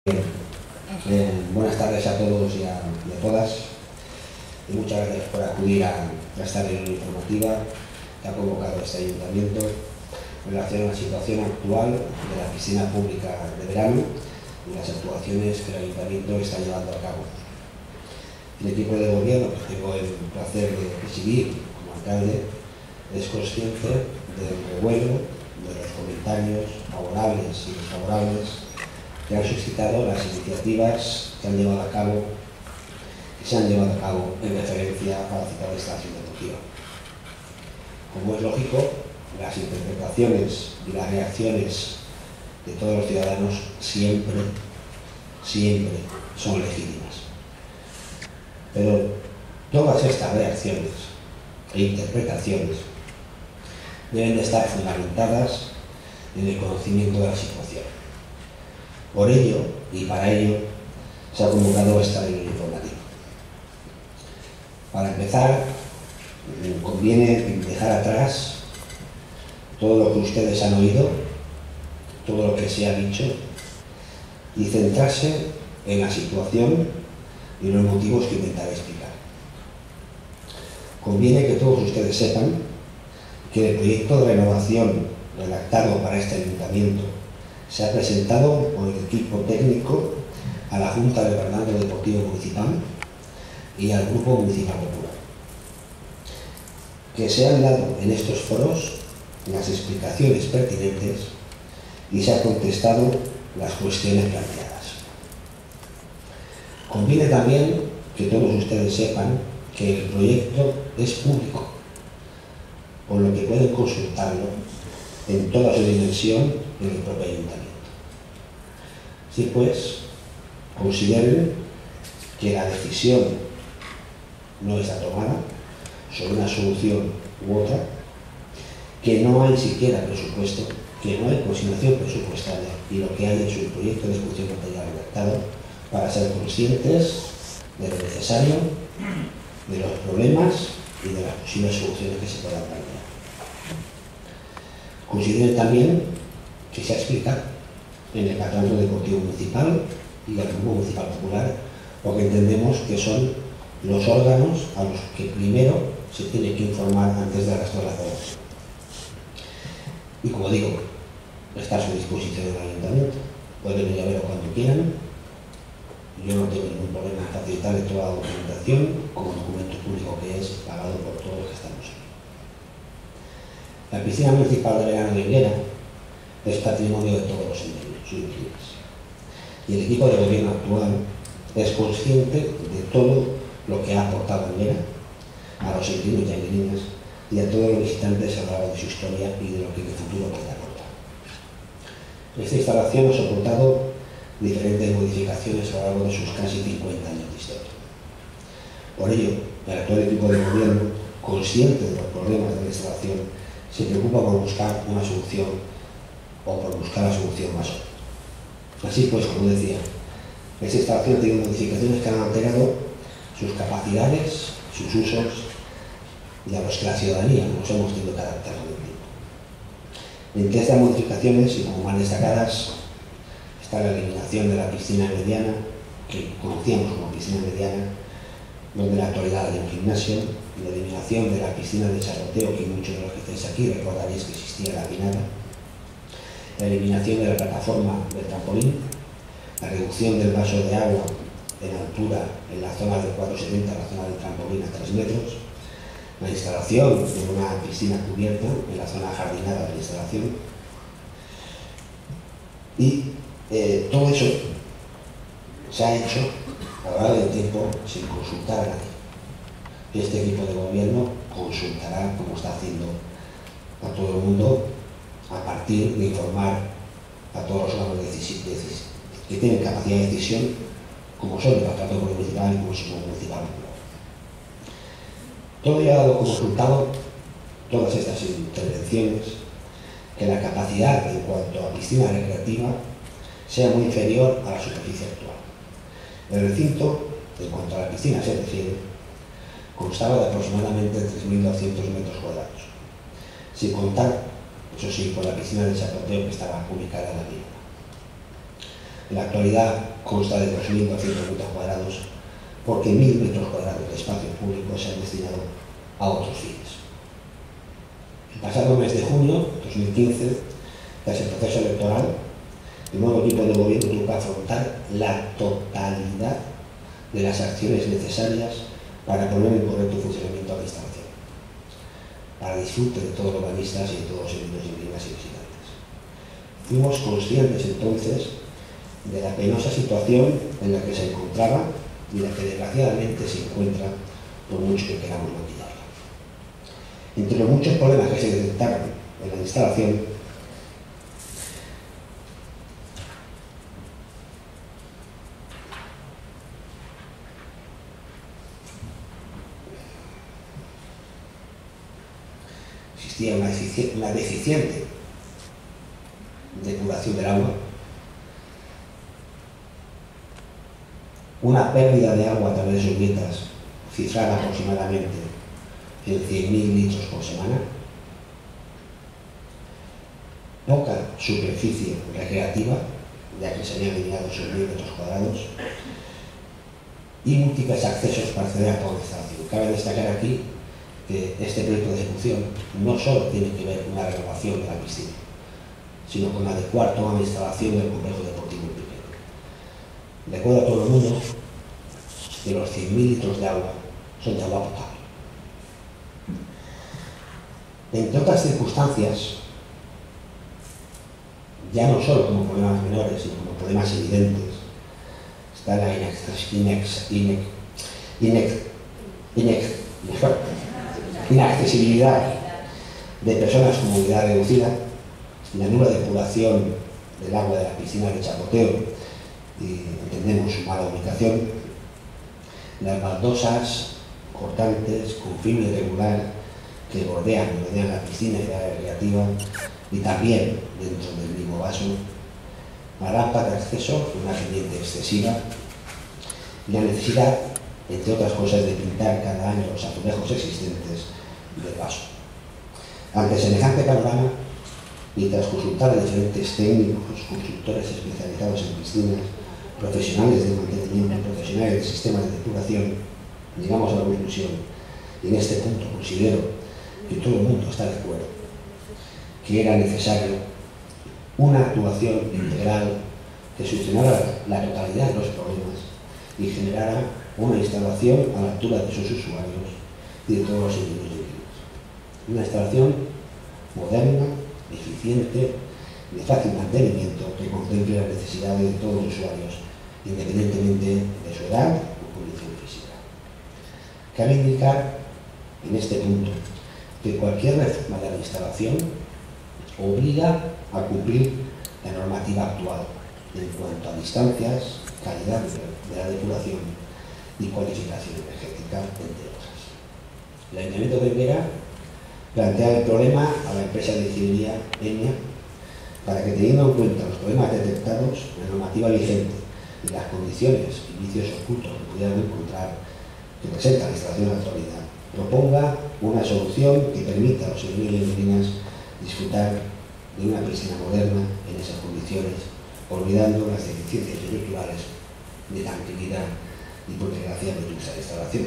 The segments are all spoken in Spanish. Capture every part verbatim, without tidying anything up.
Eh, buenas tardes a todos y a, y a todas, y muchas gracias por acudir a, a esta reunión informativa que ha convocado este ayuntamiento en relación a la situación actual de la piscina pública de verano y las actuaciones que el ayuntamiento está llevando a cabo. El equipo de gobierno que tengo el placer de presidir como alcalde es consciente del revuelo, de los comentarios favorables y desfavorables que han suscitado las iniciativas que han llevado a cabo que se han llevado a cabo en referencia a la citada instalación deportiva. Como es lógico, las interpretaciones y las reacciones de todos los ciudadanos siempre, siempre son legítimas. Pero todas estas reacciones e interpretaciones deben de estar fundamentadas en el conocimiento de la situación. Por ello, y para ello, se ha convocado esta reunión informativa. Para empezar, conviene dejar atrás todo lo que ustedes han oído, todo lo que se ha dicho, y centrarse en la situación y los motivos que intentaré explicar. Conviene que todos ustedes sepan que el proyecto de renovación redactado para este ayuntamiento se ha presentado por el equipo técnico a la Junta de Gobernanza Deportivo Municipal y al Grupo Municipal Popular. Que se han dado en estos foros las explicaciones pertinentes y se han contestado las cuestiones planteadas. Conviene también que todos ustedes sepan que el proyecto es público, por lo que pueden consultarlo en toda su dimensión en el propio ayuntamiento. Así pues, consideren que la decisión no está tomada sobre una solución u otra, que no hay siquiera presupuesto, que no hay consignación presupuestaria y lo que hay es un proyecto de ejecución material redactado para ser conscientes de lo necesario, de los problemas y de las posibles soluciones que se puedan plantear. Consideren también que se ha explicado en el Patronato Deportivo Municipal y el Grupo Municipal Popular lo que entendemos que son los órganos a los que primero se tiene que informar antes del resto de la población. Y como digo, está a su disposición el ayuntamiento. Pueden venir a verlo cuando quieran. Yo no tengo ningún problema en facilitarle toda la documentación como documento público que es, pagado por todos los que estamos aquí. La piscina municipal de verano de Higuera es patrimonio de todos los inquilinos. Y el equipo de gobierno actual es consciente de todo lo que ha aportado Higuera a los inquilinos y inquilinas y a todos los visitantes a lo largo de su historia y de lo que en el futuro puede aportar. Esta instalación ha soportado diferentes modificaciones a lo largo de sus casi cincuenta años de historia. Por ello, el actual equipo de gobierno, consciente de los problemas de la instalación, se preocupa por buscar una solución o por buscar la solución más óptima. Así pues, como decía, esta instalación tiene modificaciones que han alterado sus capacidades, sus usos y a los que la ciudadanía nos hemos tenido que adaptar con el tiempo. Entre estas modificaciones, y como más destacadas, está la eliminación de la piscina mediana, que conocíamos como piscina mediana, donde en la actualidad hay un gimnasio, y la eliminación de la piscina de charloteo, que muchos de los que estáis aquí recordaréis que existía la pinada, la eliminación de la plataforma del trampolín, la reducción del vaso de agua en altura en la zona del cuatrocientos setenta, la zona del trampolín a tres metros, la instalación de una piscina cubierta en la zona jardinada de la instalación, y eh, todo eso se ha hecho a lo largo del tiempo sin consultar a nadie. Este equipo de gobierno consultará, como está haciendo a todo el mundo, a partir de informar a todos los órganos que tienen capacidad de decisión, como son el Patronato Municipal y como es el Municipal. Todo ha dado como resultado, todas estas intervenciones, que la capacidad en cuanto a piscina recreativa sea muy inferior a la superficie actual. El recinto, en cuanto a la piscina se refiere, constaba de aproximadamente tres mil doscientos metros cuadrados, sin contar, eso sí, por la piscina de charloteo que estaba ubicada en la misma. En la actualidad consta de dos mil doscientos metros cuadrados, porque mil metros cuadrados de espacio público se han destinado a otros fines. El pasado mes de junio de dos mil quince, tras el proceso electoral, el nuevo equipo de gobierno tuvo que afrontar la totalidad de las acciones necesarias para poner en correcto funcionamiento a la instalación, para disfrute de todos los bañistas y de todos los vecinos y vecinas y visitantes. Fuimos conscientes entonces de la penosa situación en la que se encontraba y la que desgraciadamente se encuentra, por mucho que queramos maquillarla. Entre los muchos problemas que se detectaron en la instalación, existía una, defici una deficiente depuración del agua, una pérdida de agua a través de sus grietas cifrada aproximadamente en cien mil litros por semana, poca superficie recreativa, ya que se habían eliminado sus mil metros cuadrados, y múltiples accesos para acceder a toda la instalación. Cabe destacar aquí que este proyecto de ejecución no solo tiene que ver con la renovación de la piscina, sino con adecuar toda la instalación del complejo deportivo Piquero. Recuerdo a todo el mundo que los cien mil litros de agua son de agua potable. Entre otras circunstancias, ya no solo como problemas menores, sino como problemas evidentes, está la inaccesibilidad de personas con movilidad reducida, la nula depuración del agua de la piscina de Chapoteo, y entendemos su mala ubicación, las baldosas cortantes con film irregular que bordean, bordean la piscina y la área recreativa, y también dentro del mismo vaso, la rampa de acceso, una pendiente excesiva, y la necesidad, entre otras cosas, de pintar cada año los azulejos existentes del vaso. Ante semejante panorama, y tras consultar a diferentes técnicos, constructores especializados en piscinas, profesionales de mantenimiento, profesionales del sistema de depuración, llegamos a la conclusión, y en este punto considero que todo el mundo está de acuerdo, que era necesario una actuación integral que solucionara la totalidad de los problemas y generara una instalación a la altura de sus usuarios y de todos los individuos. Una instalación moderna, eficiente, de fácil mantenimiento, que contemple las necesidades de todos los usuarios, independientemente de su edad o condición física. Cabe indicar en este punto que cualquier reforma de la instalación obliga a cumplir la normativa actual en cuanto a distancias, calidad de la depuración y cualificación energética, entre otras. El Ayuntamiento de Helguera plantea el problema a la empresa de ingeniería ENIA para que, teniendo en cuenta los problemas detectados, la normativa vigente y las condiciones y vicios ocultos que pudieran encontrar que presenta la instalación de la actualidad, proponga una solución que permita a los vecinos y vecinas disfrutar de una piscina moderna en esas condiciones, olvidando las deficiencias estructurales de tranquilidad y protección de esa instalación.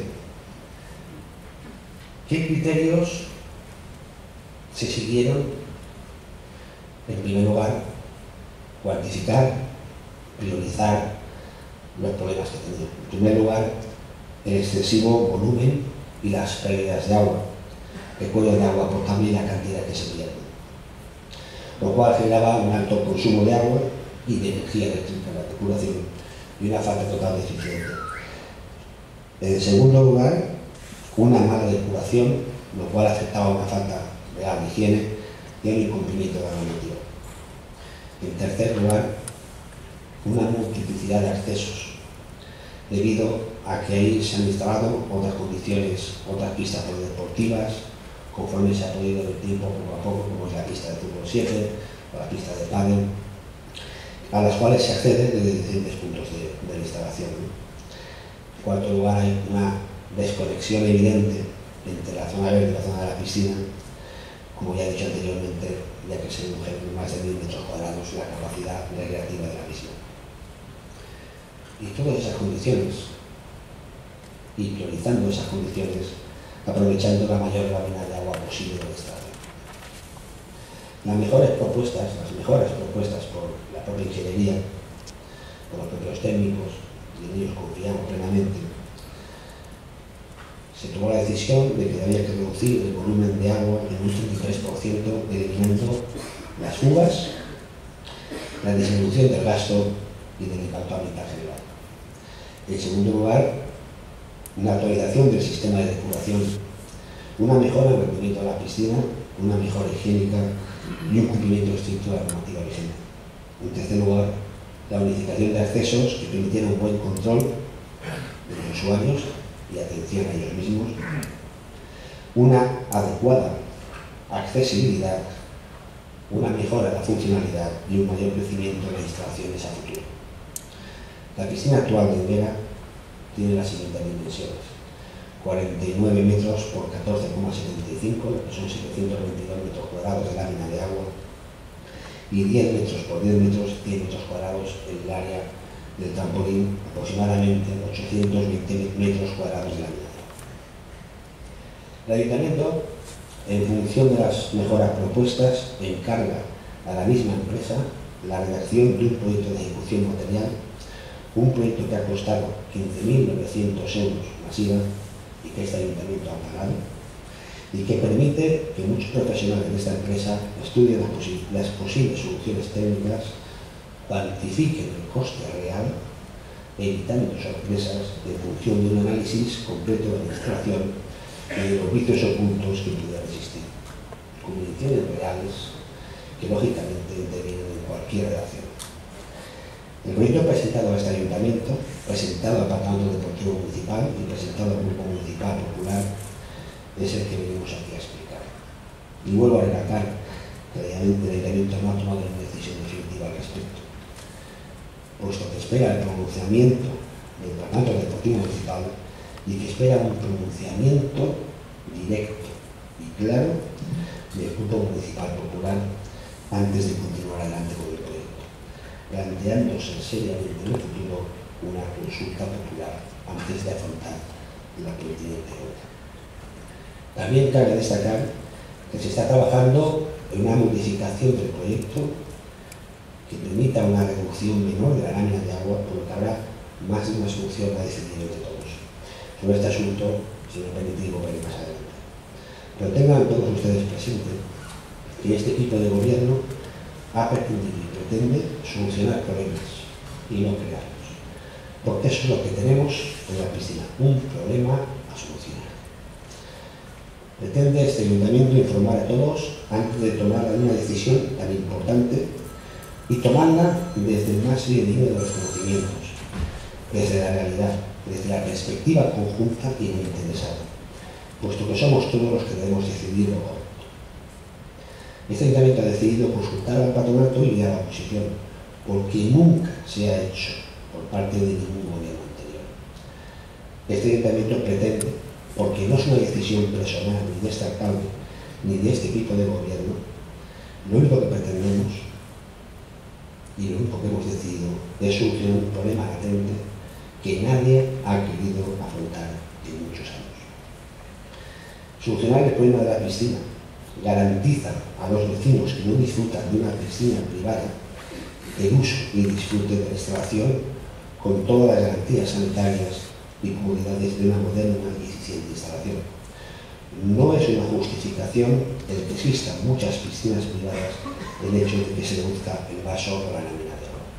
¿Qué criterios se siguieron? En primer lugar, cuantificar, priorizar los problemas que tenían. En primer lugar, el excesivo volumen y las pérdidas de agua, el cuello de agua potable y la cantidad que se pierde, lo cual generaba un alto consumo de agua y de energía eléctrica en la depuración y una falta total de eficiencia. En segundo lugar, una mala depuración, lo cual afectaba a una falta real de higiene y al incumplimiento de la normativa. En tercer lugar, una multiplicidad de accesos, debido a que ahí se han instalado otras condiciones, otras pistas deportivas, conforme se ha podido en el tiempo poco a poco, como es la pista de fútbol siete o la pista de pádel, a las cuales se accede desde diferentes puntos de, de la instalación. En cuarto lugar, hay una desconexión evidente entre la zona verde y la zona de la piscina, como ya he dicho anteriormente, ya que se redujeron más de mil metros cuadrados la capacidad recreativa de la piscina. y todas esas condiciones, y priorizando esas condiciones, aprovechando la mayor lámina de agua posible del estadio. Las mejores propuestas, las mejores propuestas por la propia ingeniería, por los propios técnicos, y en ellos confiamos plenamente, se tomó la decisión de que había que reducir el volumen de agua en un treinta y tres por ciento, eliminando las fugas, la disminución del gasto y del impacto ambiental general. En segundo lugar, una actualización del sistema de depuración, una mejora en el rendimiento de la piscina, una mejora higiénica y un cumplimiento estricto de la normativa vigente. En tercer lugar, la unificación de accesos que permitiera un buen control de los usuarios y atención a ellos mismos, una adecuada accesibilidad, una mejora de la funcionalidad y un mayor crecimiento de las instalaciones a futuro. La piscina actual de Enguera tiene las siguientes dimensiones: cuarenta y nueve metros por catorce coma setenta y cinco, que son setecientos veintidós metros cuadrados de lámina de agua, y diez metros por diez metros, cien metros cuadrados en el área del trampolín, aproximadamente ochocientos veinte metros cuadrados de lámina de agua. El Ayuntamiento, en función de las mejoras propuestas, encarga a la misma empresa la redacción de un proyecto de ejecución material, un proyecto que ha costado quince mil novecientos euros masiva y que este Ayuntamiento ha pagado, y que permite que muchos profesionales de esta empresa estudien las, posi las posibles soluciones técnicas, cuantifiquen el coste real, evitando sorpresas en función de un análisis completo de la instalación y de los vicios ocultos que pudieran existir, condiciones reales que lógicamente intervienen en cualquier redacción. El proyecto presentado a este Ayuntamiento, presentado al Patronato Deportivo Municipal y presentado al Grupo Municipal Popular, es el que venimos aquí a explicar. Y vuelvo a recalcar que el Ayuntamiento no ha tomado una decisión definitiva al respecto, puesto que espera el pronunciamiento del Patronato Deportivo Municipal y que espera un pronunciamiento directo y claro del Grupo Municipal Popular antes de continuar adelante con el proyecto, planteándose seriamente en el futuro una consulta popular antes de afrontar la pertinente obra. También cabe destacar que se está trabajando en una modificación del proyecto que permita una reducción menor de la lámina de agua, por lo que habrá más de una solución a decidir entre todos. Sobre este asunto, si me permitís, volveré más adelante. Pero tengan todos ustedes presente que este equipo de gobierno ha pretendido y pretende solucionar problemas y no crearlos, porque eso es lo que tenemos en la piscina, un problema a solucionar. Pretende este Ayuntamiento informar a todos antes de tomar una decisión tan importante y tomarla desde el más fidedigno de los conocimientos, desde la realidad, desde la perspectiva conjunta y no interesada, puesto que somos todos los que debemos decidir lo correcto. Este Ayuntamiento ha decidido consultar al patronato y a la oposición, porque nunca se ha hecho por parte de ningún gobierno anterior. Este Ayuntamiento pretende, porque no es una decisión personal ni de este alcalde ni de este equipo de gobierno, lo único que pretendemos y lo único que hemos decidido es solucionar un problema latente que nadie ha querido afrontar en muchos años. Solucionar el problema de la piscina garantiza a los vecinos que no disfrutan de una piscina privada el uso y disfrute de la instalación con todas las garantías sanitarias y comodidades de una moderna y eficiente instalación. No es una justificación el que existan muchas piscinas privadas el hecho de que se reduzca el vaso o la lámina de agua.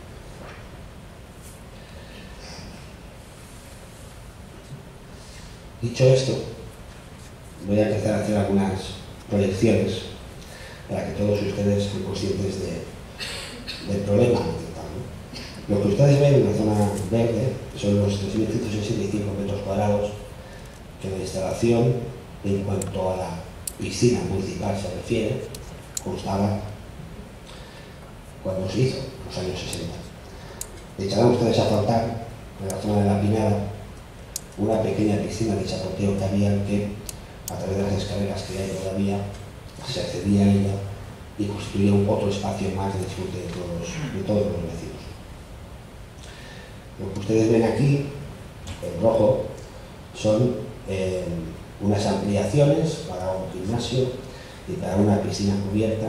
Dicho esto, voy a empezar a hacer algunas proyecciones para que todos ustedes sean conscientes de, del problema ambiental, ¿no? Lo que ustedes ven en la zona verde son los tres mil ciento sesenta y cinco metros cuadrados que la instalación, en cuanto a la piscina municipal se refiere, constaba cuando se hizo, en los años sesenta. Echarán ustedes a faltar, en la zona de la Pinada, una pequeña piscina de chapoteo que había, que a través de las escaleras que hay todavía se accedía a ella y constituía un otro espacio más de disfrute de todos, de todos los vecinos. Lo que ustedes ven aquí, en rojo, son eh, unas ampliaciones para un gimnasio y para una piscina cubierta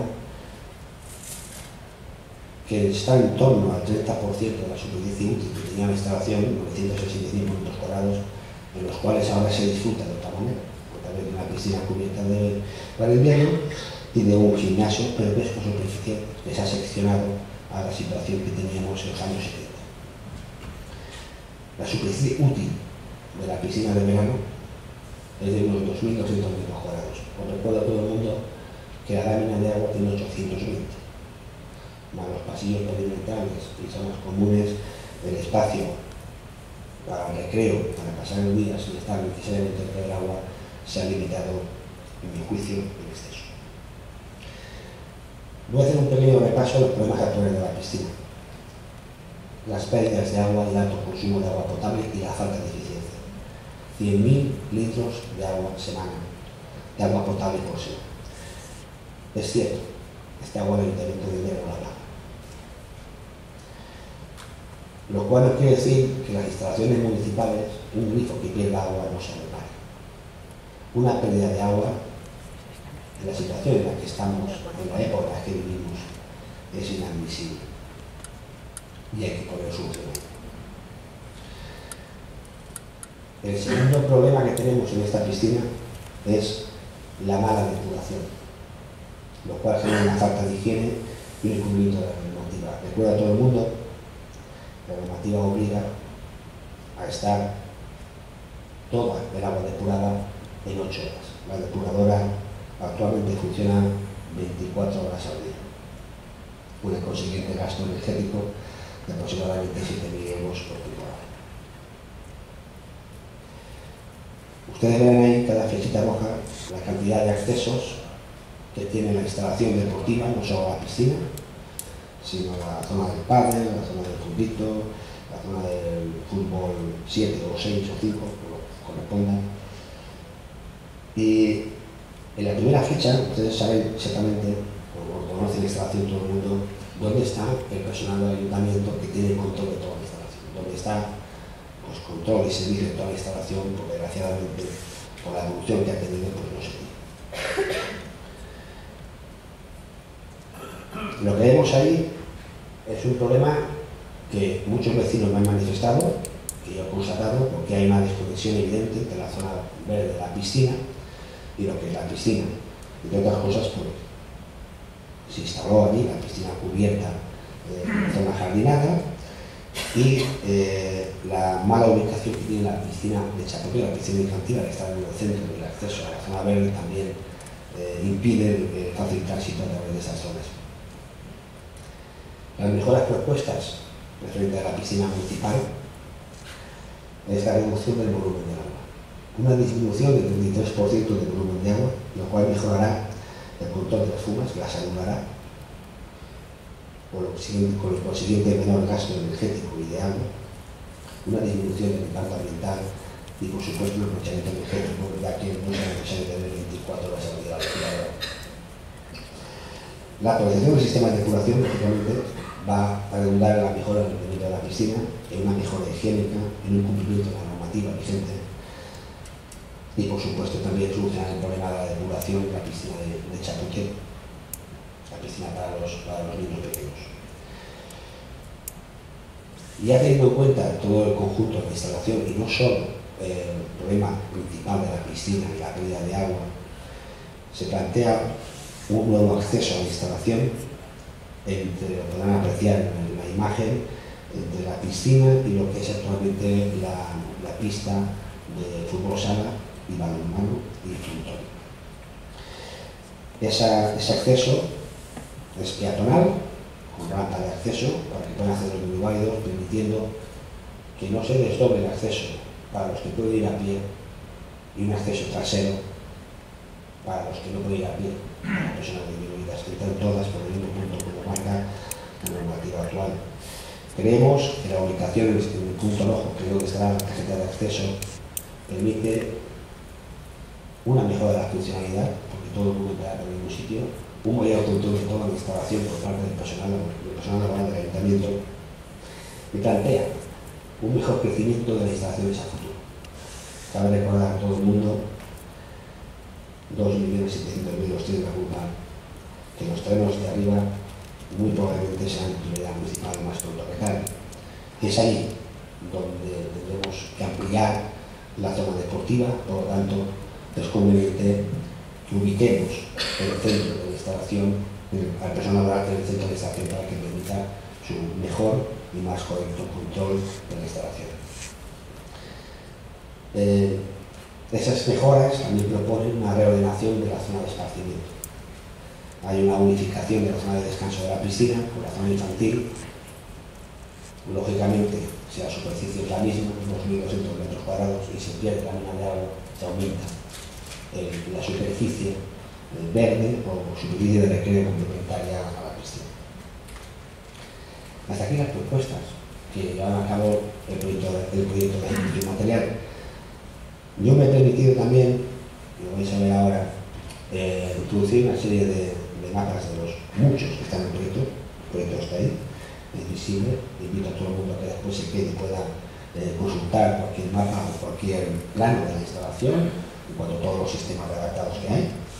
que está en torno al treinta por ciento de la superficie útil que tenía la instalación, novecientos sesenta y cinco metros cuadrados, en los cuales ahora se disfruta de otra manera, a través de una piscina cubierta de, para el invierno y de un gimnasio, pero que es con superficie que se ha seccionado a la situación que teníamos en los años setenta. La superficie útil de la piscina de verano es de unos dos mil doscientos metros cuadrados. Os recuerdo a todo el mundo que la lámina de agua tiene ochocientos veinte. Más los pasillos perimetrales y zonas comunes, el espacio para el recreo, para pasar el día sin estar necesariamente dentro del agua, se ha limitado, en mi juicio, en exceso. Voy a hacer un pequeño repaso de los problemas actuales de la piscina: las pérdidas de agua, el alto consumo de agua potable y la falta de eficiencia. cien mil litros de agua semana, de agua potable por semana. Es cierto, este agua el Ayuntamiento de Enero la paga. Lo cual no quiere decir que las instalaciones municipales, un grifo que pierda agua no se repare. Una pérdida de agua, en la situación en la que estamos, en la época en la que vivimos, es inadmisible. Y hay que poner solución. El segundo problema que tenemos en esta piscina es la mala depuración, lo cual genera una falta de higiene y un incumplimiento de la normativa. Recuerda a todo el mundo, la normativa obliga a estar toda el agua depurada en ocho horas. La depuradora actualmente funciona veinticuatro horas al día, con el consiguiente gasto energético de aproximadamente siete mil euros por temporada. Ustedes ven ahí cada flechita roja la cantidad de accesos que tiene la instalación deportiva, no solo la piscina, sino la zona del pádel, la zona del futbito, la zona del fútbol siete o seis o cinco, como corresponda. Y en la primera flecha, ustedes saben exactamente, como conocen la instalación todo el mundo, dónde está el personal del ayuntamiento que tiene control de toda la instalación, dónde está pues, control y servicio de toda la instalación, porque desgraciadamente por la evolución que ha tenido, pues no se tiene. Lo que vemos ahí es un problema que muchos vecinos me han manifestado, que yo he constatado, porque hay una desconexión evidente entre la zona verde de la piscina y lo que es la piscina. Entre otras cosas, pues, se instaló allí la piscina cubierta eh, en zona jardinada y eh, la mala ubicación que tiene la piscina de Chapote, la piscina infantil, que está en el centro y el acceso a la zona verde también eh, impide el fácil tránsito a través de esas zonas. Las mejores propuestas referente a la piscina municipal es la reducción del volumen de agua. Una disminución del treinta y tres por ciento del volumen de agua, lo cual mejorará el control de las fugas, las anulará, con el consiguiente menor gasto energético y de agua, una disminución del impacto ambiental y, por supuesto, un aprovechamiento energético, ya que no es necesario tener veinticuatro horas al día a la aspiradora. La actualización del sistema de depuración, lógicamente, va a redundar en la mejora del rendimiento de la piscina, en una mejora higiénica, en un cumplimiento de la normativa vigente y, por supuesto, también solucionar el problema de la depuración en la piscina de, de Chapote, la piscina para los, para los niños pequeños. Ya teniendo en cuenta todo el conjunto de la instalación y no solo eh, el problema principal de la piscina y la pérdida de agua, se plantea un nuevo acceso a la instalación, entre, lo podrán apreciar en la imagen, entre la piscina y lo que es actualmente la, la pista de fútbol sala y balonmano y fútbol. Esa, ese acceso es peatonal, con rampa de acceso, para que puedan hacer los minibálidos, permitiendo que no se desdoble el acceso para los que pueden ir a pie y un acceso trasero para los que no pueden ir a pie, las personas disminuidas, que están todas por el mismo punto como marca la normativa actual. Creemos que la ubicación en el punto rojo, que es donde estará la tarjeta de acceso, permite una mejora de la funcionalidad, porque todo el mundo quedará en el mismo sitio, un mayor control de toda la instalación por parte del personal, del personal laboral del ayuntamiento, y plantea un mejor crecimiento de las instalaciones a futuro. Cabe recordar a todo el mundo, dos millones setecientos mil los tienen la culpa, que los terrenos de arriba muy probablemente serán prioridad municipal más pronto que tarde. Es ahí donde tendremos que ampliar la zona deportiva, por lo tanto es conveniente que ubiquemos el centro de la instalación, al personal laboral en el centro de la instalación para que permita su mejor y más correcto control de la instalación. Eh, esas mejoras también proponen una reordenación de la zona de esparcimiento. Hay una unificación de la zona de descanso de la piscina con la zona infantil. Lógicamente, si la superficie es la misma, dos mil doscientos metros cuadrados, y se pierde la mina de agua, se aumenta eh, la superficie eh, verde o superficie de recreo complementaria a la piscina. Hasta aquí las propuestas que llevan a cabo el proyecto, el proyecto de ejecución material. Yo me he permitido también, y lo vais a ver ahora, eh, introducir una serie de, de mapas de los muchos que están en el proyecto. El proyecto está ahí, es visible. Invito a todo el mundo a que después se quede y pueda eh, consultar cualquier mapa o cualquier plano de la instalación en cuanto a todos los sistemas redactados que hay.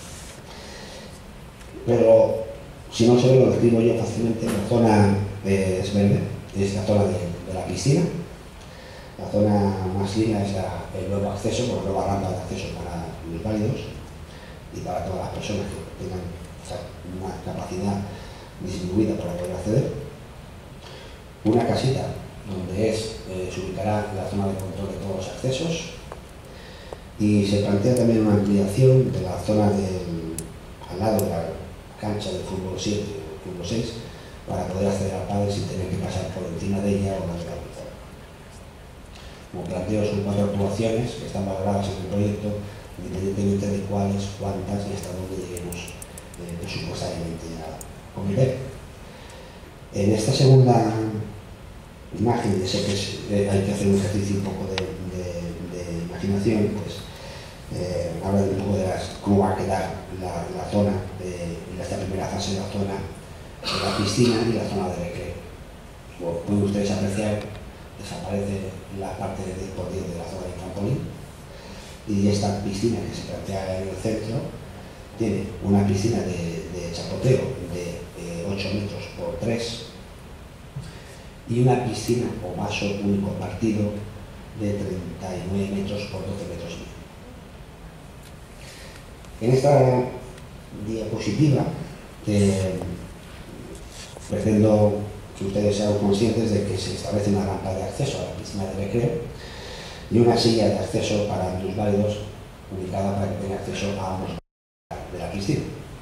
Pero si no se ve, lo describo yo fácilmente. La zona eh, es verde, es la zona de, de la piscina. La zona más lila es la, el nuevo acceso, con la nueva rampa de acceso para los válidos y para todas las personas que tengan una capacidad disminuida para poder acceder. Una casita donde es, eh, se ubicará la zona de control de todos los accesos, y se plantea también una ampliación de la zona del, al lado de la cancha del fútbol siete o fútbol seis para poder acceder al pádel sin tener que pasar por encima de ella o la de la pizarra. Como planteo, son cuatro actuaciones que están valoradas en el proyecto, independientemente de cuáles, cuántas y hasta dónde lleguemos eh, presupuestariamente a cometer. En esta segunda imagen, sé que es, eh, hay que hacer un ejercicio un poco de, de, de imaginación, pues eh, habla un poco de las, cómo va a quedar la, la zona, de, en esta primera fase de la zona de la piscina y la zona de recreo. Como pueden ustedes apreciar, desaparece la parte deportiva de la zona de trampolín, y esta piscina que se plantea en el centro tiene una piscina de, de chapoteo de eh, ocho metros por tres y una piscina o vaso único partido de treinta y nueve metros por doce metros y medio. En esta diapositiva eh, pretendo que ustedes sean conscientes de que se establece una rampa de acceso a la piscina de recreo y una silla de acceso para los válidos ubicada para que tengan acceso a ambos de la piscina.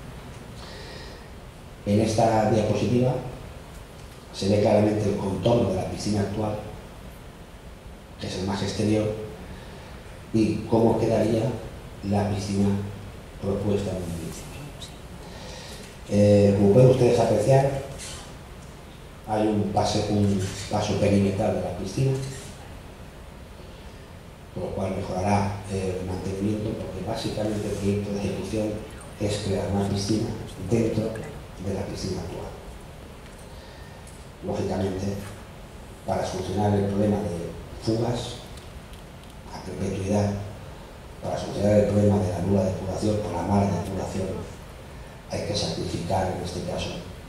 En esta diapositiva se ve claramente el contorno de la piscina actual, que es el más exterior, y cómo quedaría la piscina propuesta en un principio. Eh, como pueden ustedes apreciar, hay un, pase, un paso perimetral de la piscina, por lo cual mejorará el mantenimiento, porque básicamente el proyecto de ejecución es crear una piscina dentro de la piscina actual. Lógicamente, para solucionar el problema de fugas a perpetuidad, para solucionar el problema de la nula depuración o la mala depuración, hay que sacrificar, en este caso,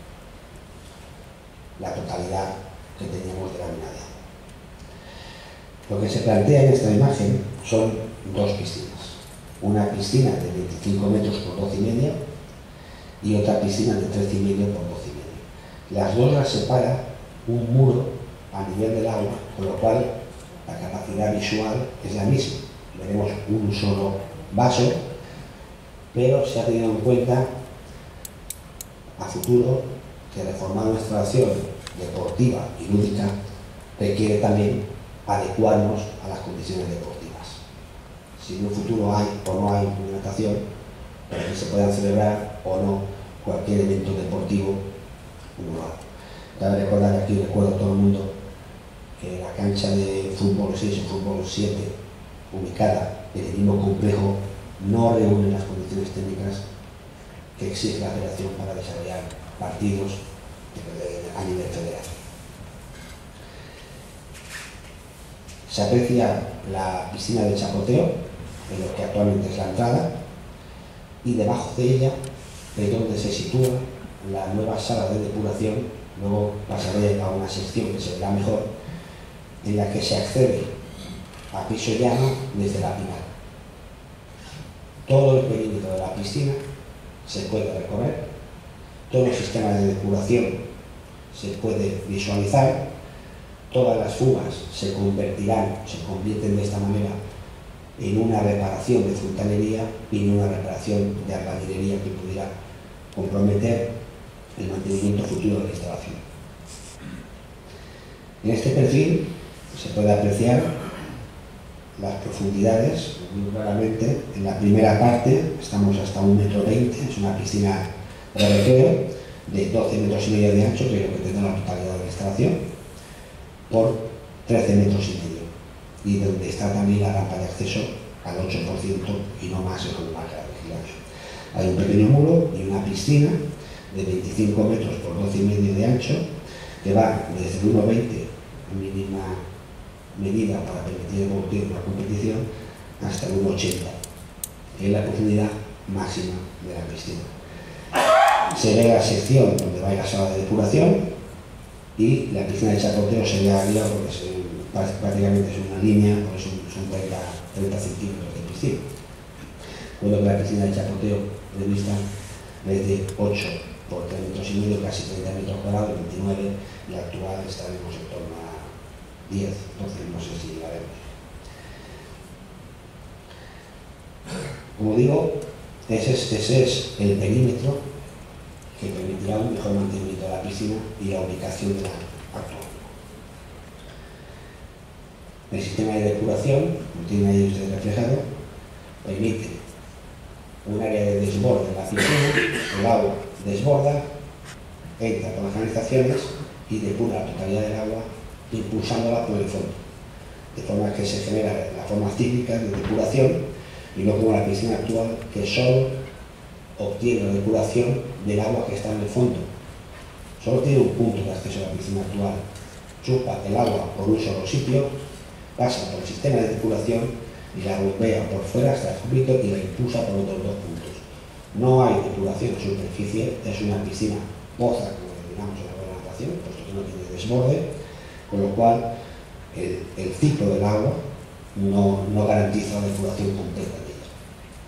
la totalidad que teníamos de la mina de agua. Lo que se plantea en esta imagen son dos piscinas. Una piscina de veinticinco metros por doce y medio y otra piscina de trece y medio por doce y medio. Las dos las separa un muro a nivel del agua, con lo cual la capacidad visual es la misma. Veremos un solo vaso, pero se ha tenido en cuenta a futuro que reformar una instalación deportiva y lúdica requiere también adecuarnos a las condiciones deportivas. Si en un futuro hay o no hay una natación, para que se puedan celebrar o no cualquier evento deportivo uno. Cabe recordar, aquí recuerdo a todo el mundo, que la cancha de fútbol seis o fútbol siete, ubicada en el mismo complejo, no reúne las condiciones técnicas que exige la federación para desarrollar partidos a nivel federal. Se aprecia la piscina de chapoteo, en lo que actualmente es la entrada, y debajo de ella es donde se sitúa la nueva sala de depuración. Luego pasaré a una sección que se verá mejor, en la que se accede a piso llano desde la pinar. Todo el perímetro de la piscina se puede recorrer, todo el sistema de depuración se puede visualizar, todas las fugas se convertirán, se convierten de esta manera en una reparación de fontanería y en una reparación de albañilería que pudiera comprometer el mantenimiento futuro de la instalación. En este perfil se puede apreciar las profundidades muy claramente. En la primera parte estamos hasta un metro veinte, es una piscina de recreo de doce metros y medio de ancho, que es lo que tendrá la totalidad de la instalación, por trece metros y medio, y donde está también la rampa de acceso al ocho por ciento y no más en lo que marca la legislación. Hay un pequeño muro y una piscina de veinticinco metros por doce y medio de ancho, que va desde el uno coma veinte, mínima medida para permitir el bautismo de una competición, hasta el uno coma ochenta, que es la profundidad máxima de la piscina. Se ve la sección donde va a ir la sala de depuración, y la piscina de chapoteo se ve arriba porque es, prácticamente es una línea, porque son, son treinta centímetros de piscina. Puedo que la piscina de chapoteo prevista es de ocho por tres metros y medio, casi treinta metros cuadrados, veintinueve, y la actual estaremos en torno a diez, doce, no sé si la vemos. Como digo, ese es, ese es el perímetro que permitirá un mejor mantenimiento de la piscina y la ubicación de la actual. El sistema de depuración, como tiene ahí usted reflejado, permite un área de desborde en la piscina, el agua desborda, entra por las canalizaciones y depura la totalidad del agua, impulsándola por el fondo, de forma que se genera la forma cíclica de depuración, y no como la piscina actual, que solo obtiene la depuración del agua que está en el fondo. Solo tiene un punto de acceso a la piscina actual, chupa el agua por un solo sitio, pasa por el sistema de depuración y la bombea por fuera hasta el cúbito y la impulsa por otros dos puntos. No hay depuración en superficie, es una piscina poza, como denominamos en la buena natación, puesto que no tiene desborde, con lo cual el, el ciclo del agua no, no garantiza la depuración completa de ella.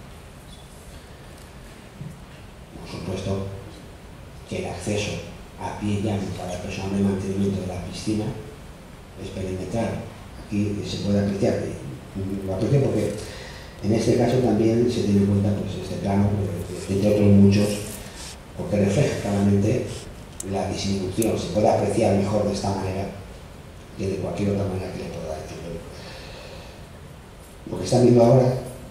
Por supuesto que el acceso a pie llano para el personal de mantenimiento de la piscina es perimetral. Aquí se puede apreciar, lo aprecio porque en este caso también se tiene en cuenta pues, este plano, entre otros muchos, porque refleja claramente la disminución. Se puede apreciar mejor de esta manera que de cualquier otra manera que le pueda decir. Lo que están viendo ahora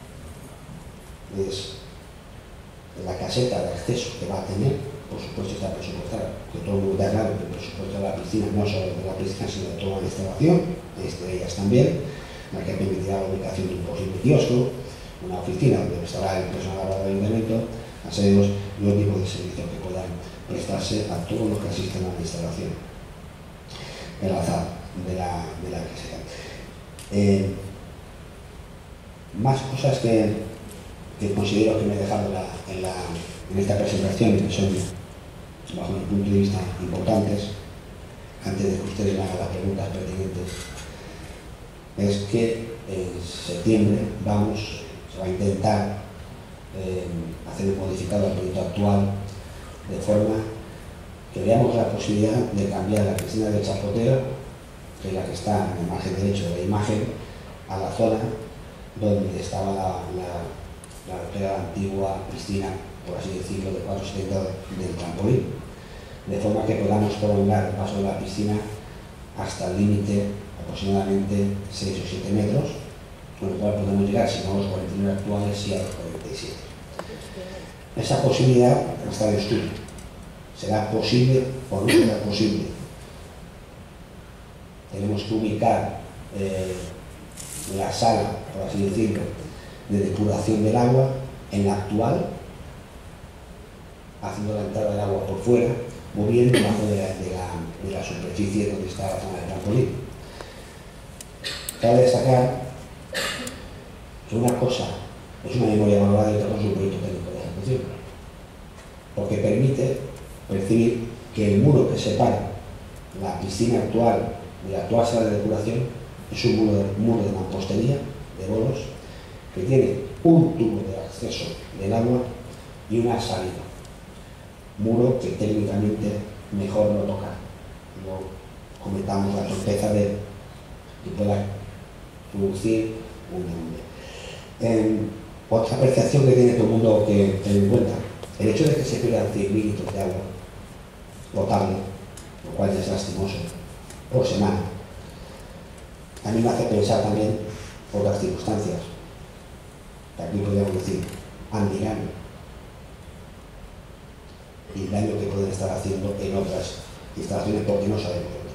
es la caseta de acceso que va a tener. Por supuesto está presupuestada, que todo el mundo está claro que el presupuesto de la piscina no solo de la piscina, sino de toda la instalación, de ellas también, la que permitirá la ubicación de un posible kiosco, una oficina donde estará el personal del ayuntamiento, aseos y otro tipo de servicios que puedan prestarse a todos los que asisten a la instalación. El alzado de la, de la caseta. Eh, más cosas que, que considero que me he dejado la, en, la, en esta presentación y que son, bajo mi punto de vista, importantes, antes de que ustedes me hagan las preguntas pertinentes, es que en septiembre vamos, se va a intentar eh, hacer un modificado al proyecto actual, de forma que veamos la posibilidad de cambiar la piscina de chapoteo, que es la que está en el margen derecho de la imagen, a la zona donde estaba la, la, la, la antigua piscina, por así decirlo, de cuatro setenta del trampolín, de forma que podamos prolongar el paso de la piscina hasta el límite, aproximadamente seis o siete metros, con lo cual podemos llegar, si no a los cuarenta y nueve actuales, sí a los cuarenta y siete. Esa posibilidad está en estudio. ¿Será posible o no será posible? Tenemos que ubicar eh, la sala, por así decirlo, de depuración del agua en la actual, haciendo la entrada del agua por fuera, o bien debajo de la, de, la, de la superficie donde está la zona del trampolín. cabe destacar que una cosa es una memoria valorada y otra cosa es un proyecto técnico de ejecución, porque permite percibir que el muro que separa la piscina actual de la actual sala de depuración es un muro de, muro de mampostería, de bolos, que tiene un tubo de acceso del agua y una salida. Muro que técnicamente mejor no tocar. No cometamos la torpeza de que pueda producir un nombre. Eh, otra apreciación que tiene todo el mundo que tener en cuenta, el hecho de que se pierdan cien mil litros de agua potable, lo cual ya es lastimoso, por semana, a mí me hace pensar también por las circunstancias, que aquí podríamos decir, andirán, y el daño que pueden estar haciendo en otras instalaciones porque no sabemos dónde.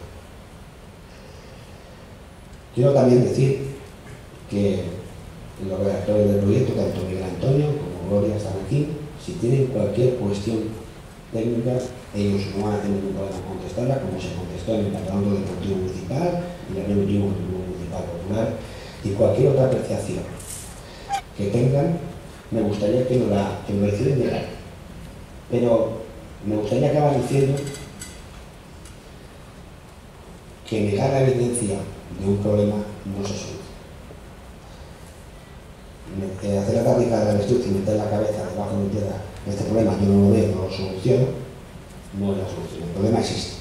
Quiero también decir que los redactores del proyecto, tanto Miguel Antonio como Gloria, están aquí. Si tienen cualquier cuestión técnica, ellos no van a tener ningún problema en contestarla, como se contestó en el Patronato Deportivo Municipal y la reunión con el Tribunal Municipal Popular, y cualquier otra apreciación que tengan, me gustaría que nos la, que nos la hicieran llegar. Pero me gustaría acabar diciendo que negar la evidencia de un problema no se soluciona. Hacer la táctica de la avestruz y meter la cabeza debajo de la tierra, este problema yo no lo veo, no lo soluciono, no es la solución, el problema existe.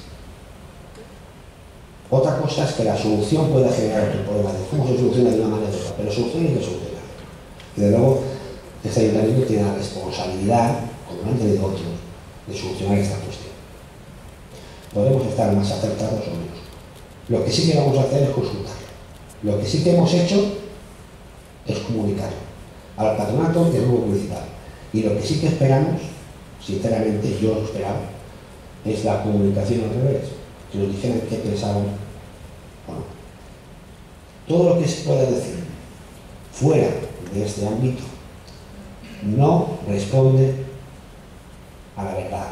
Otra cosa es que la solución pueda generar otro problema, de cómo se soluciona de una manera u otra, pero solución hay que solucionar. Y de luego, este ayuntamiento tiene la responsabilidad, como lo han tenido otros, de solucionar esta cuestión. Podemos estar más acertados o menos. Lo que sí que vamos a hacer es consultar. Lo que sí que hemos hecho es comunicarlo al patronato del grupo municipal. Y lo que sí que esperamos, sinceramente yo lo esperaba, es la comunicación al revés, que nos dijeran qué pensaban o no. Todo lo que se pueda decir fuera de este ámbito no responde a la verdad.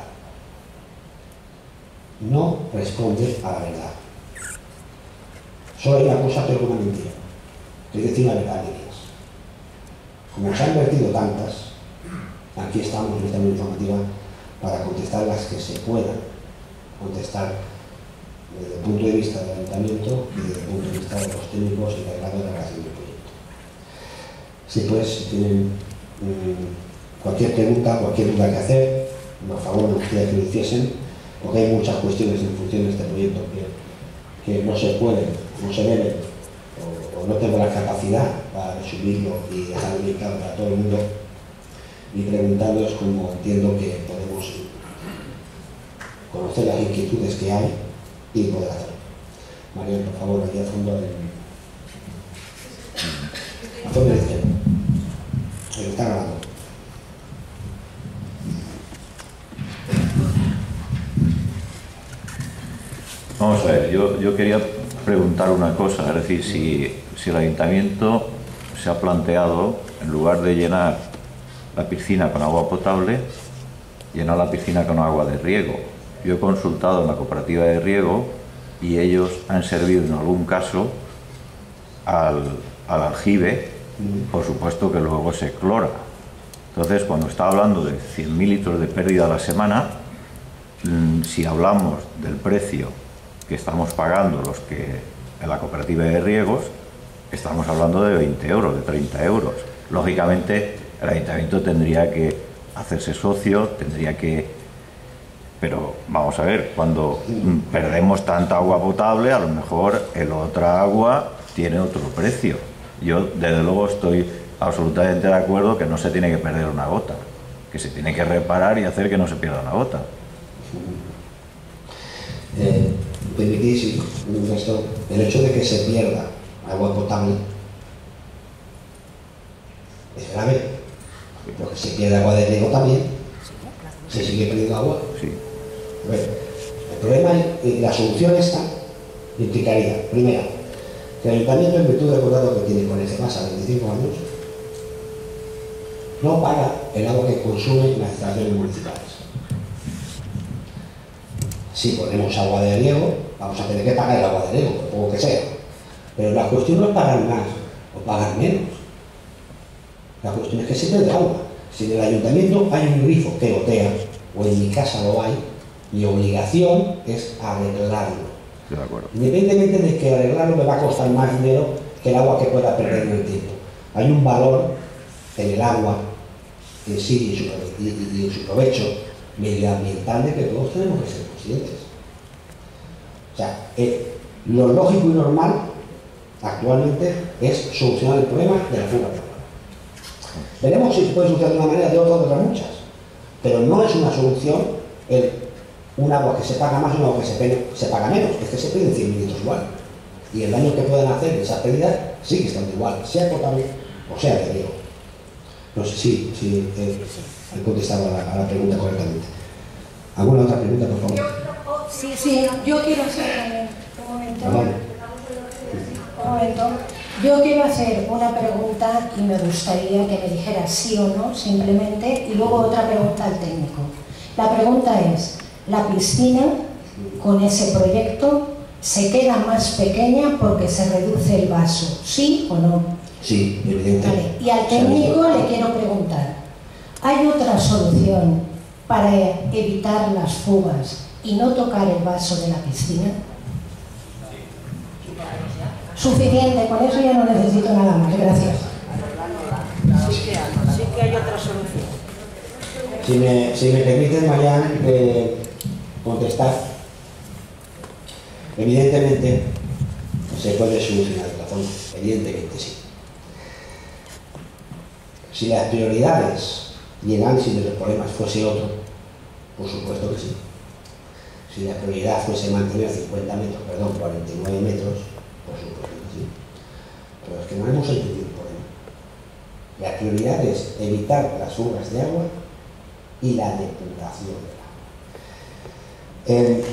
No responde a la verdad. Solo hay una cosa, pero una mentira, que es decir la verdad de ellas. Como se han vertido tantas, aquí estamos en esta nueva informativa para contestar las que se puedan contestar desde el punto de vista del ayuntamiento y desde el punto de vista de los técnicos encargados de la relación del proyecto. Si pues si tienen mmm, cualquier pregunta, cualquier duda que hacer, por favor me gustaría que lo hiciesen, porque hay muchas cuestiones en función de este proyecto que, que no se pueden, no se deben, o, o no tengo la capacidad para subirlo y dejarlo bien claro para todo el mundo. Y preguntándoles como entiendo que podemos conocer las inquietudes que hay y poder hacerlo. María, por favor, aquí al fondo, en, al fondo de la izquierda. Ahí está grabando. Vamos a ver, yo, yo quería preguntar una cosa, es decir, si, si el ayuntamiento se ha planteado, en lugar de llenar la piscina con agua potable, llenar la piscina con agua de riego. Yo he consultado en la cooperativa de riego y ellos han servido en algún caso al, al aljibe, por supuesto que luego se clora. Entonces, cuando está hablando de cien mil litros de pérdida a la semana, si hablamos del precio que estamos pagando los que en la cooperativa de riegos, estamos hablando de veinte euros, de treinta euros. Lógicamente, el ayuntamiento tendría que hacerse socio, tendría que... Pero vamos a ver, cuando perdemos tanta agua potable, a lo mejor el otra agua tiene otro precio. Yo, desde luego, estoy absolutamente de acuerdo que no se tiene que perder una gota, que se tiene que reparar y hacer que no se pierda una gota. Eh, permitís, el hecho de que se pierda agua potable es grave. Porque se pierde agua de riego también, se sigue perdiendo agua. Sí. Bueno, el problema y la solución esta implicaría, primero, que el ayuntamiento, en virtud del contrato que tiene con el GEMAS a veinticinco años, no paga el agua que consume las instalaciones municipales. Si ponemos agua de riego, vamos a tener que pagar el agua de riego, por poco que sea. Pero la cuestión no es pagar más o pagar menos. La cuestión es que se dé agua. Si en el ayuntamiento hay un grifo que gotea, o en mi casa lo hay, mi obligación es arreglarlo. De acuerdo. Independientemente de que arreglarlo me va a costar más dinero que el agua que pueda perder en el tiempo. Hay un valor en el agua en sí y en su, y, y en su provecho medioambiental de que todos tenemos que ser conscientes. O sea, eh, lo lógico y normal actualmente es solucionar el problema de la fuga de agua. Veremos si se puede solucionar de una manera, de otra, de otras muchas. Pero no es una solución el, un agua que se paga más y un agua que se, pe se paga menos. Es que se piden cien mil litros igual. Y el daño que pueden hacer de esas pérdidas sigue estando igual, sea potable o sea de riego. No sé si, si eh, he contestado a la, a la pregunta correctamente. ¿Alguna otra pregunta, por favor? Sí, sí, yo quiero hacer también un momento. Ah, vale. Un momento. Yo quiero hacer una pregunta y me gustaría que me dijera sí o no, simplemente, y luego otra pregunta al técnico. La pregunta es, ¿la piscina con ese proyecto se queda más pequeña porque se reduce el vaso? ¿Sí o no? Sí, evidentemente. Vale. Y al técnico le quiero preguntar, ¿hay otra solución para evitar las fugas y no tocar el vaso de la piscina? Suficiente, con eso ya no necesito nada más, gracias. Sí que hay otra solución. Si me, si me permiten, Marian, eh, contestar. Evidentemente, se puede solucionar de otra forma. Evidentemente, sí. Si las prioridades y el análisis de los problemas fuese otro, por supuesto que sí. Si la prioridad fuese mantener cincuenta metros, perdón, cuarenta y nueve metros, por supuesto que sí. Pero es que no hemos entendido el problema. La prioridad es evitar las fugas de agua y la depuración del agua. Eh,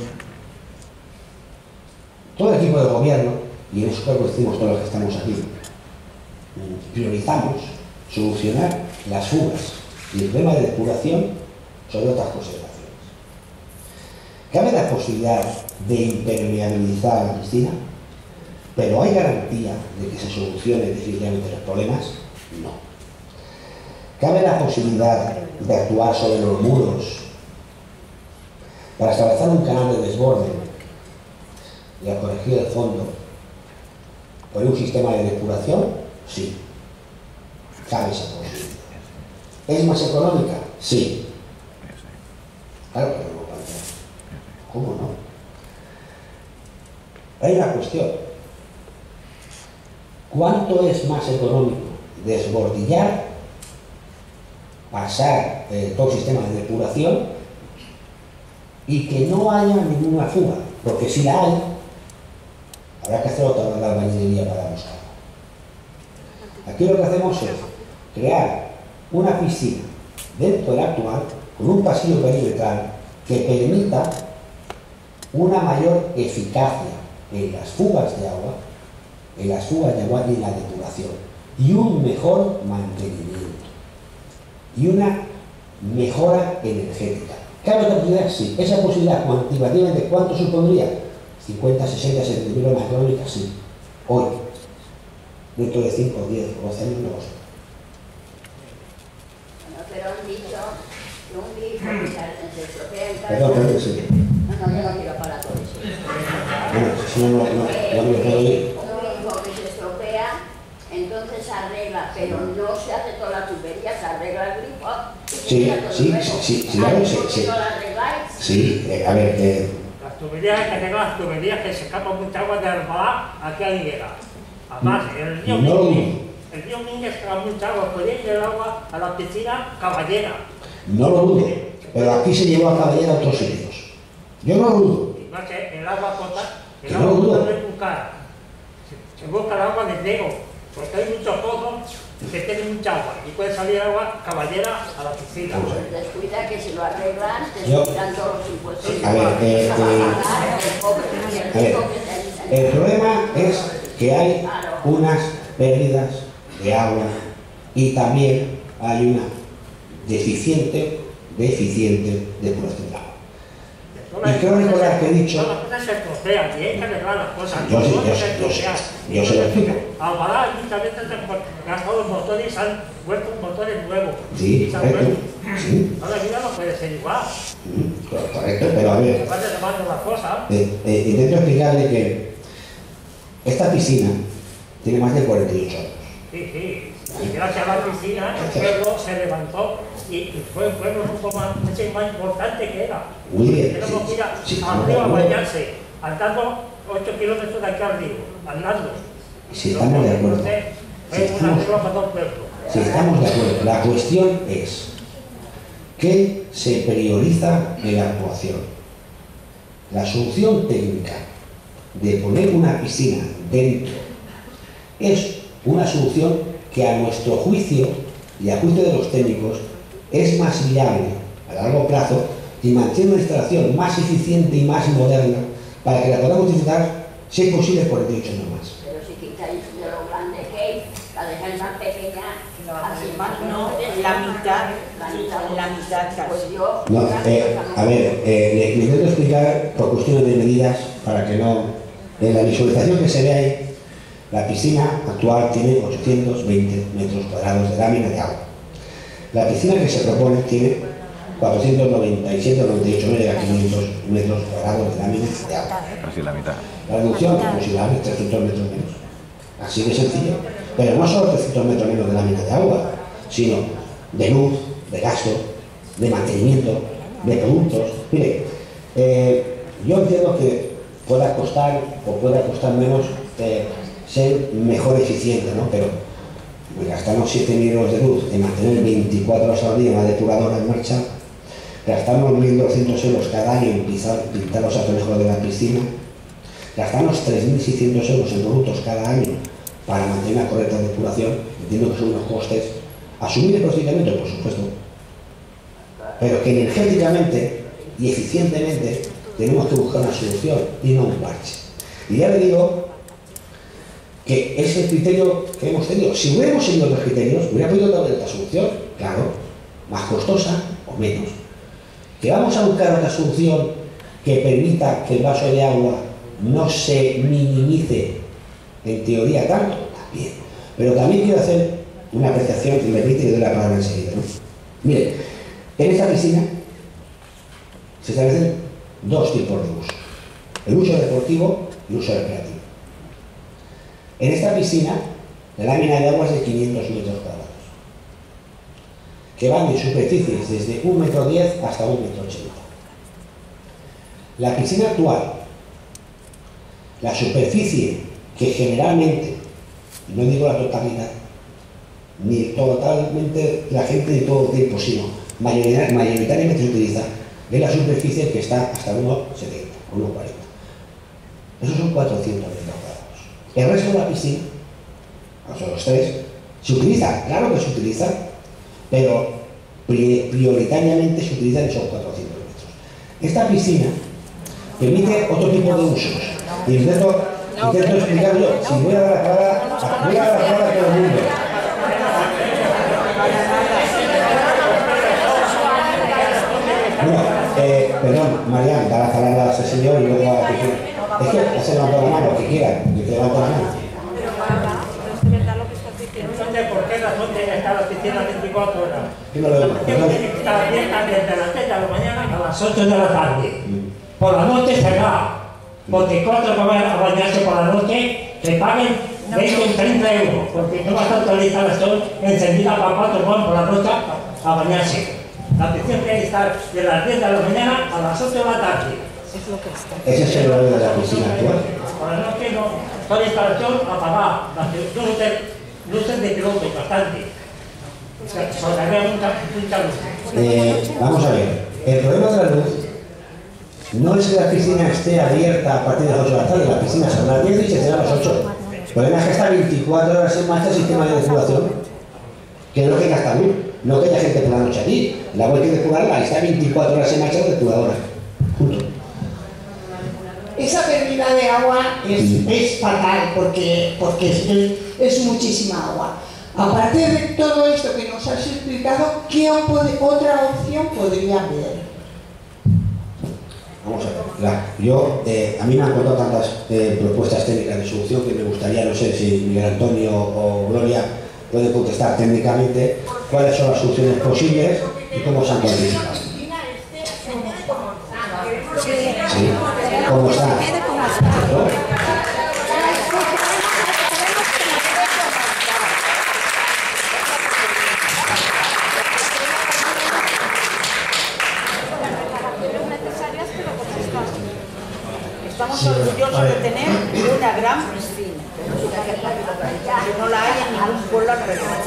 todo el equipo de gobierno, y en eso creo que decimos todos los que estamos aquí, priorizamos solucionar las fugas y el problema de depuración sobre otras consideraciones. ¿Cabe la posibilidad de impermeabilizar la piscina? ¿Pero hay garantía de que se solucionen definitivamente los problemas? No. ¿Cabe la posibilidad de actuar sobre los muros para establecer un canal de desborde y a corregir el fondo por un sistema de depuración? Sí. Cabe esa posibilidad. ¿Es más económica? Sí. Claro que no. ¿Cómo no? Hay una cuestión. ¿Cuánto es más económico desbordillar, pasar eh, todo el sistema de depuración y que no haya ninguna fuga? Porque si la hay, habrá que hacer otra la albañilería para buscarla. Aquí lo que hacemos es crear una piscina dentro del actual con un pasillo perimetral que permita una mayor eficacia en las fugas de agua, en las fugas de agua y en la depuración, y un mejor mantenimiento, y una mejora energética. ¿Cabe la posibilidad? Sí. ¿Esa posibilidad cuantitativamente cuánto supondría? cincuenta, sesenta, setenta mil más económicas, sí. Hoy, dentro de cinco, diez, doce años, no lo sé. Bueno, pero han dicho que un grifo que se estropea en casa... Perdón, perdón, sí. No, no, yo no quiero parar todo eso. Bueno, si no, no, no, no me puedo ir. Un grifo que se estropea, entonces se arregla, pero no se hace toda la tubería, se arregla el grifo. Sí, sí, sí, sí, sí, claro, sí, sí. ¿No la arregláis? Sí, eh, a ver, eh, Las tuberías hay que arreglar las tuberías que se escapa mucha agua de Albalá aquí a Higuera. Además, el río No lo dudo. Mingue, el río Mingue escapa mucha agua, podría ir el agua a la piscina Caballera. no lo dudo, pero aquí se llevó a Caballera a otros sitios. Yo no lo dudo. Y no sé, el agua potable, el Yo agua no dudo. potable es muy cara. Se, se busca el agua de Nego, porque hay muchos pozos que tienen mucha agua y puede salir agua Caballera a la piscina. Vamos a ver. Descuida que si lo arreglas, te Yo- subirán todos los impuestos. A ver, eh, eh, a ver, el problema es que hay unas pérdidas de agua y también hay una deficiente, deficiente depuración de agua. Y quiero recordar que he dicho... Las cosas se estropean y hay que arreglar las cosas. Yo sí, no yo se sé, yo sé, estropean. yo se lo explico. Al parar, muchas veces se han gastado los motores y se han vuelto motores nuevos. Sí, Y se han correcto. vuelto. Sí. Ahora la vida no puede ser igual. Mm, correcto, pero a ver, Aparte de más de las cosas. eh, eh, intento explicarle que esta piscina tiene más de cuarenta y ocho años. Sí, sí. Y gracias a la piscina, el pueblo se levantó y, y fue un pueblo un poco más, mucho más importante que era. Muy bien, Tenemos sí, que ir a- sí, al estamos río de a acuerdo. bañarse, andando ocho kilómetros de aquí al río, andando. Sí, estamos de acuerdo. Entonces, Sí, fue una estamos- prueba para todo el pueblo. Sí, estamos de acuerdo. La cuestión es ¿qué se prioriza en la actuación? La solución técnica de poner una piscina dentro es una solución que a nuestro juicio y a juicio de los técnicos es más viable a largo plazo y mantiene una instalación más eficiente y más moderna para que la podamos disfrutar, si es posible, cuarenta y ocho años más. Pero si quitáis de lo grande que es, la dejáis más pequeña, así más No, menos, la mitad, la mitad, la mitad casi. Pues yo, No, eh, a ver, eh, le, le intento explicar por cuestiones de medidas para que no... En la visualización que se ve ahí, la piscina actual tiene ochocientos veinte metros cuadrados de lámina de agua. La piscina que se propone tiene cuatrocientos noventa y siete noventa y ocho quinientos metros cuadrados de lámina de agua. Casi la mitad. La reducción es considerable, trescientos metros menos. Así de sencillo. Pero no solo trescientos metros menos de lámina de agua, sino de luz, de gasto, de mantenimiento, de productos. Mire, eh, yo entiendo que pueda costar o pueda costar menos eh, ser mejor eficiente, ¿no? Pero gastamos siete mil euros de luz en mantener veinticuatro horas al día una depuradora en marcha, gastamos mil doscientos euros cada año en pintar, pintar los azulejos de la piscina, gastamos tres mil seiscientos euros en productos cada año para mantener una correcta depuración. Entiendo que son unos costes asumibles por el ayuntamiento, por supuesto, pero que energéticamente y eficientemente tenemos que buscar una solución y no un parche. Y ya le digo que es el criterio que hemos tenido. Si hubiéramos seguido los criterios, hubiera podido dar otra solución, claro, más costosa o menos. Que vamos a buscar otra solución que permita que el vaso de agua no se minimice en teoría tanto, también. Pero también quiero hacer una apreciación que me permite y le doy la palabra enseguida, ¿no? Mire, en esta piscina se establecen dos tipos de uso: el uso deportivo y el uso recreativo. En esta piscina, la lámina de agua es de quinientos metros cuadrados, que van de superficies desde un metro diez hasta un metro ochenta. La piscina actual, la superficie que generalmente, no digo la totalidad, ni totalmente la gente de todo tiempo, sino mayoritariamente se utiliza, es la superficie que está hasta uno setenta, uno cuarenta. Esos son cuatrocientos metros cuadrados. El resto de la piscina, o sea, los tres, se utiliza, claro que se utiliza, pero prioritariamente se utilizan esos cuatrocientos metros. Esta piscina permite otro tipo de usos. Y intento, intento explicar yo. Si voy a dar la palabra, voy a dar la palabra a todo el mundo. Bueno, eh, perdón, Marian, da la palabra a ese señor y luego a la piscina. Es que se levanta la mano, que quieran, que te levanta la mano. Entonces, ¿por qué razón tiene que estar la piscina veinticuatro horas? Yo no lo veo, ¿Por qué perdón. tiene que estar abierta desde las seis de la mañana a las ocho de la tarde? Por la noche cerrada. Porque cuatro que van a bañarse por la noche que paguen veinte o treinta euros. Porque no va a estar toda la instalación encendida para cuatro que van por la noche a bañarse. La piscina tiene que estar de las diez de la mañana a las ocho de la tarde. Ese es el horario de la piscina actual. Por la noche no. Toda la instalación apagada. Las luces, luces de piloto bastante. Soldaría mucha, mucha luz. Eh, vamos a ver, el problema de la luz no es que la piscina esté abierta a partir de las ocho de la tarde, la piscina se abre a las diez y se cierra a las ocho. El problema es que está veinticuatro horas en marcha el sistema de depuración, que es lo que gasta luz, no que haya gente por la noche allí. El agua hay que depurarla, está veinticuatro horas en marcha la depuradora. Punto. Esa pérdida de agua es, es fatal porque, porque es, es muchísima agua. Aparte de todo esto que nos has explicado, ¿qué otra opción podría haber? Vamos a ver, claro, yo, eh, a mí me han contado tantas eh, propuestas técnicas de solución que me gustaría, no sé si Miguel Antonio o Gloria puede contestar técnicamente cuáles son las soluciones posibles y cómo se han cuantificado. Sí, ¿cómo está? ¿No? Estamos orgullosos de tener una gran piscina, que no la hay en ningún pueblo alrededor.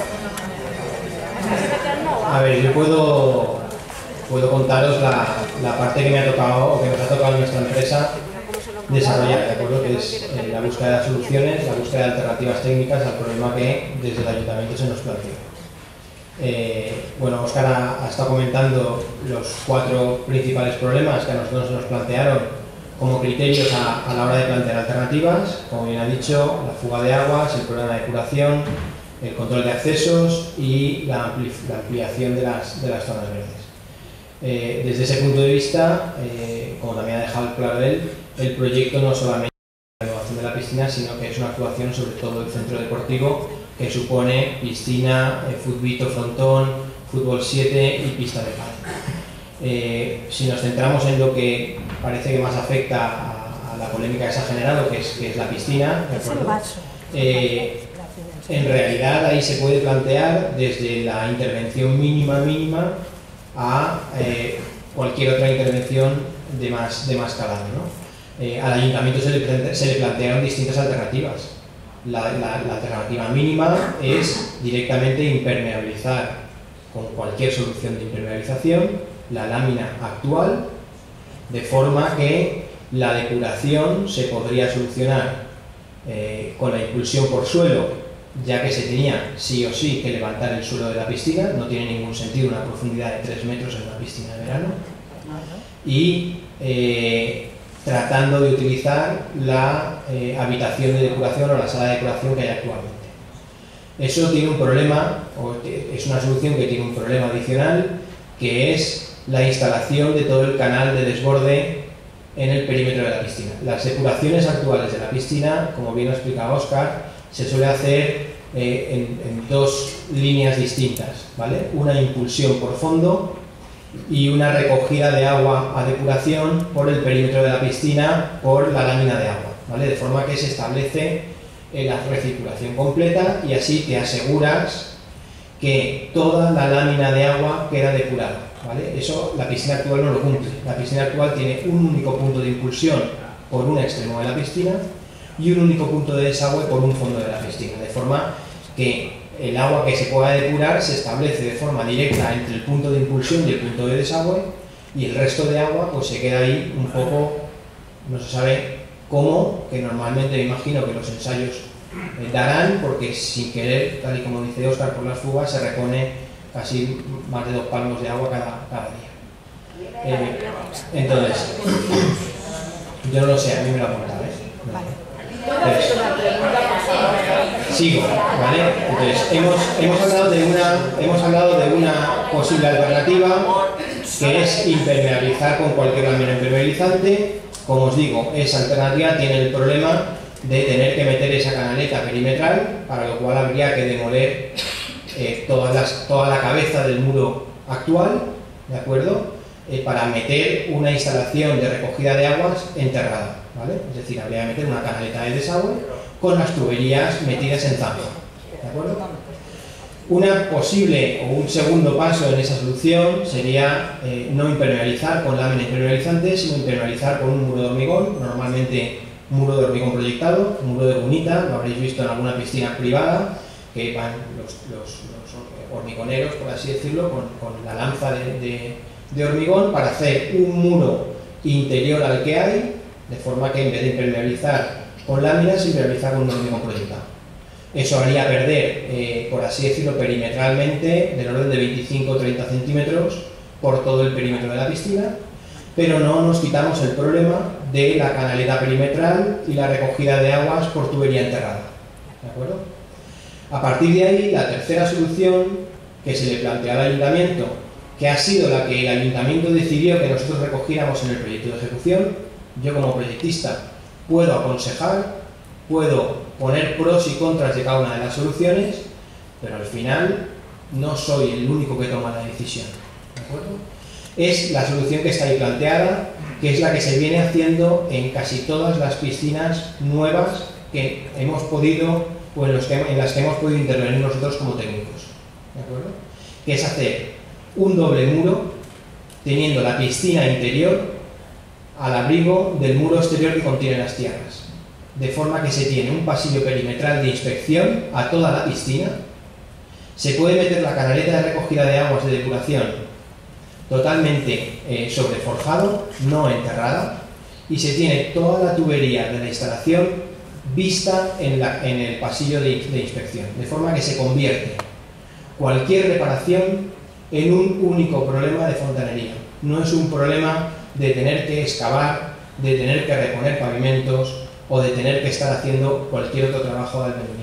A ver, yo puedo, puedo contaros la, la parte que me ha tocado, o que nos ha tocado en nuestra empresa desarrollar, ¿de acuerdo? Que es eh, la búsqueda de soluciones, la búsqueda de alternativas técnicas al problema que desde el ayuntamiento se nos plantea. Eh, bueno, Óscar ha, ha estado comentando los cuatro principales problemas que a nosotros se nos plantearon como criterios a, a la hora de plantear alternativas, como bien ha dicho, la fuga de aguas, el problema de depuración, el control de accesos y la, ampli la ampliación de las, de las zonas verdes. Eh, desde ese punto de vista, eh, como también ha dejado claro él, el proyecto no solamente es la renovación de la piscina, sino que es una actuación sobre todo el centro deportivo, que supone piscina, eh, futbito, frontón, fútbol siete y pista de pádel. Eh, si nos centramos en lo que parece que más afecta a, a la polémica que se ha generado, que es, que es la piscina, ¿de acuerdo? Eh, en realidad ahí se puede plantear desde la intervención mínima mínima a eh, cualquier otra intervención de más, de más calado, ¿no? Eh, al ayuntamiento se le, se le plantearon distintas alternativas. La, la, la alternativa mínima es directamente impermeabilizar con cualquier solución de impermeabilización la lámina actual, de forma que la depuración se podría solucionar eh, con la impulsión por suelo, ya que se tenía sí o sí que levantar el suelo de la piscina, no tiene ningún sentido una profundidad de tres metros en una piscina de verano, y eh, tratando de utilizar la eh, habitación de depuración o la sala de depuración que hay actualmente. Eso tiene un problema, o es una solución que tiene un problema adicional, que es la instalación de todo el canal de desborde en el perímetro de la piscina. Las depuraciones actuales de la piscina, como bien lo explica Óscar, se suele hacer eh, en, en dos líneas distintas, ¿vale? Una impulsión por fondo y una recogida de agua a depuración por el perímetro de la piscina por la lámina de agua, ¿vale? De forma que se establece eh, la recirculación completa y así te aseguras que toda la lámina de agua queda depurada, ¿vale? Eso la piscina actual no lo cumple. La piscina actual tiene un único punto de impulsión por un extremo de la piscina y un único punto de desagüe por un fondo de la piscina, de forma que el agua que se pueda depurar se establece de forma directa entre el punto de impulsión y el punto de desagüe, y el resto de agua pues se queda ahí un poco, no se sabe cómo, que normalmente me imagino que los ensayos eh, darán, porque sin querer, tal y como dice Óscar, por las fugas se repone casi más de dos palmos de agua cada, cada día. Eh, entonces, yo no lo sé, a mí me lo ha contado, ¿eh? Entonces, sigo, ¿vale? Entonces, hemos, hemos, hablado de una, hemos hablado de una posible alternativa, que es impermeabilizar con cualquier lámina impermeabilizante. Como os digo, esa alternativa tiene el problema de tener que meter esa canaleta perimetral, para lo cual habría que demoler eh, todas las, toda la cabeza del muro actual, ¿de acuerdo? Eh, para meter una instalación de recogida de aguas enterrada, ¿vale? Es decir, habría que meter una canaleta de desagüe con las tuberías metidas en zanja, ¿de acuerdo? Una posible o un segundo paso en esa solución sería eh, no impermeabilizar con lámina impermeabilizante, sino impermeabilizar con un muro de hormigón, normalmente muro de hormigón proyectado, muro de cunita, lo habréis visto en alguna piscina privada, que van los, los, los hormigoneros, por así decirlo, con, con la lanza de, de, de hormigón para hacer un muro interior al que hay, de forma que en vez de impermeabilizar con láminas, impermeabilizar con un hormigón proyectado. Eso haría perder, eh, por así decirlo, perimetralmente del orden de veinticinco o treinta centímetros por todo el perímetro de la piscina, pero no nos quitamos el problema de la canaleta perimetral y la recogida de aguas por tubería enterrada, ¿de acuerdo? A partir de ahí, la tercera solución que se le plantea al ayuntamiento que ha sido la que el ayuntamiento decidió que nosotros recogiéramos en el proyecto de ejecución. Yo como proyectista puedo aconsejar, puedo poner pros y contras de cada una de las soluciones, pero al final no soy el único que toma la decisión, ¿de acuerdo? Es la solución que está ahí planteada, que es la que se viene haciendo en casi todas las piscinas nuevas que hemos podido, o en, los que, en las que hemos podido intervenir nosotros como técnicos, ¿de acuerdo? Que es hacer un doble muro teniendo la piscina interior al abrigo del muro exterior que contiene las tierras, de forma que se tiene un pasillo perimetral de inspección a toda la piscina. Se puede meter la canaleta de recogida de aguas de depuración totalmente eh, sobreforjado, no enterrada, y se tiene toda la tubería de la instalación vista en, la, en el pasillo de, de inspección, de forma que se convierte cualquier reparación en un único problema de fontanería. No es un problema de tener que excavar, de tener que reponer pavimentos o de tener que estar haciendo cualquier otro trabajo de albañilería.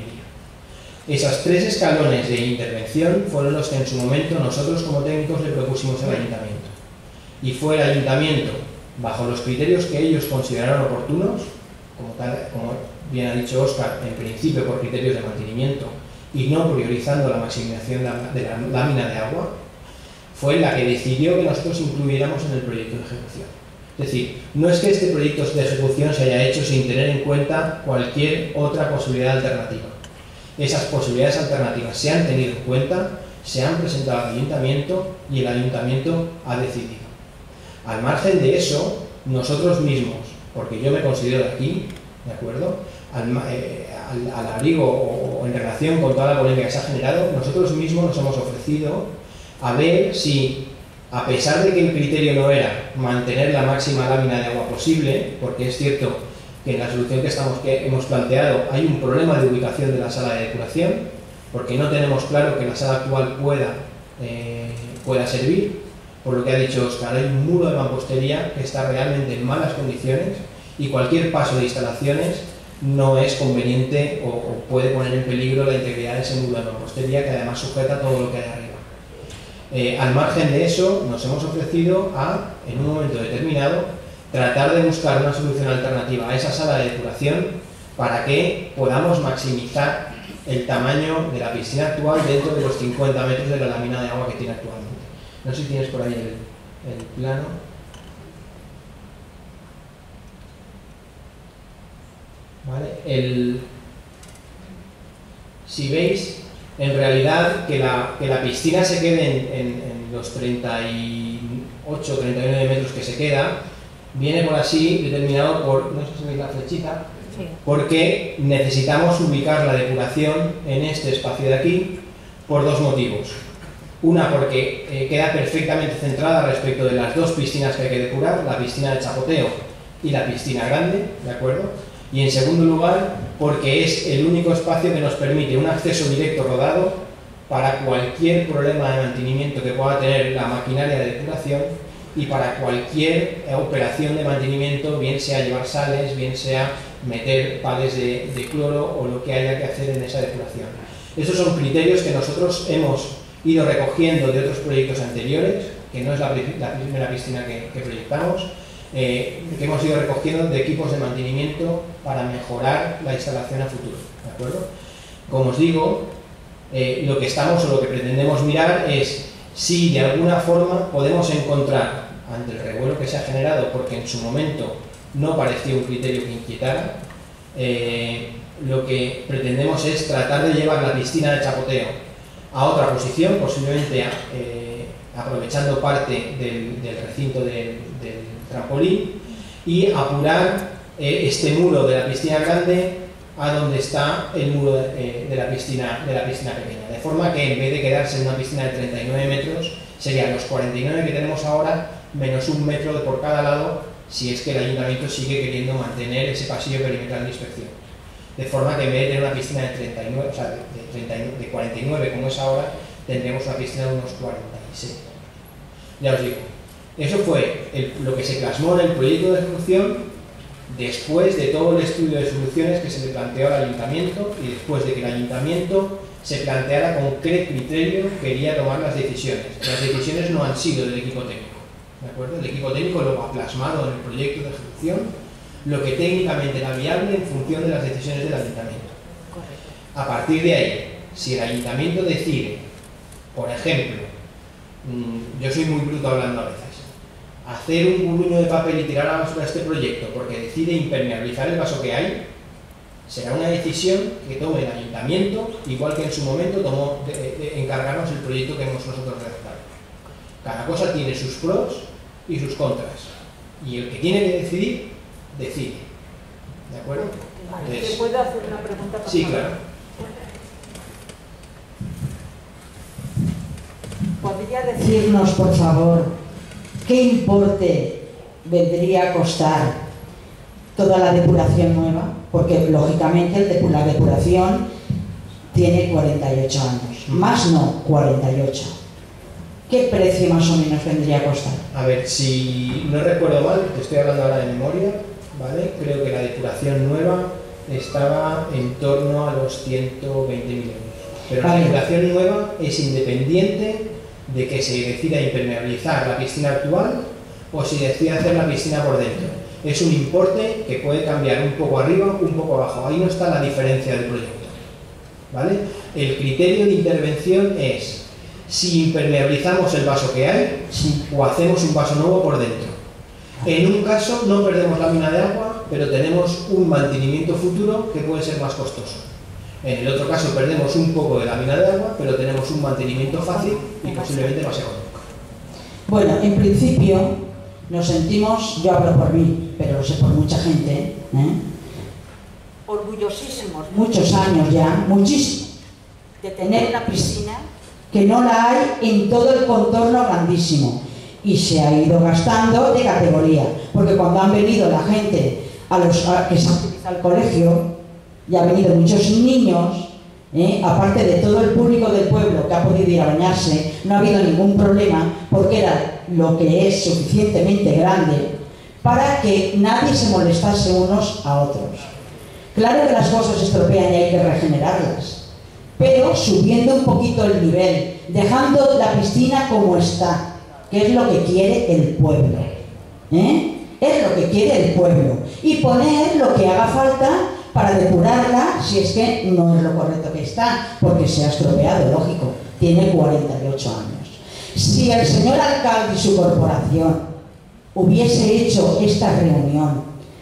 Esos tres escalones de intervención fueron los que en su momento nosotros como técnicos le propusimos al ayuntamiento. Y fue el ayuntamiento, bajo los criterios que ellos consideraron oportunos, como, tal, como bien ha dicho Óscar, en principio por criterios de mantenimiento y no priorizando la maximización de la lámina de agua, fue la que decidió que nosotros incluyéramos en el proyecto de ejecución. Es decir, no es que este proyecto de ejecución se haya hecho sin tener en cuenta cualquier otra posibilidad alternativa. Esas posibilidades alternativas se han tenido en cuenta, se han presentado al ayuntamiento y el ayuntamiento ha decidido. Al margen de eso, nosotros mismos, porque yo me considero de aquí, ¿de acuerdo? Al, eh, al, al abrigo o, o en relación con toda la polémica que se ha generado, nosotros mismos nos hemos ofrecido a ver si, a pesar de que el criterio no era mantener la máxima lámina de agua posible, porque es cierto que en la solución que, estamos, que hemos planteado hay un problema de ubicación de la sala de depuración, porque no tenemos claro que la sala actual pueda, eh, pueda servir, por lo que ha dicho Óscar, hay un muro de mampostería que está realmente en malas condiciones y cualquier paso de instalaciones no es conveniente o, o puede poner en peligro la integridad de ese muro de mampostería que además sujeta todo lo que hay arriba. Eh, al margen de eso, nos hemos ofrecido a, en un momento determinado, tratar de buscar una solución alternativa a esa sala de depuración para que podamos maximizar el tamaño de la piscina actual dentro de los cincuenta metros de la lámina de agua que tiene actualmente. No sé si tienes por ahí el, el plano. ¿Vale? El, si veis, en realidad que la, que la piscina se quede en, en, en los treinta y ocho, treinta y nueve metros que se queda, viene por así determinado por, no sé si veis la flechita, sí, porque necesitamos ubicar la depuración en este espacio de aquí por dos motivos. Una, porque eh, queda perfectamente centrada respecto de las dos piscinas que hay que depurar, la piscina de chapoteo y la piscina grande, ¿de acuerdo? Y en segundo lugar, porque es el único espacio que nos permite un acceso directo rodado para cualquier problema de mantenimiento que pueda tener la maquinaria de depuración y para cualquier operación de mantenimiento, bien sea llevar sales, bien sea meter pales de, de cloro o lo que haya que hacer en esa depuración. Esos son criterios que nosotros hemos ido recogiendo de otros proyectos anteriores, que no es la, la primera piscina que, que proyectamos, eh, que hemos ido recogiendo de equipos de mantenimiento para mejorar la instalación a futuro, ¿de acuerdo? Como os digo, eh, lo que estamos o lo que pretendemos mirar es si de alguna forma podemos encontrar, ante el revuelo que se ha generado, porque en su momento no parecía un criterio que inquietara, eh, lo que pretendemos es tratar de llevar la piscina de chapoteo a otra posición, posiblemente eh, aprovechando parte del, del recinto del, del trampolín, y apurar eh, este muro de la piscina grande a donde está el muro de, eh, de, la piscina, de la piscina pequeña, de forma que en vez de quedarse en una piscina de treinta y nueve metros, serían los cuarenta y nueve que tenemos ahora, menos un metro de por cada lado, si es que el ayuntamiento sigue queriendo mantener ese pasillo perimetral de inspección. De forma que en vez de tener una piscina de, treinta y nueve, o sea, de, treinta y nueve, de cuarenta y nueve como es ahora, tendremos una piscina de unos cuarenta y seis. Ya os digo, eso fue el, lo que se plasmó en el proyecto de ejecución después de todo el estudio de soluciones que se le planteó al ayuntamiento y después de que el ayuntamiento se planteara con qué criterio quería tomar las decisiones. Las decisiones no han sido del equipo técnico, ¿de acuerdo? El equipo técnico luego ha plasmado en el proyecto de ejecución lo que técnicamente era viable en función de las decisiones del ayuntamiento. A partir de ahí, si el ayuntamiento decide, por ejemplo, yo soy muy bruto hablando a veces, hacer un burruño de papel y tirar a la basura este proyecto porque decide impermeabilizar el vaso que hay, será una decisión que tome el ayuntamiento, igual que en su momento tomó de, de encargarnos el proyecto que hemos nosotros redactado. Cada cosa tiene sus pros y sus contras, y el que tiene que decidir, decide. ¿De acuerdo? Entonces, ¿Te puedo hacer una pregunta? Sí, claro. ¿Podría decirnos, por favor, qué importe vendría a costar toda la depuración nueva? Porque, lógicamente, la depuración tiene cuarenta y ocho años. Más no, cuarenta y ocho. ¿Qué precio más o menos vendría a costar? A ver, si no recuerdo mal, te estoy hablando ahora de memoria, ¿vale? Creo que la depuración nueva estaba en torno a los ciento veinte mil euros. Pero vale. La depuración nueva es independiente de que se decida impermeabilizar la piscina actual o si decida hacer la piscina por dentro. Es un importe que puede cambiar un poco arriba, un poco abajo. Ahí no está la diferencia del proyecto, ¿vale? El criterio de intervención es si impermeabilizamos el vaso que hay, sí, o hacemos un vaso nuevo por dentro. En un caso no perdemos la mina de agua, pero tenemos un mantenimiento futuro que puede ser más costoso. En el otro caso perdemos un poco de la mina de agua, pero tenemos un mantenimiento fácil y posiblemente más económico. Bueno, en principio nos sentimos, yo hablo por mí, pero lo sé por mucha gente, ¿eh? Orgullosísimos. Muchos años ya, muchísimos, de tener una piscina que no la hay en todo el contorno grandísimo y se ha ido gastando de categoría, porque cuando han venido la gente a los a, que se han utilizado el colegio, y han venido muchos niños, ¿eh? Aparte de todo el público del pueblo que ha podido ir a bañarse, no ha habido ningún problema porque era lo que es suficientemente grande para que nadie se molestase unos a otros. Claro que las cosas se estropean y hay que regenerarlas, pero subiendo un poquito el nivel, dejando la piscina como está, que es lo que quiere el pueblo, ¿eh? Es lo que quiere el pueblo, y poner lo que haga falta para depurarla, si es que no es lo correcto que está, porque se ha estropeado, lógico, tiene cuarenta y ocho años. Si el señor alcalde y su corporación hubiese hecho esta reunión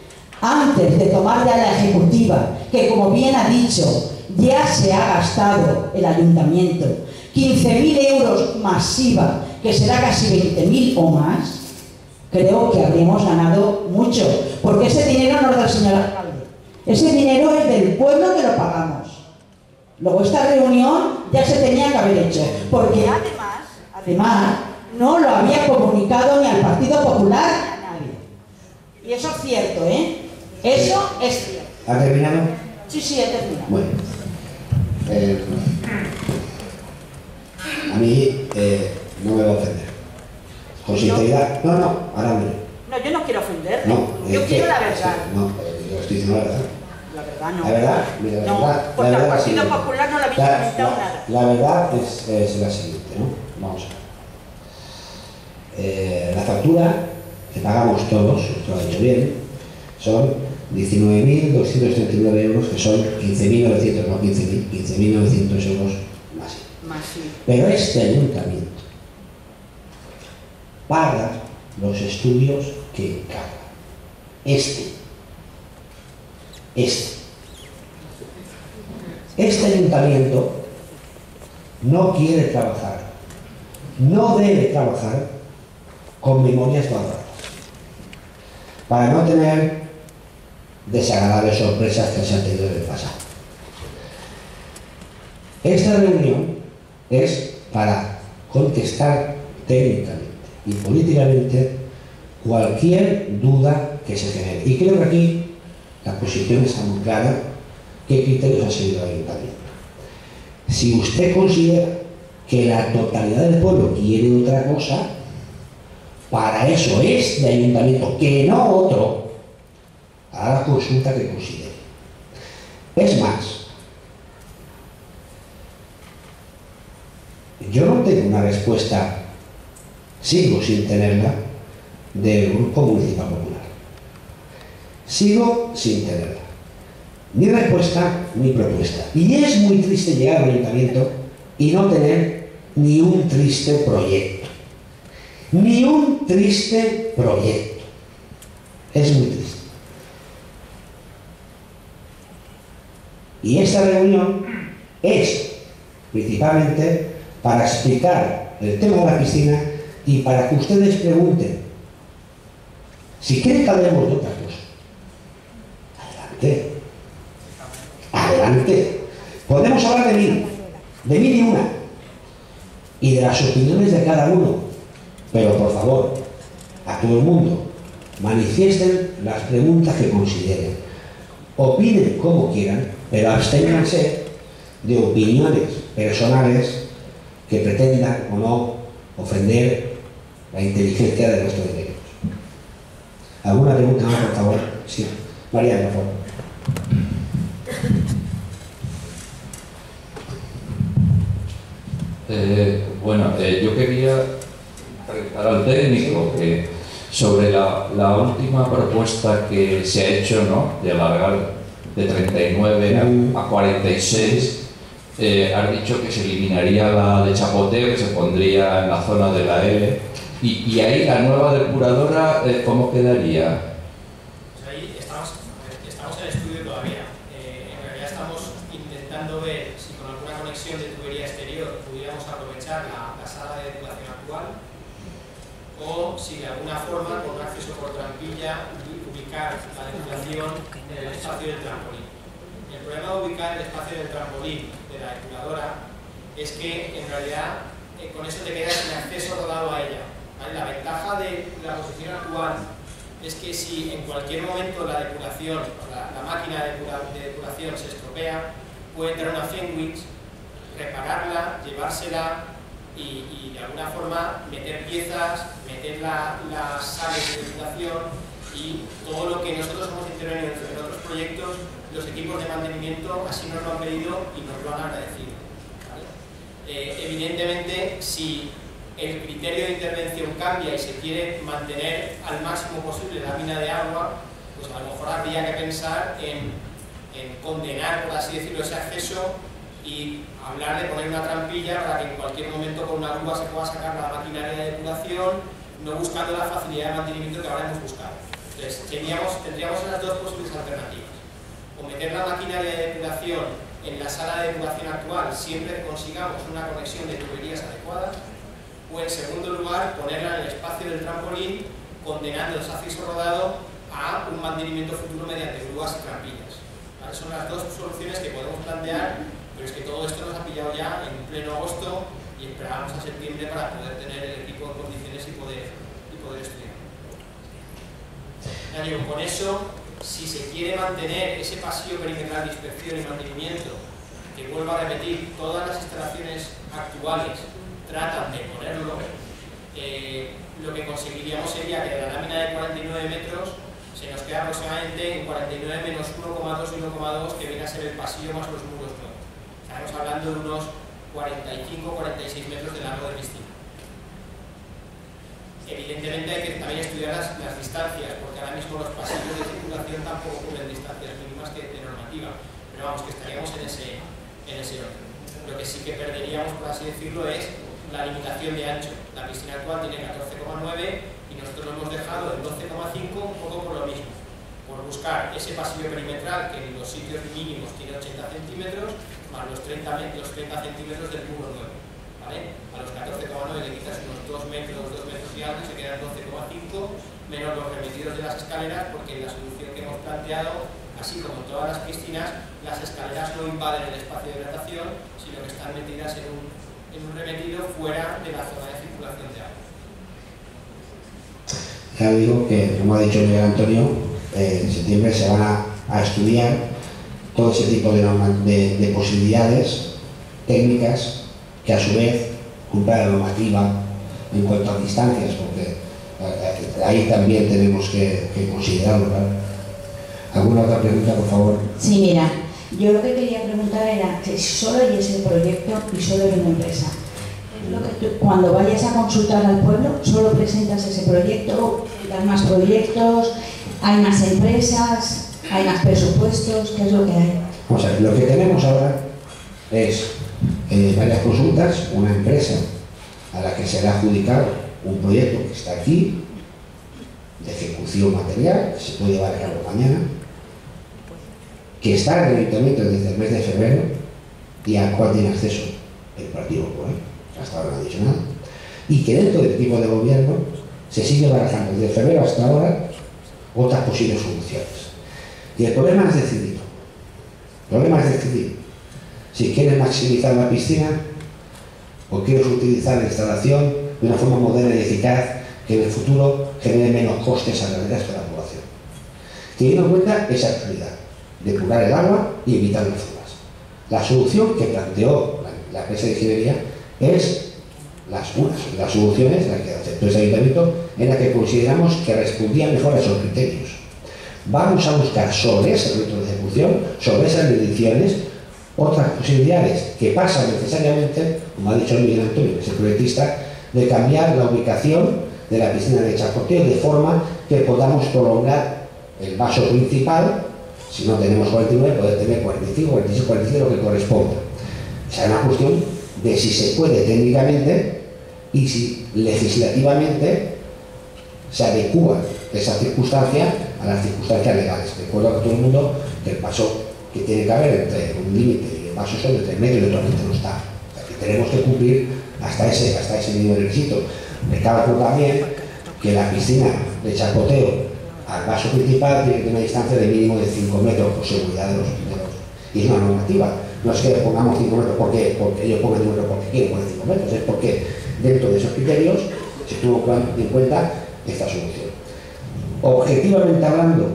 antes de tomar ya la ejecutiva, que como bien ha dicho, ya se ha gastado el ayuntamiento quince mil euros masiva, que será casi veinte mil o más, creo que habríamos ganado mucho, porque ese dinero no es del señor alcalde. Ese dinero es del pueblo que lo pagamos. Luego esta reunión ya se tenía que haber hecho, porque además, además no lo había comunicado ni al Partido Popular ni a nadie. Y eso es cierto, ¿eh? Eso es cierto. ¿Ha terminado? Sí, sí, he terminado. Bueno. Eh, a mí eh, no me va a ofender. Con sinceridad. No, no, ahora hombre. No, yo no quiero ofenderme. No, yo es quiero que, la verdad. No, yo estoy diciendo la verdad. La verdad no. La verdad, mira, la no, verdad. porque la al verdad Partido sí. Popular no le habéis la, comentado la, nada. La verdad es, es la siguiente, ¿no? Vamos a ver. Eh, la factura que pagamos todos, esto lo ha dicho bien, son diecinueve mil doscientos treinta y nueve euros, que son quince mil novecientos, no quince mil, quince mil novecientos euros más. Más sí. Pero este ayuntamiento paga los estudios que encarga. Este. Este. Este ayuntamiento no quiere trabajar, no debe trabajar con memorias cuadradas, para no tener desagradables sorpresas que se han tenido en el pasado. Esta reunión es para contestar técnicamente y políticamente cualquier duda que se genere. Y creo que aquí la posición está muy clara, qué criterios ha seguido el ayuntamiento. Si usted considera que la totalidad del pueblo quiere otra cosa, para eso es de ayuntamiento, que no otro, haga la consulta que considere. Es más, yo no tengo una respuesta, sigo sin tenerla, del Grupo Municipal Popular. Sigo sin tenerla. Ni respuesta ni propuesta. Y es muy triste llegar al ayuntamiento y no tener ni un triste proyecto. Ni un triste proyecto. Es muy triste. Y esta reunión es principalmente para explicar el tema de la piscina y para que ustedes pregunten si quieren que hablemos de otra cosa. Adelante. Adelante. Podemos hablar de mí, de mí y una, y de las opiniones de cada uno. Pero por favor, a todo el mundo, manifiesten las preguntas que consideren. Opinen como quieran, pero absténganse de opiniones personales que pretendan o no ofender la inteligencia del resto de ellos. ¿Alguna pregunta más, por favor? Sí. María, por favor. Eh, bueno, eh, yo quería preguntar al técnico que sobre la, la última propuesta que se ha hecho, ¿no?, de alargar de treinta y nueve a, a cuarenta y seis, eh, has dicho que se eliminaría la de Chapoteo, que se pondría en la zona de la L, y, y ahí la nueva depuradora, eh, ¿cómo quedaría? Pues ahí estamos, estamos en estudio todavía. Eh, en realidad estamos intentando ver si con alguna conexión de tubería exterior pudiéramos aprovechar la, la sala de depuración actual, o si de alguna forma, con un acceso por trampilla, ubicar la depuración en el espacio del trampolín. El problema de ubicar el espacio del trampolín de la depuradora es que en realidad eh, con eso te quedas sin acceso rodado a ella. ¿Vale? La ventaja de la posición actual es que si en cualquier momento la depuración, la, la máquina de, depura, de depuración se estropea, puede entrar una Fenwix, repararla, llevársela y, y de alguna forma meter piezas, meter la, las sales de depuración y todo lo que nosotros hemos intervenido en otros proyectos, los equipos de mantenimiento así nos lo han pedido y nos lo han agradecido. ¿Vale? Eh, evidentemente, si el criterio de intervención cambia y se quiere mantener al máximo posible la mina de agua, pues a lo mejor habría que pensar en, en condenar, por así decirlo, ese acceso y hablar de poner una trampilla para que en cualquier momento con una grúa se pueda sacar la maquinaria de depuración, no buscando la facilidad de mantenimiento que ahora hemos buscado. Entonces, tendríamos, tendríamos las dos posibles alternativas. O meter la maquinaria de depuración en la sala de depuración actual siempre que consigamos una conexión de tuberías adecuadas, o en segundo lugar ponerla en el espacio del trampolín condenando el acceso rodado a un mantenimiento futuro mediante grúas y trampillas. ¿Vale? Son las dos soluciones que podemos plantear, pero es que todo esto nos ha pillado ya en pleno agosto y esperábamos a septiembre para poder tener el equipo en condiciones y poder, y poder estudiar. Ya digo, con eso, si se quiere mantener ese pasillo perimetral de inspección y mantenimiento, que vuelvo a repetir, todas las instalaciones actuales tratan de ponerlo, eh, lo que conseguiríamos sería que de la lámina de cuarenta y nueve metros se nos queda aproximadamente en cuarenta y nueve menos uno coma dos y uno coma dos, que viene a ser el pasillo más los muros nuevos. Estamos hablando de unos cuarenta y cinco a cuarenta y seis metros de largo de piscina. Evidentemente hay que también estudiar las, las distancias, porque ahora mismo los pasillos de circulación tampoco cubren distancias mínimas que de normativa, pero vamos, que estaríamos en ese, en ese orden. Lo que sí que perderíamos, por así decirlo, es la limitación de ancho. La piscina actual tiene catorce coma nueve y nosotros lo hemos dejado en doce coma cinco, un poco por lo mismo, por buscar ese pasillo perimetral que en los sitios mínimos tiene ochenta centímetros, más los treinta, los treinta centímetros del muro nuevo. ¿Vale? A los catorce coma nueve le quitas unos dos metros, dos metros y algo, y se quedan doce coma cinco, menos los remetidos de las escaleras, porque en la solución que hemos planteado, así como en todas las piscinas, las escaleras no invaden el espacio de hidratación, sino que están metidas en un, en un remetido fuera de la zona de circulación de agua. Ya digo que, como ha dicho Miguel Antonio, eh, en septiembre se van a, a estudiar todo ese tipo de, de, de posibilidades técnicas que a su vez cumpla la normativa en cuanto a distancias, porque eh, ahí también tenemos que, que considerarlo, ¿verdad? ¿Alguna otra pregunta, por favor? Sí, mira, yo lo que quería preguntar era que si solo hay ese proyecto y solo hay una empresa, Cuando vayas a consultar al pueblo, solo presentas ese proyecto, das más proyectos, hay más empresas, hay más presupuestos, ¿qué es lo que hay? O sea, lo que tenemos ahora es eh, varias consultas, una empresa a la que se le ha adjudicado un proyecto que está aquí, de ejecución material, que se puede llevar a cabo mañana, que está en el ayuntamiento desde el mes de febrero y al cual tiene acceso el Partido Popular, hasta ahora no ha dicho nada, y que dentro del equipo de gobierno se sigue barajando desde febrero hasta ahora otras posibles soluciones. Y el problema es decidir. El problema es decidir si quieres maximizar la piscina o quieres utilizar la instalación de una forma moderna y eficaz que en el futuro genere menos costes a la resto de la población. Teniendo en cuenta esa prioridad, depurar el agua y evitar las fugas. La solución que planteó la, la empresa de ingeniería es las unas, las soluciones, las que aceptó ese ayuntamiento, en las que consideramos que respondían mejor a esos criterios. Vamos a buscar sobre ese proyecto de ejecución, sobre esas mediciones, otras posibilidades que pasan necesariamente, como ha dicho Miguel Antonio, que es el proyectista, de cambiar la ubicación de la piscina de Chapoteo de forma que podamos prolongar el vaso principal. Si no tenemos cuarenta y nueve, poder tener cuarenta y cinco, cuarenta y seis, cuarenta y siete, lo que corresponda. Esa es una cuestión de si se puede técnicamente y si legislativamente se adecúa esa circunstancia a las circunstancias legales. Recuerdo a todo el mundo que el paso que tiene que haber entre un límite y el vaso son entre medio y totalmente no está. O sea, que tenemos que cumplir hasta ese, hasta ese mismo requisito. Recalco también que la piscina de Chapoteo al vaso principal tiene que tener una distancia de mínimo de cinco metros por seguridad de los, de los. Y es una normativa. No es que pongamos cinco metros porque, porque ellos pongan cinco metros porque quieren poner cinco metros, es porque dentro de esos criterios se tuvo en cuenta esta solución. Objetivamente hablando,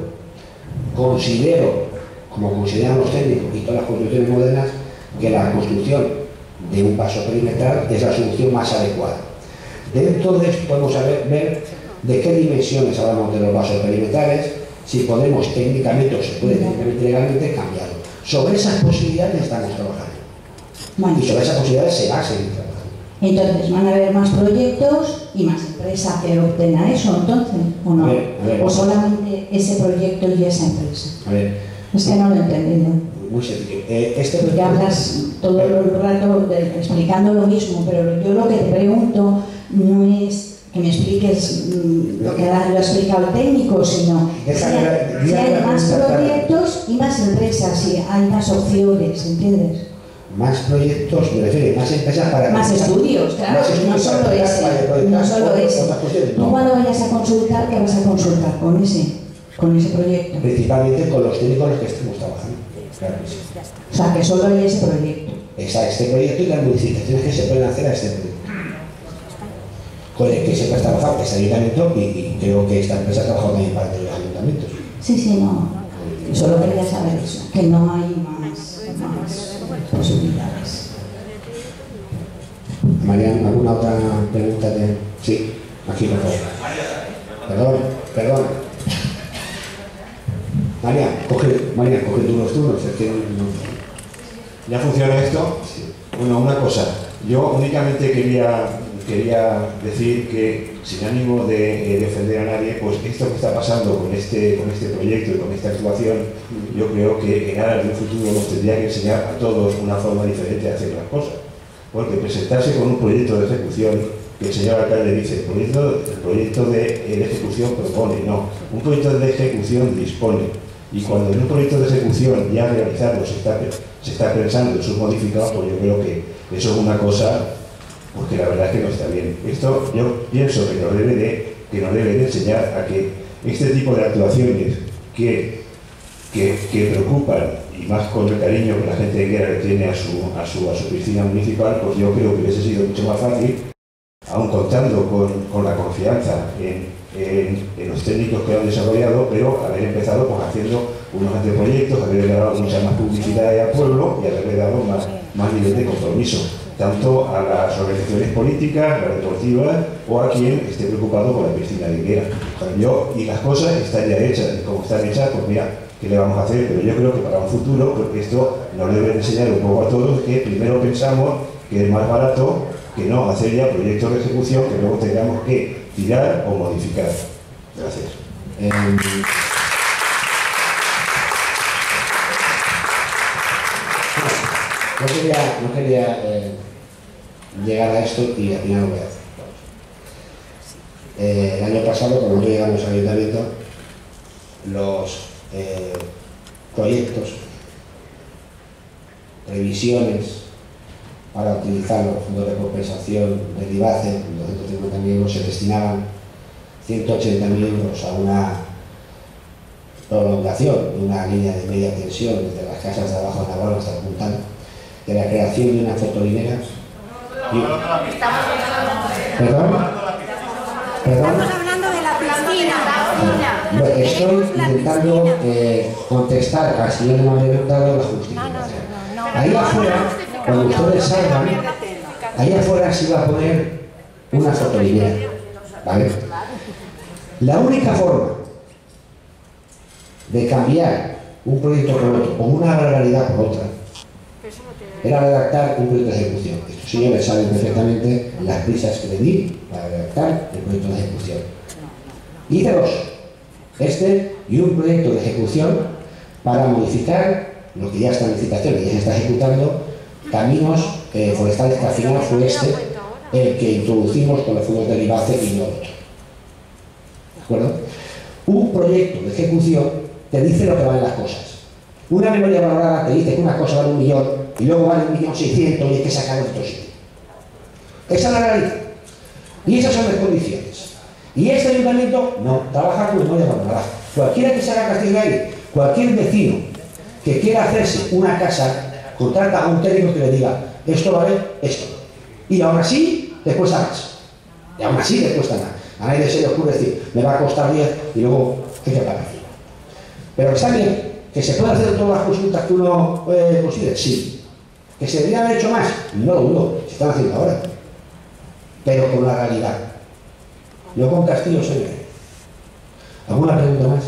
considero, como consideran los técnicos y todas las construcciones modernas, que la construcción de un paso perimetral es la solución más adecuada. Dentro de esto podemos saber, ver de qué dimensiones hablamos de los vasos perimetrales, si podemos técnicamente o se puede técnicamente legalmente cambiarlo. Sobre esas posibilidades estamos trabajando. Vale. Y sobre esas posibilidades se va a seguir trabajando. Entonces, ¿van a haber más proyectos y más empresas que obtengan eso, entonces? ¿O no? A ver, a ver, ¿O solamente ese proyecto y esa empresa? A ver. Es que no lo he entendido. Muy sencillo. Eh, este Porque hablas todo el rato de, explicando lo mismo, pero yo lo que te pregunto no es que me expliques mmm, lo que lo ha explicado el técnico, sino si hay, si hay más proyectos y más empresas, si hay más opciones, ¿entiendes? Más proyectos, me refiero, más empresas para... Más estudios, claro, más estudios no solo para ese, para no solo ese. No. Tú cuando vayas a consultar, ¿qué vas a consultar? Con ese, con ese proyecto. Principalmente con los técnicos con los que estamos trabajando. Claro que sí. O sea, que solo hay ese proyecto. Está este proyecto y las modificaciones que se pueden hacer a este proyecto. Con el que siempre ha trabajado este ayuntamiento y, y creo que esta empresa ha trabajado también para los ayuntamientos. Sí, sí, no. Solo quería saber eso, que no hay más, más posibilidades. Marian, ¿alguna otra pregunta? De... Sí, aquí por favor. Perdón, perdón. Marian, coge, Marian, coge tú los turnos. Es que no, no... ¿Ya funciona esto? Sí. Bueno, una cosa. Yo únicamente quería, quería decir que, sin ánimo de eh, defender a nadie, pues esto que está pasando con este, con este proyecto y con esta actuación, yo creo que en aras de un futuro nos tendría que enseñar a todos una forma diferente de hacer las cosas. Porque presentarse con un proyecto de ejecución, que el señor alcalde dice, el proyecto, el proyecto de, de ejecución propone, no, un proyecto de ejecución dispone. Y cuando en un proyecto de ejecución ya realizado se está, se está pensando en sus modificados, pues yo creo que eso es una cosa porque la verdad es que no está bien. Esto yo pienso que nos debe de, que nos debe de enseñar a que este tipo de actuaciones que, que, que preocupan, y más con el cariño que la gente de Guera le tiene a su, a, su, a su piscina municipal, pues yo creo que hubiese sido mucho más fácil, aun contando con, con la confianza en, en, en los técnicos que lo han desarrollado, pero haber empezado pues, haciendo unos anteproyectos, haberle dado mucha más publicidad al pueblo y haberle dado más, más nivel de compromiso, tanto a las organizaciones políticas, las deportivas o a quien esté preocupado por la piscina de Higuera. Yo, y las cosas están ya hechas, y como están hechas, pues mira, ¿qué le vamos a hacer? Pero yo creo que para un futuro, porque esto nos debe enseñar un poco a todos que primero pensamos que es más barato que no hacer ya proyectos de ejecución que luego tengamos que tirar o modificar. Gracias. Eh, no quería, no quería eh, llegar a esto y al final lo voy a hacer. Eh, el año pasado, cuando llegamos al ayuntamiento, los eh, proyectos, previsiones para utilizar los fondos de compensación del IBACE, doscientos cincuenta mil euros, se destinaban ciento ochenta mil euros a una prolongación de una línea de media tensión desde las casas de abajo de Navarro hasta el Puntal, de la creación de una fotolinera. Y... ¿Perdón? ¿Perdón? Estamos hablando de la piscina. Bueno, estoy intentando eh, contestar al señor que me ha preguntado la justificación. Ahí afuera, cuando ustedes salgan, ahí afuera se iba a poner una fotolinera, ¿vale? La única forma de cambiar un proyecto por otro, o una barbaridad por otra, era redactar un proyecto de ejecución. Estos señores saben perfectamente las prisas que le di para redactar el proyecto de ejecución. Hice dos, este y un proyecto de ejecución para modificar lo que ya está en licitación y ya se está ejecutando, caminos eh, forestales, que al final fue este el que introducimos con los fondos del IBACE y no otro. ¿De acuerdo? Un proyecto de ejecución te dice lo que valen las cosas. Una memoria valorada te dice que una cosa vale un millón y luego vale un millón seiscientos y hay que sacarlo de otro sitio. Esa es la realidad. Y esas son las condiciones. Y este ayuntamiento no trabaja con memoria valorada. Cualquiera que se haga Castigaire, cualquier vecino que quiera hacerse una casa, contrata a un técnico que le diga, esto vale esto. Y aún así, te cuesta más. Y aún así te cuesta más. A nadie se le ocurre decir, me va a costar diez y luego hay que pagar. Pero está bien, que se puede hacer todas las consultas que uno eh, considere, sí. Que se debería haber hecho más, no lo dudo, se están haciendo ahora. Pero con la realidad. Yo con Castillo soy. ¿Alguna pregunta más?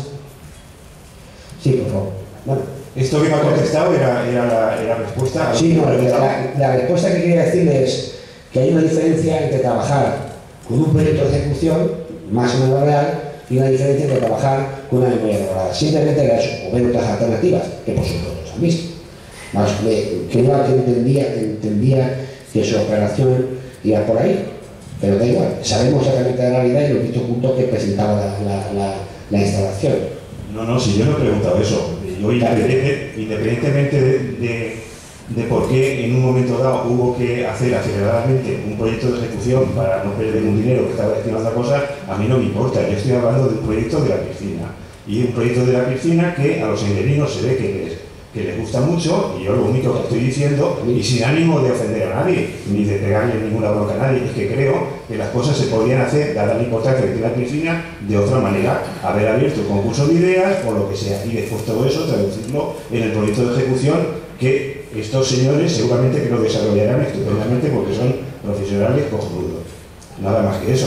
Sí, por favor. Bueno. Esto que me ha contestado era, era la era respuesta. A sí, no, la, la, la respuesta que quería decirle es que hay una diferencia entre trabajar con un proyecto de ejecución más o menos real y una diferencia entre trabajar con una memoria elaborada. Simplemente era eso, o ver otras alternativas, que por supuesto han visto. Más que, que no que entendía, entendía que su operación iba por ahí, pero da igual, sabemos exactamente la realidad y lo visto junto que presentaba la, la, la, la instalación. No, no, si yo no he preguntado eso. Yo, independientemente de, de, de por qué en un momento dado hubo que hacer aceleradamente un proyecto de ejecución para no perder un dinero que estaba destinado a otra cosa, a mí no me importa. Yo estoy hablando de un proyecto de la piscina. Y un proyecto de la piscina que a los inquilinos se ve que les, que les gusta mucho, y yo lo único que estoy diciendo, y sin ánimo de ofender a nadie, ni de pegarle ninguna bronca a nadie, es que creo que las cosas se podrían hacer, dada la importancia que tiene la piscina, de otra manera. Haber abierto un concurso de ideas, o lo que sea, y después todo eso traducirlo en el proyecto de ejecución, que estos señores seguramente que lo desarrollarán estupendamente porque son profesionales cojonudos. Nada más que eso.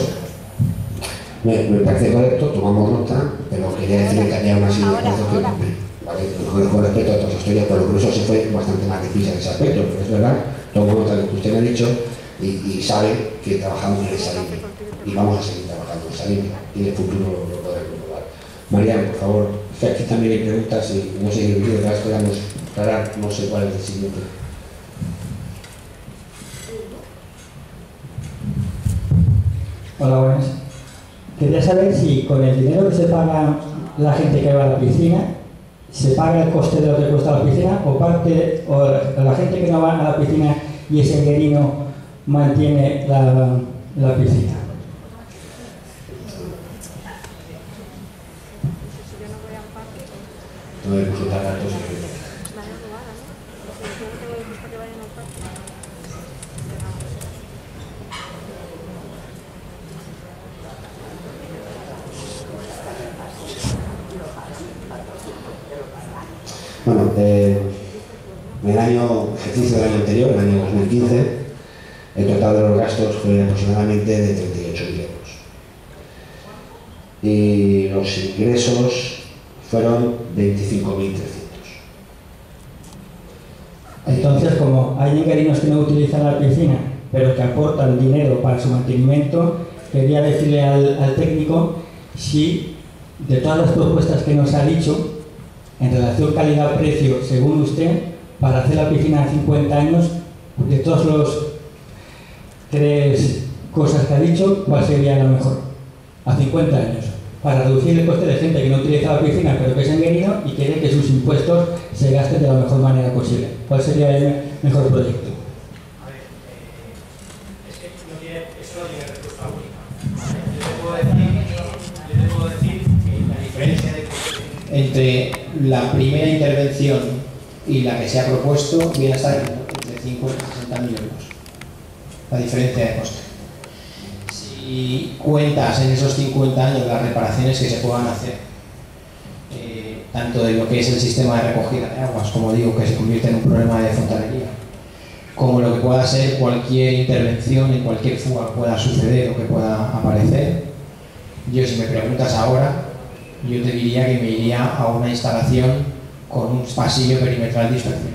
Me, me parece correcto, tomamos nota, pero quería decir que había una serie de plazos que cumplir. ¿Vale? Con, con respecto a otras historias, pero incluso se fue bastante más difícil en ese aspecto, pero es verdad, tomo nota de lo que usted me ha dicho y, y sabe que trabajamos en esa línea y vamos a seguir trabajando en esa línea y en el futuro lo, lo podremos comprobar. Mariano, por favor, es que aquí también hay preguntas y no sé si el vídeo que podamos aclarar, no sé cuál es el siguiente. Hola, buenas. Quería saber si con el dinero que se paga la gente que va a la piscina, se paga el coste de lo que cuesta la piscina o parte o la gente que no va a la piscina y ese inquilino mantiene la, la piscina. No hay que consultar datos. Bueno, eh, en el año ejercicio del año anterior, el año dos mil quince, el total de los gastos fue aproximadamente de treinta y ocho mil euros. Y los ingresos fueron veinticinco mil trescientos. Entonces, como hay inquilinos que no utilizan la piscina pero que aportan dinero para su mantenimiento, quería decirle al, al técnico si de todas las propuestas que nos ha dicho, en relación calidad-precio, según usted, para hacer la piscina a cincuenta años, de todas las tres cosas que ha dicho, ¿cuál sería la mejor? A cincuenta años, para reducir el coste de gente que no utiliza la piscina pero que se han venido y quiere que sus impuestos se gasten de la mejor manera posible. ¿Cuál sería el mejor proyecto? A ver, eh, es que no tiene, eso no tiene respuesta única. Yo te puedo decir, yo te puedo decir que la diferencia de entre la primera intervención y la que se ha propuesto viene a estar entre cincuenta y sesenta mil euros. La diferencia de coste. Si cuentas en esos cincuenta años las reparaciones que se puedan hacer, eh, tanto de lo que es el sistema de recogida de aguas, como digo, que se convierte en un problema de fontanería, como lo que pueda ser cualquier intervención en cualquier fuga que pueda suceder o que pueda aparecer, yo, si me preguntas ahora, yo te diría que me iría a una instalación con un pasillo perimetral de inspección.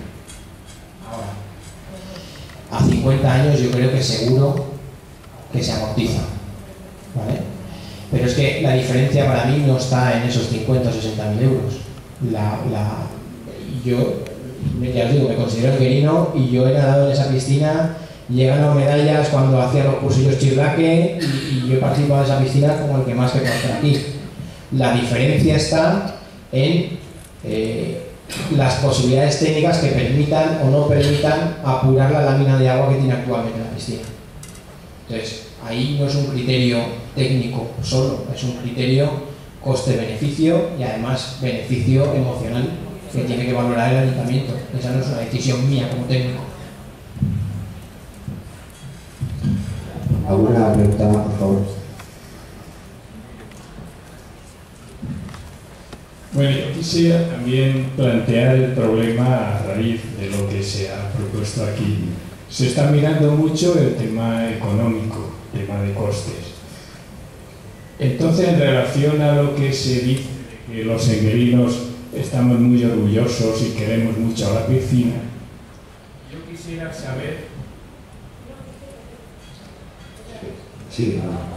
Ahora, a cincuenta años yo creo que seguro que se amortiza, ¿vale? Pero es que la diferencia para mí no está en esos cincuenta o sesenta mil euros. La, la, yo, ya os digo, me considero angelino y yo he nadado en esa piscina y he ganado medallas cuando hacía los cursillos Chirlaque y, y yo he participado de esa piscina como el que más que conocer aquí. La diferencia está en eh, las posibilidades técnicas que permitan o no permitan apurar la lámina de agua que tiene actualmente la piscina. Entonces, ahí no es un criterio técnico solo, es un criterio coste-beneficio y además beneficio emocional que tiene que valorar el ayuntamiento. Esa no es una decisión mía como técnico. ¿Alguna pregunta más, por favor? Bueno, yo quisiera también plantear el problema a raíz de lo que se ha propuesto aquí. Se está mirando mucho el tema económico, el tema de costes. Entonces, en relación a lo que se dice de que los enguerinos estamos muy orgullosos y queremos mucho a la piscina, yo quisiera saber... Sí.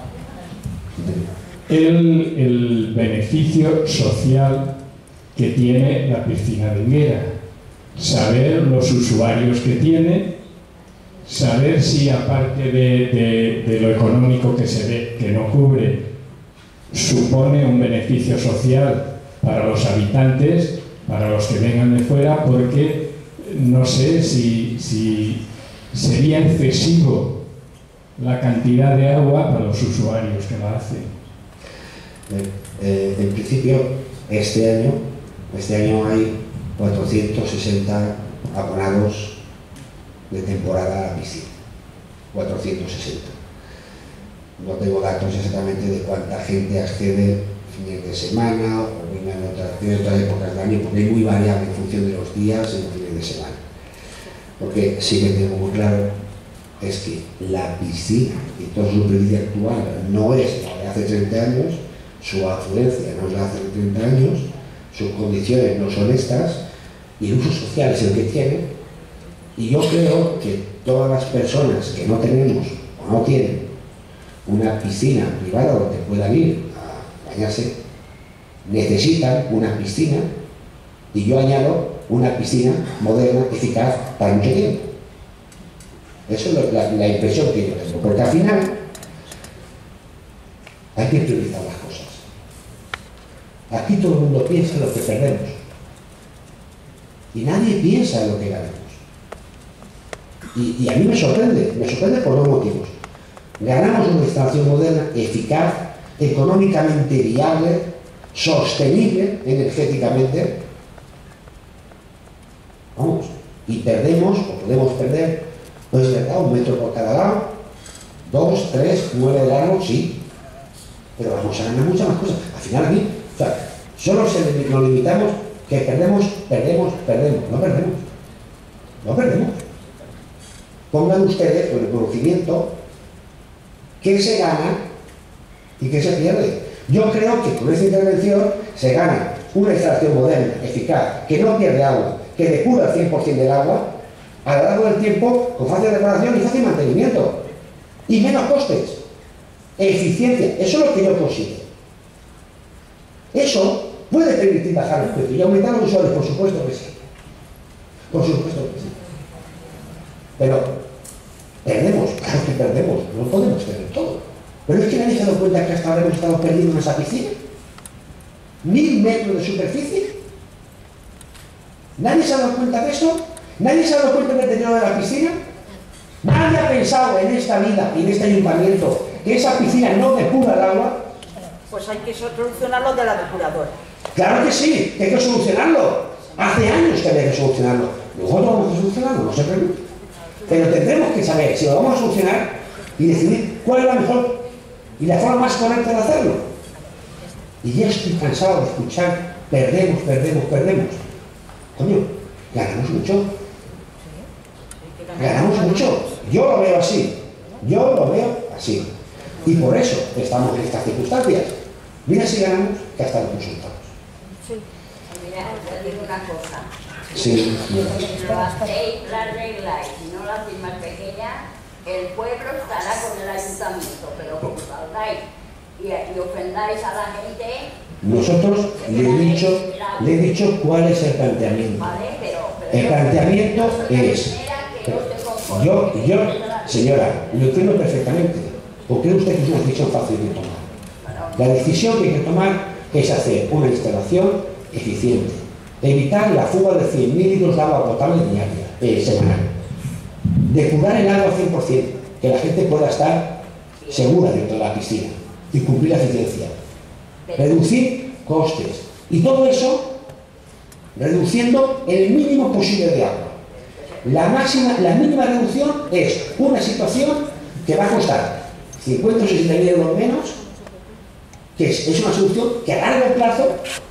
El, el beneficio social que tiene la piscina de Enguera, saber los usuarios que tiene, saber si aparte de, de, de lo económico que se ve que no cubre, supone un beneficio social para los habitantes, para los que vengan de fuera, porque no sé si, si sería excesivo la cantidad de agua para los usuarios que la hacen. Eh, en principio, este año, este año hay cuatrocientos sesenta abonados de temporada a la piscina. cuatrocientos sesenta. No tengo datos exactamente de cuánta gente accede fines de semana o viene en otras, en otras épocas del año, porque es muy variable en función de los días en los fines de semana. Porque sí que tengo muy claro es que la piscina y todo su servicio actual no es la de hace treinta años, su afluencia no es la de hace treinta años, sus condiciones no son estas y el uso social es el que tiene. Y yo creo que todas las personas que no tenemos o no tienen una piscina privada donde puedan ir a bañarse, necesitan una piscina, y yo añado una piscina moderna, eficaz, para mucho tiempo. Eso es la, la impresión que yo tengo, porque al final hay que priorizar las cosas. Aquí todo el mundo piensa en lo que perdemos y nadie piensa en lo que ganamos. Y, y a mí me sorprende, me sorprende por dos motivos. Ganamos una instalación moderna, eficaz, económicamente viable, sostenible energéticamente, vamos, y perdemos, o podemos perder, pues verdad, un metro por cada lado, dos, tres, nueve de largo, sí, pero vamos a ganar muchas más cosas. Al final aquí, o sea, solo se nos limitamos que perdemos, perdemos, perdemos, no perdemos, no perdemos. Pongan ustedes con el conocimiento qué se gana y qué se pierde. Yo creo que con esta intervención se gana una instalación moderna, eficaz, que no pierde agua, que depura al cien por cien del agua a lo largo del tiempo con fácil reparación y fácil mantenimiento y menos costes, eficiencia. Eso es lo que yo considero. Eso puede permitir bajar los precios y aumentar los usuarios, por supuesto que sí. Por supuesto que sí. Pero perdemos, claro que perdemos, no podemos tener todo. Pero es que nadie se ha dado cuenta que hasta ahora hemos estado perdiendo en esa piscina. Mil metros de superficie. ¿Nadie se ha dado cuenta de eso? ¿Nadie se ha dado cuenta del deterioro de la piscina? ¿Nadie ha pensado en esta vida y en este ayuntamiento que esa piscina no depura el agua? Pues hay que solucionarlo de la depuradora. Claro que sí, que hay que solucionarlo. Hace años que había que solucionarlo. Nosotros vamos a solucionarlo, no se preocupe. Pero tendremos que saber si lo vamos a solucionar y decidir cuál es la mejor y la forma más correcta de hacerlo. Y ya estoy cansado de escuchar, perdemos, perdemos, perdemos. Coño, ganamos mucho. Ganamos mucho. Yo lo veo así. Yo lo veo así. Y por eso estamos en estas circunstancias. Mira si ganamos que hasta los resultados. Sí. Mira, te digo una cosa. Sí. Si lo hacéis, la arregláis, si no la hacéis más pequeña, el pueblo estará con el ayuntamiento, pero como salgáis y, y ofendáis a la gente... Nosotros le he dicho, le he dicho cuál es el planteamiento. Vale, pero, pero el planteamiento es... Yo, yo, señora, lo entiendo perfectamente. ¿O cree usted que es una decisión fácil de tomar? La decisión que hay que tomar es hacer una instalación eficiente. Evitar la fuga de cien mil litros de agua potable diaria, eh, semanal. Depurar el agua al cien por cien, que la gente pueda estar segura dentro de la piscina y cumplir la eficiencia. Reducir costes. Y todo eso reduciendo el mínimo posible de agua. La, máxima, la mínima reducción es una situación que va a costar cincuenta o sesenta mil euros menos, que es, es una solución que a largo plazo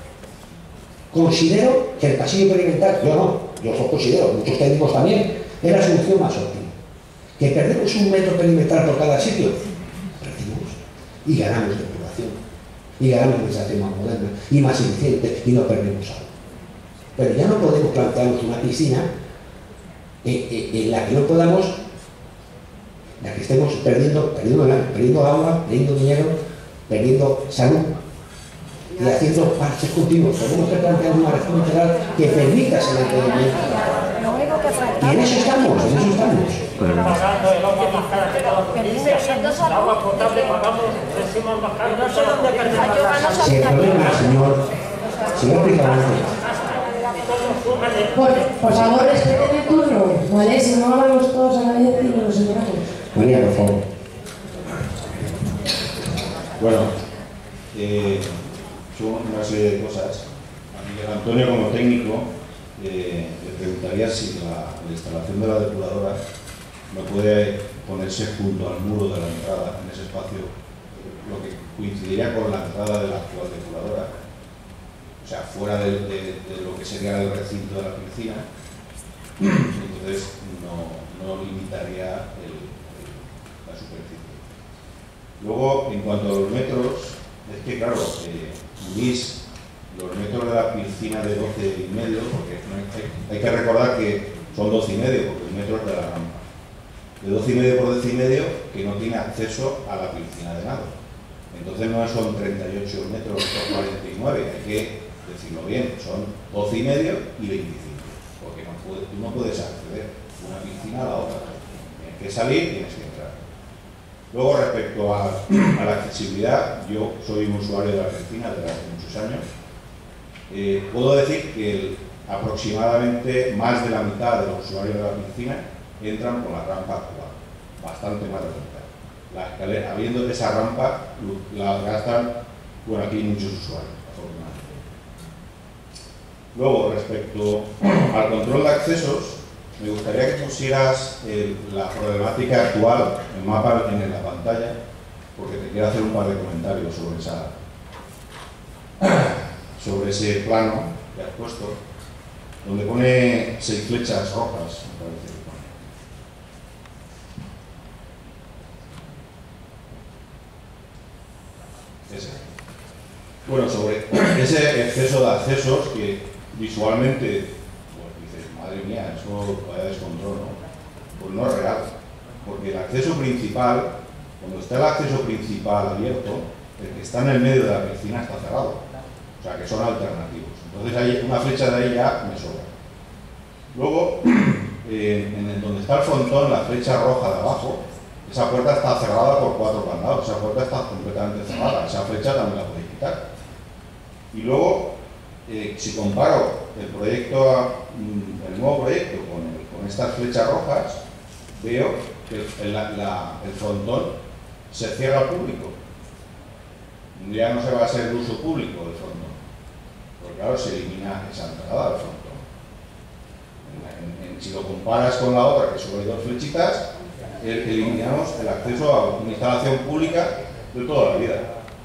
considero que el pasillo perimetral, yo no, yo lo considero, muchos técnicos también, es la solución más óptima. Que perdemos un metro perimetral por cada sitio, perdimos y ganamos depuración, y ganamos administración más moderna y más eficiente y no perdemos agua. Pero ya no podemos plantearnos una piscina en, en, en la que no podamos, en la que estemos perdiendo, perdiendo, perdiendo agua, perdiendo dinero, perdiendo salud y haciendo parches continuos. Tenemos que plantear una reforma integral que permita ese mantenimiento. Y en eso estamos, en eso estamos. Pagando el agua más cara que todas las provincias. El agua potable pagamos encima más caro. No sé dónde perdemos. Si el problema, señor, señor Picabante. Por, por favor, respeten el turno, ¿vale? Si no hablamos todos a la vez y nos enteramos. María, por favor. Bueno, eh, son una serie de cosas. A Miguel Antonio, como técnico, eh, le preguntaría si la, la instalación de la depuradora no puede ponerse junto al muro de la entrada, en ese espacio, lo que coincidiría con la entrada de la actual depuradora. O sea, fuera de, de, de lo que sería el recinto de la piscina, entonces no, no limitaría el, el, la superficie. Luego, en cuanto a los metros, es que claro, eh, Luis, los metros de la piscina de doce y medio, porque hay, hay que recordar que son doce y medio, porque el metro es de la rampa. De doce y medio por doce y medio que no tiene acceso a la piscina de nado. Entonces no son treinta y ocho metros por cuarenta y nueve, hay que decirlo bien, son doce y medio y veinticinco, porque no puede, tú no puedes acceder de una piscina a la otra, tienes que salir y tienes que entrar. Luego, respecto a, a la accesibilidad, yo soy un usuario de la piscina desde hace muchos años. Eh, puedo decir que el, aproximadamente más de la mitad de los usuarios de la piscina entran por la rampa actual, bastante más de la mitad. La escalera, habiendo esa rampa, la gastan, bueno, aquí hay muchos usuarios, afortunadamente. Luego, respecto al control de accesos, me gustaría que pusieras el, la problemática actual, el mapa en la pantalla, porque te quiero hacer un par de comentarios sobre esa, sobre ese plano que has puesto, donde pone seis flechas rojas, me parece. Ese. Bueno, sobre ese exceso de accesos que visualmente, pues dices, madre mía, eso vaya descontrol, ¿no? Pues no es real, porque el acceso principal, cuando está el acceso principal abierto, el que está en el medio de la piscina está cerrado, o sea que son alternativos. Entonces hay una flecha de ahí ya me sobra. Luego, eh, en el donde está el frontón, la flecha roja de abajo, esa puerta está cerrada por cuatro candados, esa puerta está completamente cerrada, esa flecha también la podéis quitar. Y luego, eh, si comparo el proyecto, el nuevo proyecto con, el, con estas flechas rojas, veo que el, la, la, el frontón se cierra al público. Ya no se va a hacer el uso público del frontón, porque claro, se elimina esa entrada del frontón. En, en, en, si lo comparas con la otra, que solo hay dos flechitas, el, eliminamos el acceso a una instalación pública de toda la vida.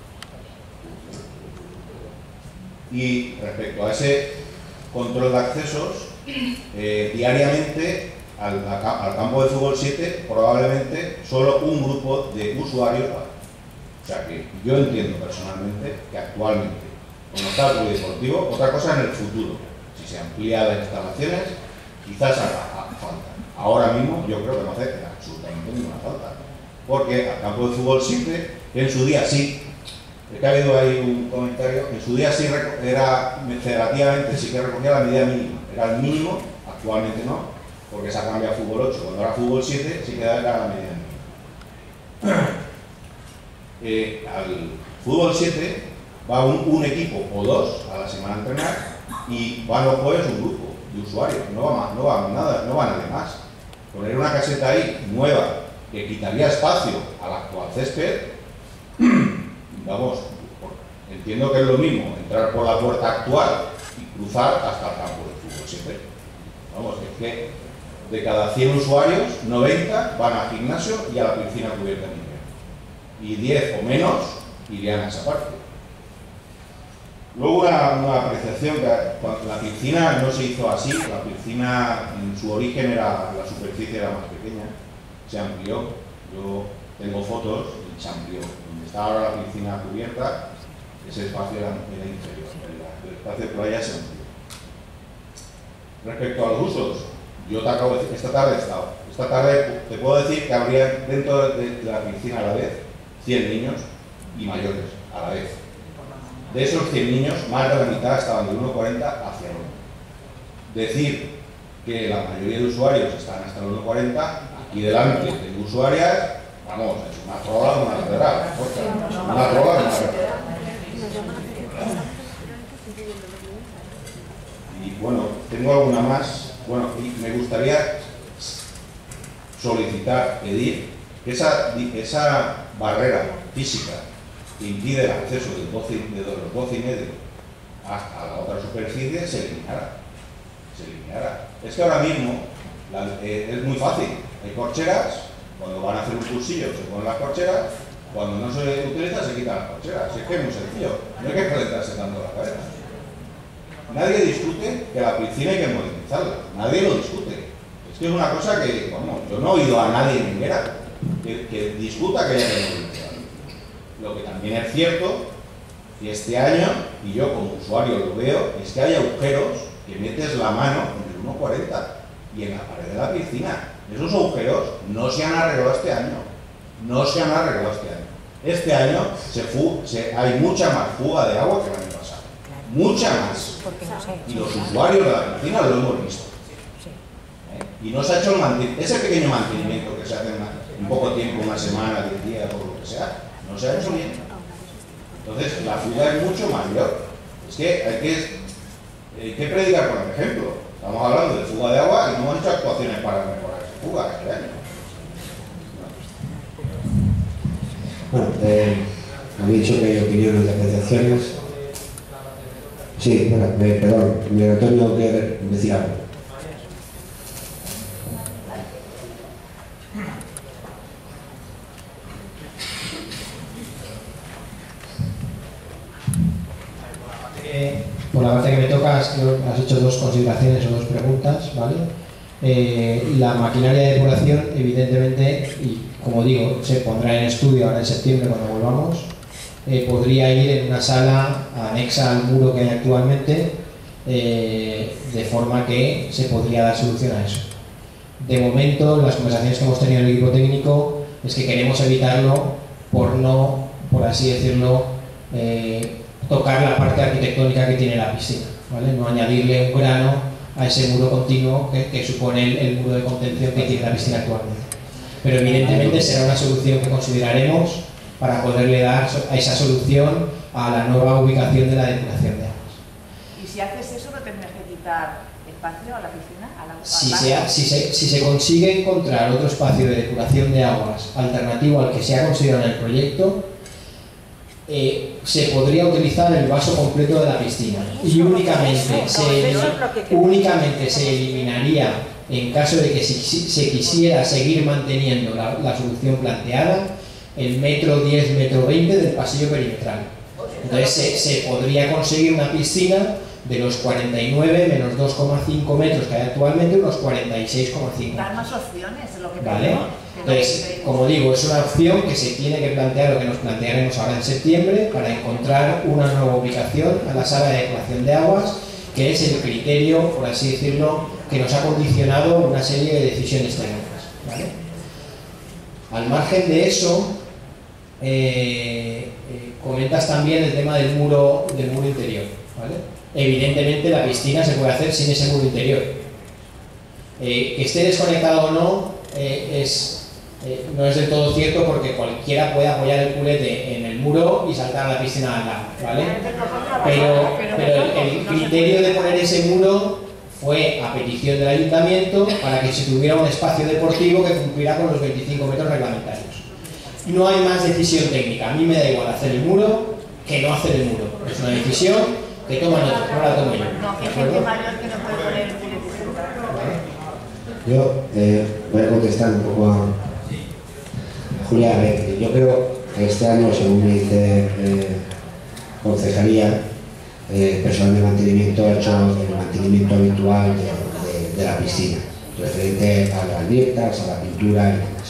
Y respecto a ese control de accesos, eh, diariamente al, a, al campo de fútbol siete probablemente solo un grupo de usuarios va. O sea que yo entiendo personalmente que actualmente, como está el polideportivo, otra cosa en el futuro, si se amplía las instalaciones, quizás haga falta. Ahora mismo yo creo que no hace absolutamente ninguna falta, porque al campo de fútbol siete, que en su día sí, es que ha habido ahí un comentario, en su día sí era federativamente, sí que recogía la medida mínima, era el mínimo, actualmente no, porque se ha cambiado a fútbol ocho, cuando era fútbol siete sí que era la medida mínima. Eh, al fútbol siete va un, un equipo o dos a la semana a entrenar y van los jueves un grupo de usuarios, no va, más, no va nada, no va nadie más. Poner una caseta ahí nueva que quitaría espacio al actual césped, vamos, entiendo que es lo mismo entrar por la puerta actual y cruzar hasta el campo de fútbol siete. Vamos, es que de cada cien usuarios, noventa van al gimnasio y a la piscina cubierta en invierno. Y diez o menos irían a esa parte. Luego una, una apreciación, que la piscina no se hizo así, la piscina en su origen era, la superficie era más pequeña, se amplió, yo tengo fotos y se amplió. Donde está ahora la piscina cubierta, ese espacio era, era inferior, el, el espacio de playa se amplió. Respecto a los usos, yo te acabo de decir, esta tarde he estado, esta tarde te puedo decir que habría dentro de, de la piscina a la vez cien niños y mayores a la vez. De esos cien niños, más de la mitad estaban de uno cuarenta hacia el uno. Decir que la mayoría de usuarios están hasta el uno cuarenta, aquí delante de usuarias, vamos, es una trola de una catedral. Una trola de una catedral. Y bueno, tengo alguna más. Bueno, y me gustaría solicitar, pedir que esa, esa barrera física que impide el acceso del doce, de los doce y medio hasta la otra superficie se eliminara. Se eliminara. Es que ahora mismo la, eh, es muy fácil. Hay corcheras, cuando van a hacer un cursillo se ponen las corcheras, cuando no se utiliza se quitan las corcheras. Es que es muy sencillo. No hay que calentarse tanto la cabeza. Nadie discute que la piscina hay que modernizarla. Nadie lo discute. Es que es una cosa que, bueno, yo no he oído a nadie en Higuera que, que discuta que haya que modernizarla. Lo que también es cierto, y este año, y yo como usuario lo veo, es que hay agujeros que metes la mano en el uno cuarenta y en la pared de la piscina. Esos agujeros no se han arreglado este año. No se han arreglado este año. Este año se fu se, hay mucha más fuga de agua que el año pasado. Mucha más. Y los usuarios de la piscina lo hemos visto. ¿Eh? Y no se ha hecho el mantenimiento, ese pequeño mantenimiento que se hace en, una, en poco tiempo, una semana, diez días o lo que sea, no se ha hecho bien. Entonces la fuga es mucho mayor. Es que hay que, hay que predicar con el ejemplo. Estamos hablando de fuga de agua y no hemos hecho actuaciones para mejorar esa fuga este año. Bueno, eh, habéis dicho que hay opiniones y apreciaciones. Sí, bueno, eh, perdón, Miguel Antonio quiere decir algo. Por la parte que me toca, has, has hecho dos consideraciones o dos preguntas, ¿vale? Eh, la maquinaria de depuración, evidentemente, y como digo, se pondrá en estudio ahora en septiembre cuando volvamos, eh, podría ir en una sala anexa al muro que hay actualmente, eh, de forma que se podría dar solución a eso. de momento, las conversaciones que hemos tenido en el equipo técnico es que queremos evitarlo por no, por así decirlo, eh, tocar la parte arquitectónica que tiene la piscina, ¿vale? No añadirle un grano a ese muro continuo que, que supone el, el muro de contención que tiene la piscina actualmente. Pero evidentemente será una solución que consideraremos para poderle dar a esa solución a la nueva ubicación de la depuración de aguas. Y si haces eso, ¿no tendrás que quitar espacio a la piscina? A la, a si, sea, si, se, si se consigue encontrar otro espacio de depuración de aguas alternativo al que se ha considerado en el proyecto, eh, se podría utilizar el vaso completo de la piscina y únicamente se, únicamente se eliminaría, en caso de que si, si, se quisiera seguir manteniendo la, la solución planteada, el metro diez, metro veinte del pasillo perimetral. Entonces se, se podría conseguir una piscina de los cuarenta y nueve menos dos coma cinco metros que hay actualmente, unos cuarenta y seis coma cinco. Dar más opciones de lo que ¿vale? pedimos. Entonces, como digo, es una opción que se tiene que plantear, lo que nos plantearemos ahora en septiembre, para encontrar una nueva ubicación a la sala de depuración de aguas, que es el criterio, por así decirlo, que nos ha condicionado una serie de decisiones técnicas, ¿vale? Al margen de eso, eh, eh, comentas también el tema del muro, del muro interior, ¿vale? Evidentemente la piscina se puede hacer sin ese muro interior. Eh, que esté desconectado o no, eh, es, eh, no es del todo cierto, porque cualquiera puede apoyar el culete en el muro y saltar a la piscina al lado, ¿vale? Pero, pero el, el criterio de poner ese muro fue a petición del ayuntamiento para que se tuviera un espacio deportivo que cumpliera con los veinticinco metros reglamentarios. No hay más decisión técnica. A mí me da igual hacer el muro que no hacer el muro. Es una decisión que toman otros, no la tomo yo. No, que hay gente mayor que no puede poner el culete. Yo eh, voy a contestar un poco a Julia. A ver, yo creo que este año, según me dice eh, concejalía, eh, el personal de mantenimiento ha hecho el mantenimiento habitual de, de, de la piscina, referente a las grietas, a la pintura y demás.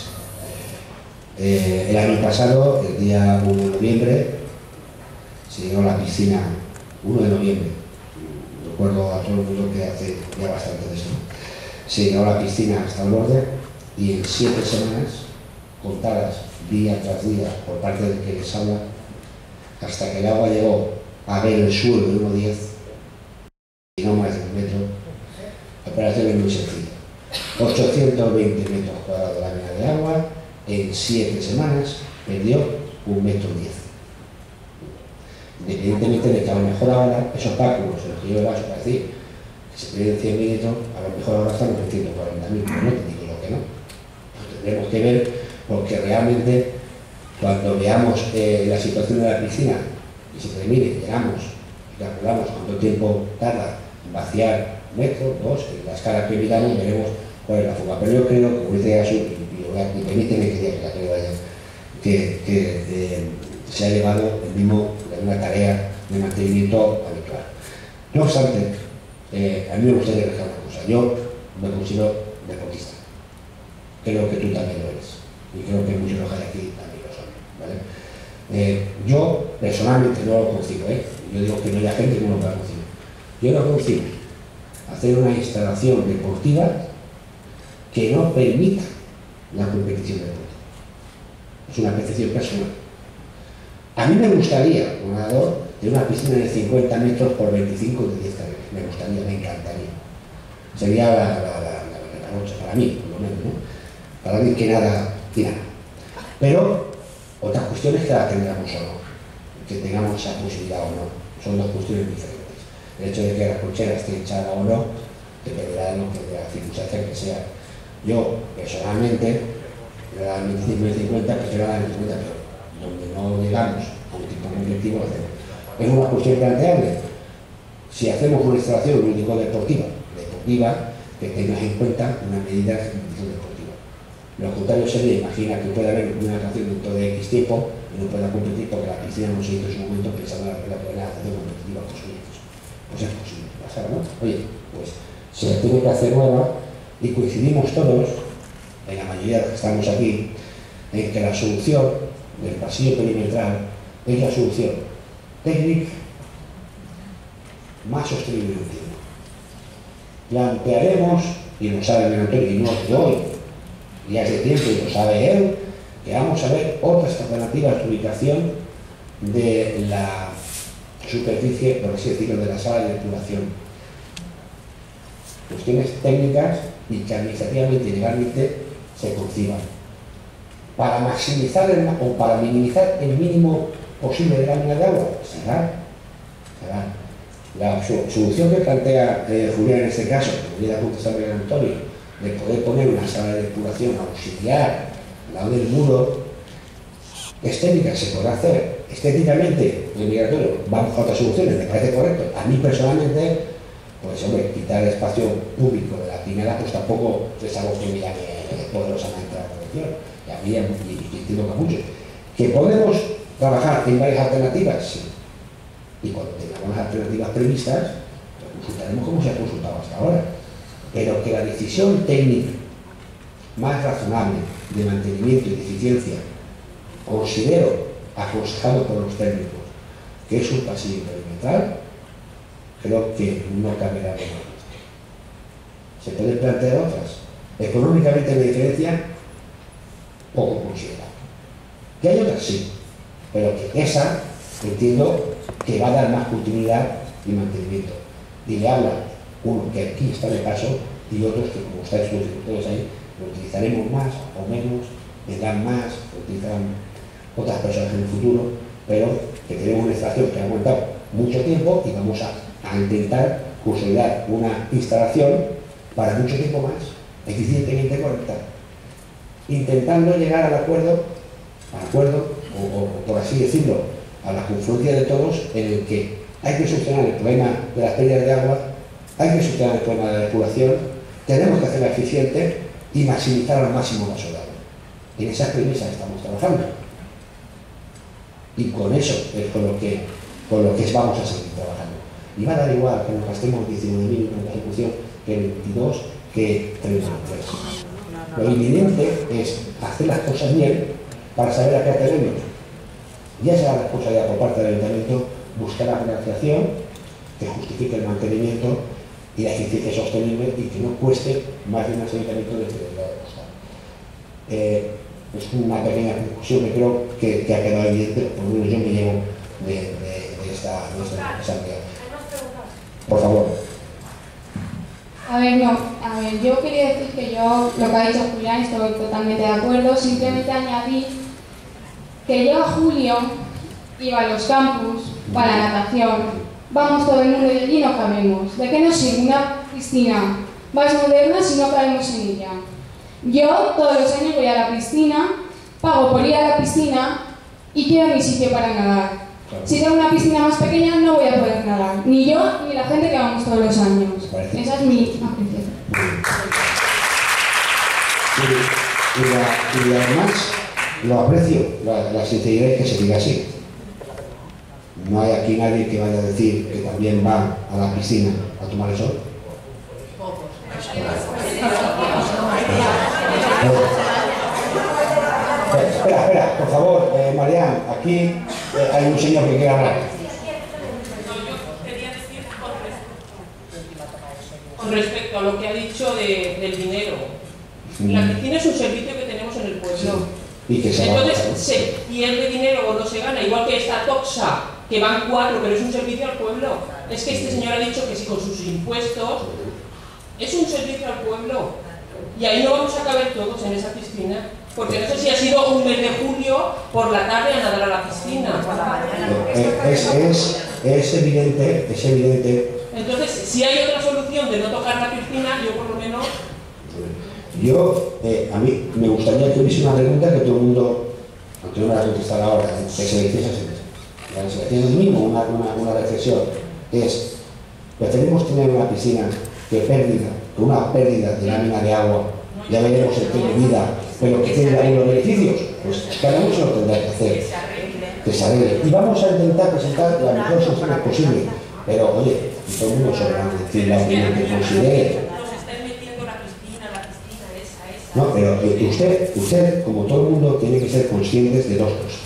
Eh, el año pasado, el día uno de noviembre, se llegó a la piscina, uno de noviembre, recuerdo a todo el mundo que hace ya bastante de eso, se llegó a la piscina hasta el borde y en siete semanas, contadas día tras día por parte del que les habla, hasta que el agua llegó a ver el suelo de uno coma diez y no más de un metro, la operación es muy sencilla. ochocientos veinte metros cuadrados de lámina de agua, en siete semanas perdió un metro diez. Independientemente de que a lo mejor ahora esos cálculos en los que yo me baso para decir que se pierden cien mil litros, a lo mejor ahora estamos en ciento cuarenta mil, pero no te digo lo que no. Pues tendremos que ver, porque realmente cuando veamos eh, la situación de la piscina y se termine, llegamos y calculamos cuánto tiempo tarda en vaciar un metro, dos, en la escala que miramos veremos cuál es la fuga. Pero yo creo, como dice Jesús, y, y permíteme que diga que, vaya, que, que eh, se ha llevado el mismo, una tarea de mantenimiento habitual. No obstante, eh, a mí me gustaría dejar una cosa. Yo me considero deportista. Creo que tú también lo eres. Y creo que muchos de los que hay aquí también lo son, ¿vale? Eh, yo personalmente no lo concibo, ¿eh? Yo digo que no haya gente que no lo pueda concebir. Yo no concibo hacer una instalación deportiva que no permita la competición deportiva. Es una percepción personal. A mí me gustaría un nadador de una piscina de cincuenta metros por veinticinco de diez carreras. Me gustaría, me encantaría. Sería la, la, la, la, la noche para mí, por lo menos, ¿no? Para mí que nada tira. Pero otras cuestiones que la tendremos o no, que tengamos esa posibilidad o no, son dos cuestiones diferentes. El hecho de que la cochera esté echada o no dependerá de, lo que, de la circunstancia que sea. Yo, personalmente, le da el veinticinco y el cincuenta, prefiero dar el cincuenta, pero donde no llegamos a un tipo colectivo, lo hacemos. Es una cuestión planteable. Si hacemos una instalación único deportiva, deportiva, que tengas en cuenta una medida de competición deportiva. Lo contrario sería, imagina que puede haber una natación dentro de X tiempo y no pueda competir porque la piscina no se hizo en su momento pensando en la natación competitiva con sus hijos. Pues es posible pasar, ¿no? Oye, pues se tiene que hacer nueva y coincidimos todos, en la mayoría de los que estamos aquí, en que la solución del pasillo perimetral es la solución técnica más sostenible en el tiempo. Plantearemos y lo sabe el Antonio, y no es de hoy, ya es de tiempo y lo sabe él, que vamos a ver otras alternativas de ubicación de la superficie, por así decirlo, de la sala de depuración. Cuestiones técnicas y que administrativamente y legalmente se conciban. Para maximizar el, o para minimizar el mínimo posible de lámina de agua, será, será. La solución que plantea eh, Julián en este caso, que hubiera contestado el Antonio, de poder poner una sala de depuración auxiliar al lado del muro, estética se podrá hacer, estéticamente, en el migratorio, vamos a otras soluciones, me parece correcto. A mí personalmente, pues hombre, quitar el espacio público de la primera, pues tampoco es algo que me llame poderosamente la atención. Y a mí, y, y entiendo que mucho. Que podemos trabajar en varias alternativas, sí. Y cuando tengamos alternativas previstas, pues consultaremos como se ha consultado hasta ahora. Pero que la decisión técnica más razonable de mantenimiento y de eficiencia, considero, aconsejado por los técnicos, que es un pasillo perimetral, creo que no caberá de más. Se pueden plantear otras. Económicamente la diferencia, poco considerable. Que hay otras, sí, pero que esa, entiendo, que va a dar más continuidad y mantenimiento. Y le habla uno que aquí está de paso y otros que, como estáis ustedes ahí, lo utilizaremos más o menos, vendrán más, lo utilizarán otras personas en el futuro, pero que tenemos una instalación que ha aguantado mucho tiempo y vamos a, a intentar consolidar una instalación para mucho tiempo más, eficientemente correcta, intentando llegar al acuerdo, al acuerdo o, o por así decirlo, a la confluencia de todos, en el que hay que solucionar el problema de las pérdidas de agua, hay que solucionar el problema de la depuración, tenemos que hacerla eficiente y maximizar al máximo la solar. En esas premisas estamos trabajando. Y con eso es con lo que, con lo que vamos a seguir trabajando. Y va a dar igual que nos gastemos diecinueve mil en la ejecución que veintidós, que treinta y tres. Lo inminente es hacer las cosas bien para saber a qué atenemos. Ya sea la responsabilidad por parte del Ayuntamiento buscar la financiación que justifique el mantenimiento y la eficiencia sostenible y que no cueste más de un ayuntamiento de que debería de costar. Eh, es una pequeña conclusión que creo que, que ha quedado evidente, por lo menos yo me llevo de, de, de esta, de esta asamblea. Por favor. A ver, no, a ver, yo quería decir que yo, lo que ha dicho Julián, estoy totalmente de acuerdo, simplemente añadir que llega julio, iba a los campus, para la natación, vamos todo el mundo y allí no cabemos. ¿De qué nos sirve una piscina más moderna si no cabemos en ella? Yo todos los años voy a la piscina, pago por ir a la piscina y quiero mi sitio para nadar. Si tengo una piscina más pequeña no voy a poder nadar, ni yo ni la gente que vamos todos los años. Esa es mi apreciación. Y, y, la, y además lo aprecio, la, la sinceridad es que se diga así. No hay aquí nadie que vaya a decir que también va a la piscina a tomar el sol. Espera, espera, por favor, eh, Marián, aquí eh, hay un señor que quiere hablar. Con respecto a lo que ha dicho de, del dinero, la piscina es un servicio que tenemos en el pueblo. Sí. Y que se Entonces va a... se pierde dinero o no se gana, igual que esta Toxa, que van cuatro, pero es un servicio al pueblo. Es que este señor ha dicho que si con sus impuestos es un servicio al pueblo. Y ahí no vamos a caber todos en esa piscina. Porque no sé si ha sido un mes de julio por la tarde a nadar a la piscina. Es, es, es evidente, es evidente. Entonces, si hay otra solución de no tocar la piscina, yo por lo menos... Yo, eh, a mí me gustaría que hubiese una pregunta que todo el mundo, aunque no me la contestara ahora, ¿eh? que se hiciese así. La selección es mismo, una, una, una reflexión, es, ¿preferimos tener una piscina que pérdida, con una pérdida de lámina de agua, ya veremos el tiempo de vida, pero que tenga unos beneficios? Pues cada uno se lo tendrá que hacer, que se arregle. Y vamos a intentar presentar la mejor solución posible, pero oye, todo el mundo sabrá decir la opinión que considere. No, pero eh, usted, usted, como todo el mundo, tiene que ser conscientes de dos cosas.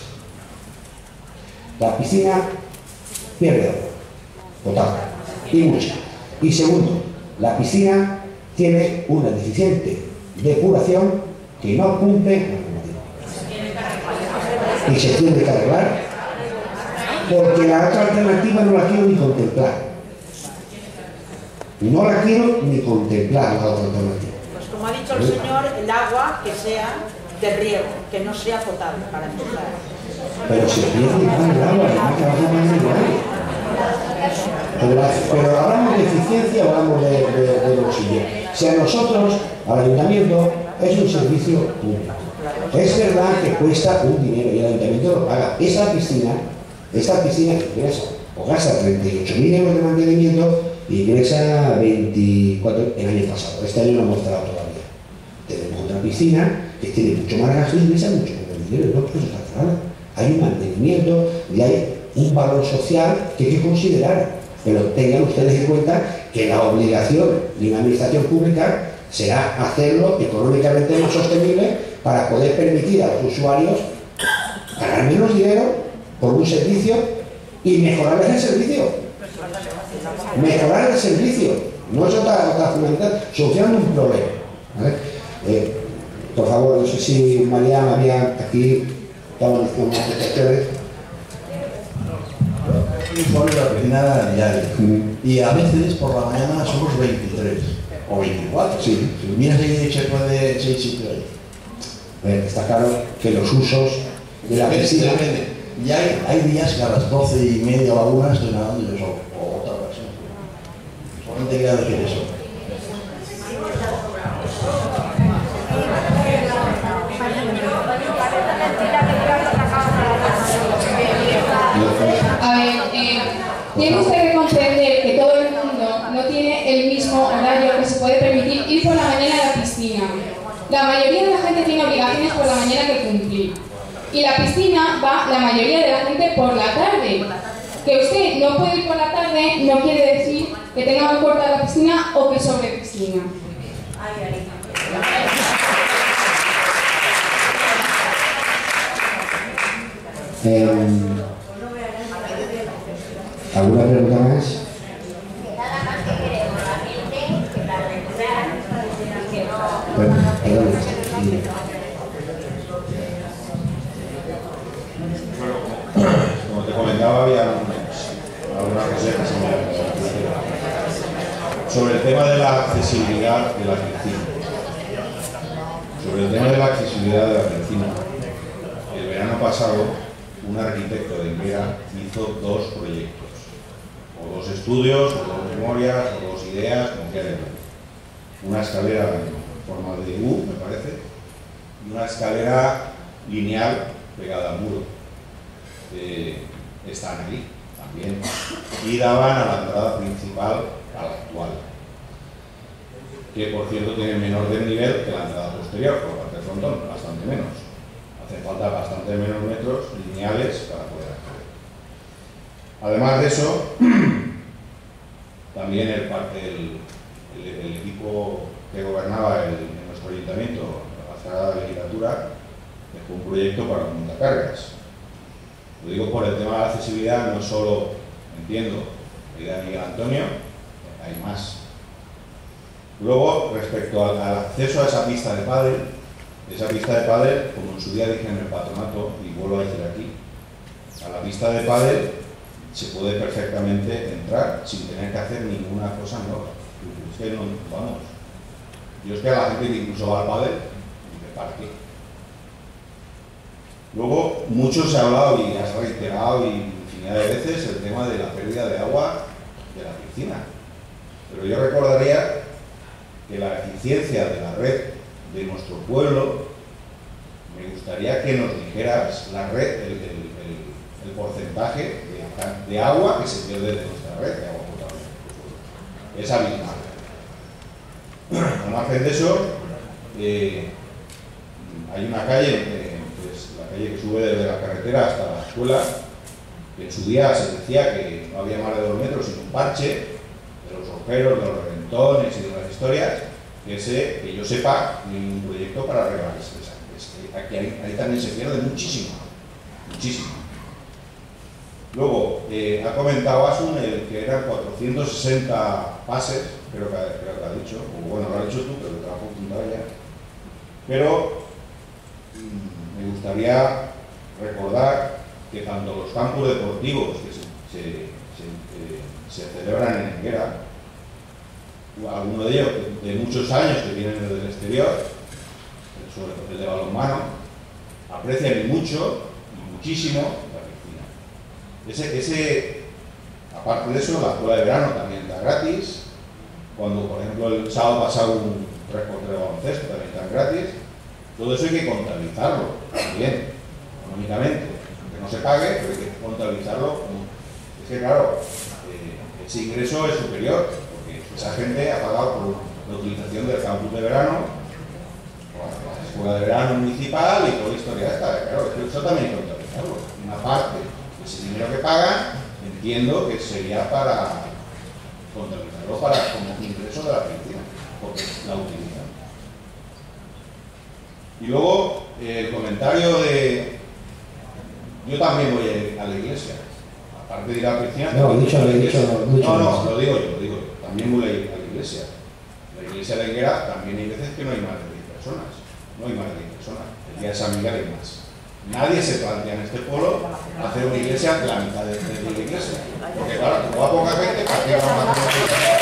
La piscina pierde agua, potable, y mucha. Y segundo, la piscina tiene una deficiente depuración que no cumple la normativa. Y se tiene que arreglar, porque la otra alternativa no la quiero ni contemplar. No la quiero ni contemplar, la otra alternativa. Pues como ha dicho el señor, el agua que sea de riego, que no sea potable, para empezar. Pero si pierde mal el agua, además que baja más el agua. Pero, pero hablamos de eficiencia o hablamos de, de, de bolsillo. Si a nosotros, al ayuntamiento, es un servicio público. Es verdad que cuesta un dinero y el ayuntamiento lo paga. Esa piscina, esta piscina que ingresa o gasta treinta y ocho mil euros de mantenimiento y ingresa veinticuatro el año pasado. Este año no hemos mostrado todavía. Tenemos otra piscina que tiene mucho más gasto y ingresa mucho menos dinero. No puede estar cerrada. Hay un mantenimiento y hay un valor social que hay que considerar. Pero tengan ustedes en cuenta que la obligación de una administración pública será hacerlo económicamente más sostenible para poder permitir a los usuarios ganar menos dinero por un servicio y mejorarles el servicio. Mejorar el servicio, no es otra, otra fundamental, solucionando un problema. ¿Vale? Eh, por favor, no sé si María, María, aquí estamos con las cuestiones. Informe de la piscina diaria. Y a veces por la mañana somos veintitrés o veinticuatro. Sí. Si miras ahí se puede seis y tres. Está claro que los usos de la piscina. Y hay, hay días que a las doce y media o a la una estoy nadando yo solo, o otra persona. Solamente quería decir eso. A ver, eh, tiene usted que comprender que todo el mundo no tiene el mismo horario que se puede permitir ir por la mañana a la piscina. La mayoría de la gente tiene obligaciones por la mañana que cumplir. Y la piscina va la mayoría de la gente por la tarde. Que usted no puede ir por la tarde no quiere decir que tenga que cortar la piscina o que sobre piscina. Eh, ¿Alguna pregunta más? Nada más que queremos la gente que la regular y que no... Perdón, perdón. Como te comentaba, había algunas cosas que se me habían pasado. Sobre el tema de la accesibilidad de la piscina. Sobre el tema de la accesibilidad de la piscina. El verano pasado, un arquitecto de Higuera hizo dos proyectos. O dos estudios, o dos memorias, o dos ideas, como quieran. Una escalera en forma de U, me parece, y una escalera lineal pegada al muro. Eh, están ahí también y daban a la entrada principal, a la actual, que por cierto tiene menor desnivel que la entrada posterior por parte del frontón, bastante menos. Hace falta bastante menos metros lineales para poder acceder. Además de eso, también el, parte, el, el, el equipo que gobernaba el, en nuestro ayuntamiento hasta la legislatura dejó un proyecto para un montacargas. Lo digo por el tema de la accesibilidad, no solo, entiendo, la idea de Miguel Antonio, hay más. Luego, respecto al, al acceso a esa pista de pádel, esa pista de pádel, como en su día dije en el patronato, y vuelvo a decir aquí, a la pista de pádel se puede perfectamente entrar sin tener que hacer ninguna cosa nueva. Es que no, vamos, yo es que a la gente que incluso va al pádel, de parque. Luego, mucho se ha hablado y has reiterado y infinidad de veces el tema de la pérdida de agua de la piscina. Pero yo recordaría que la eficiencia de la red de nuestro pueblo, me gustaría que nos dijeras la red, el, el, el, el porcentaje de, de agua que se pierde de nuestra red de agua potable. Es abismal. Al margen de eso, eh, hay una calle, eh, pues, la calle que sube desde la carretera hasta la escuela, que en su día se decía que no había más de dos metros sino un parche de los agujeros, de los reventones y de las historias, que, ese, que yo sepa, ningún proyecto para arreglar esa. Es que aquí ahí, ahí también se pierde muchísimo, muchísimo. Luego, eh, ha comentado Asun el que eran cuatrocientos sesenta pases, creo que, creo que ha dicho, o bueno, lo has dicho tú, pero te lo has apuntado ya. Pero mmm, me gustaría recordar que tanto los campos deportivos que se, se, se, eh, se celebran en Enguera, algunos de ellos de muchos años que vienen desde el exterior, sobre todo el de balonmano, aprecian mucho, muchísimo la piscina. Ese, ese, aparte de eso, la escuela de verano también está gratis. Cuando, por ejemplo, el sábado pasado un tres por tres de baloncesto también está gratis. Todo eso hay que contabilizarlo también, económicamente. Que no se pague, pero hay que contabilizarlo. Es que, claro, eh, ese ingreso es superior, porque esa gente ha pagado por la utilización del campus de verano, la escuela de verano municipal y toda la historia esta. Claro, eso también hay que contabilizarlo. Una parte de ese dinero que pagan, entiendo que sería para contabilizarlo para, como ingreso de la piscina, porque la utilizan. Y luego, eh, el comentario de... Yo también voy a la iglesia. Aparte de ir a la piscina... No, dicho, a la dicho, iglesia. dicho, no, no, dicho. lo digo yo, lo digo yo. También voy a ir a la iglesia. La iglesia de Enguera también hay veces que no hay más de diez personas. No hay más de diez personas. El día de San Miguel hay más. Nadie se plantea en este pueblo hacer una iglesia de la mitad de, de la iglesia. Porque claro, como va poca gente, ¿para qué vamos a hacer una iglesia?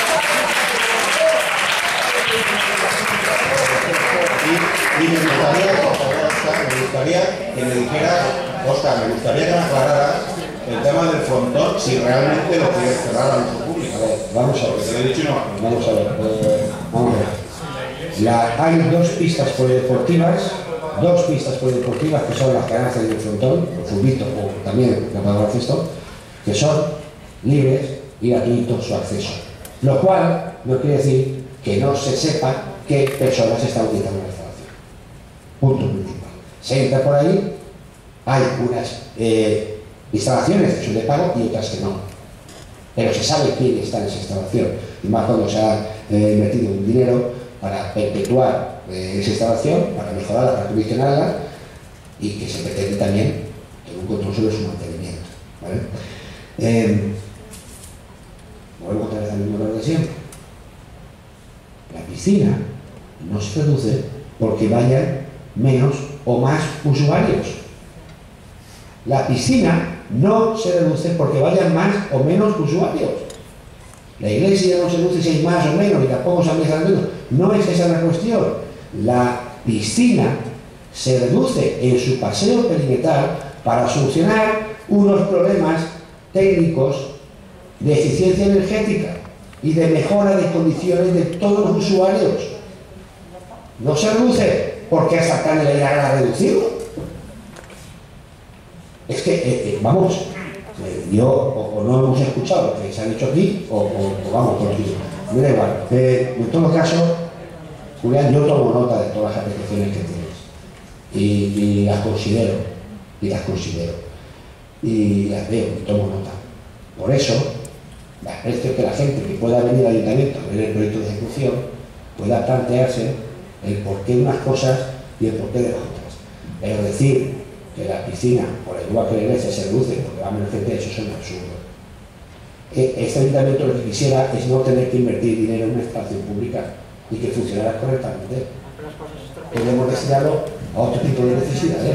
Y, y me gustaría, por favor, Oscar, me gustaría que me dijeras, Oscar, me gustaría que me aclararas el tema del frontón, si realmente lo quieres cerrar al uso público. A ver, vamos a ver. Porque te lo he dicho y no. Vamos a ver. Eh, vamos a ver. La, hay dos pistas polideportivas, dos pistas polideportivas que son las que hacen el frontón, el fulbito o también la palabra cesto, que son libres y gratuitos su acceso. Lo cual no quiere decir que no se sepa qué personas están utilizando la instalación. Punto principal. Se entra por ahí, hay unas eh, instalaciones que son de pago y otras que no. Pero se sabe quién está en esa instalación. Y más cuando se ha eh, invertido un dinero para perpetuar eh, esa instalación, para mejorarla, para acondicionarla y que se pretende también tener un control sobre su mantenimiento. ¿Vale? Eh, vuelvo otra vez al mismo error de siempre. La piscina no se reduce porque vayan menos o más usuarios. La piscina no se reduce porque vayan más o menos usuarios. La iglesia no se reduce si hay más o menos y tampoco se empieza menos. No es esa la cuestión. La piscina se reduce en su paseo perimetral para solucionar unos problemas técnicos de eficiencia energética y de mejora de condiciones de todos los usuarios. No se reduce porque hasta acá le llegará a reducirlo. Es que, eh, eh, vamos, eh, yo o, o no hemos escuchado lo que se ha dicho aquí, o, o, o vamos, por aquí. Me da igual. Eh, en todo caso, Julián, yo tomo nota de todas las apreciaciones que tienes. Y, y las considero, y las considero. Y las veo, y tomo nota. Por eso, aprecio que la gente que pueda venir al ayuntamiento a ver el proyecto de ejecución pueda plantearse el porqué de unas cosas y el porqué de las otras. Pero decir que la piscina, por igual que la iglesia, se reduce porque va menos gente, eso es un absurdo. Este ayuntamiento lo que quisiera es no tener que invertir dinero en una instalación pública y que funcionara correctamente. Podemos destinarlo a otro tipo de necesidades.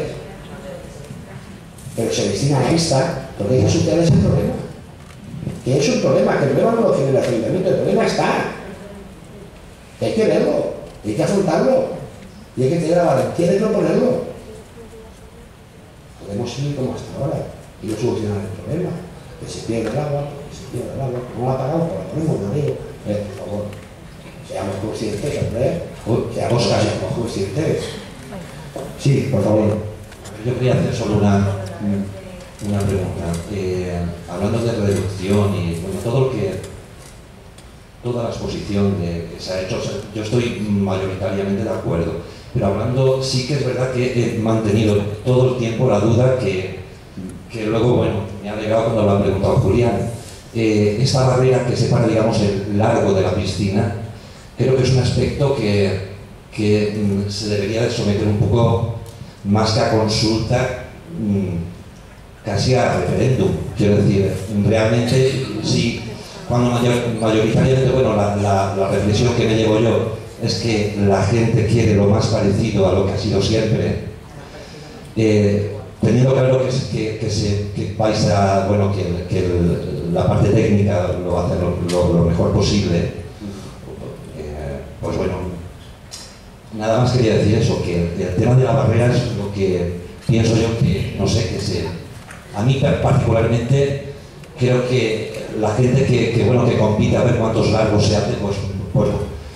Pero se destina a esta porque hay que superar ese problema. Que es un problema, que el problema no lo tiene el ayuntamiento, el problema está. Hay que verlo, hay que afrontarlo y hay que tener la valentía de proponerlo. Podemos seguir como hasta ahora y no solucionar el problema. Que se pierde el agua, que se pierde el agua, no la pagamos, pues la ponemos de río. Eh, por favor, seamos conscientes, hombre. Seamos, seamos conscientes. Sí, por favor. Yo quería hacer solo una, una pregunta. Eh, hablando de reducción y bueno, todo lo que toda la exposición de, que se ha hecho, o sea, yo estoy mayoritariamente de acuerdo, pero hablando, sí que es verdad que he mantenido todo el tiempo la duda que, que luego, bueno, me ha llegado cuando lo ha preguntado Julián. Eh, esta barrera que separa, digamos, el largo de la piscina, creo que es un aspecto que, que mm, se debería de someter un poco más que a consulta, mmm, casi a referéndum. Quiero decir, realmente, sí, cuando mayor, mayoritariamente, bueno, la, la, la reflexión que me llevo yo es que la gente quiere lo más parecido a lo que ha sido siempre, eh, teniendo claro que, que, que, se, que vais a, bueno, que, que el, la parte técnica lo va a hacer lo, lo, lo mejor posible, eh, pues bueno, nada más quería decir eso, que el tema de la barrera es lo que pienso yo que, no sé, que se, a mí particularmente creo que la gente que, que, bueno, que compite a ver cuántos largos se hace, pues, pues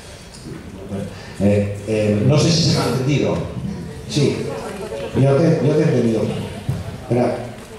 eh, eh, no sé si se me ha entendido. Sí, yo te, yo te he entendido. Espera.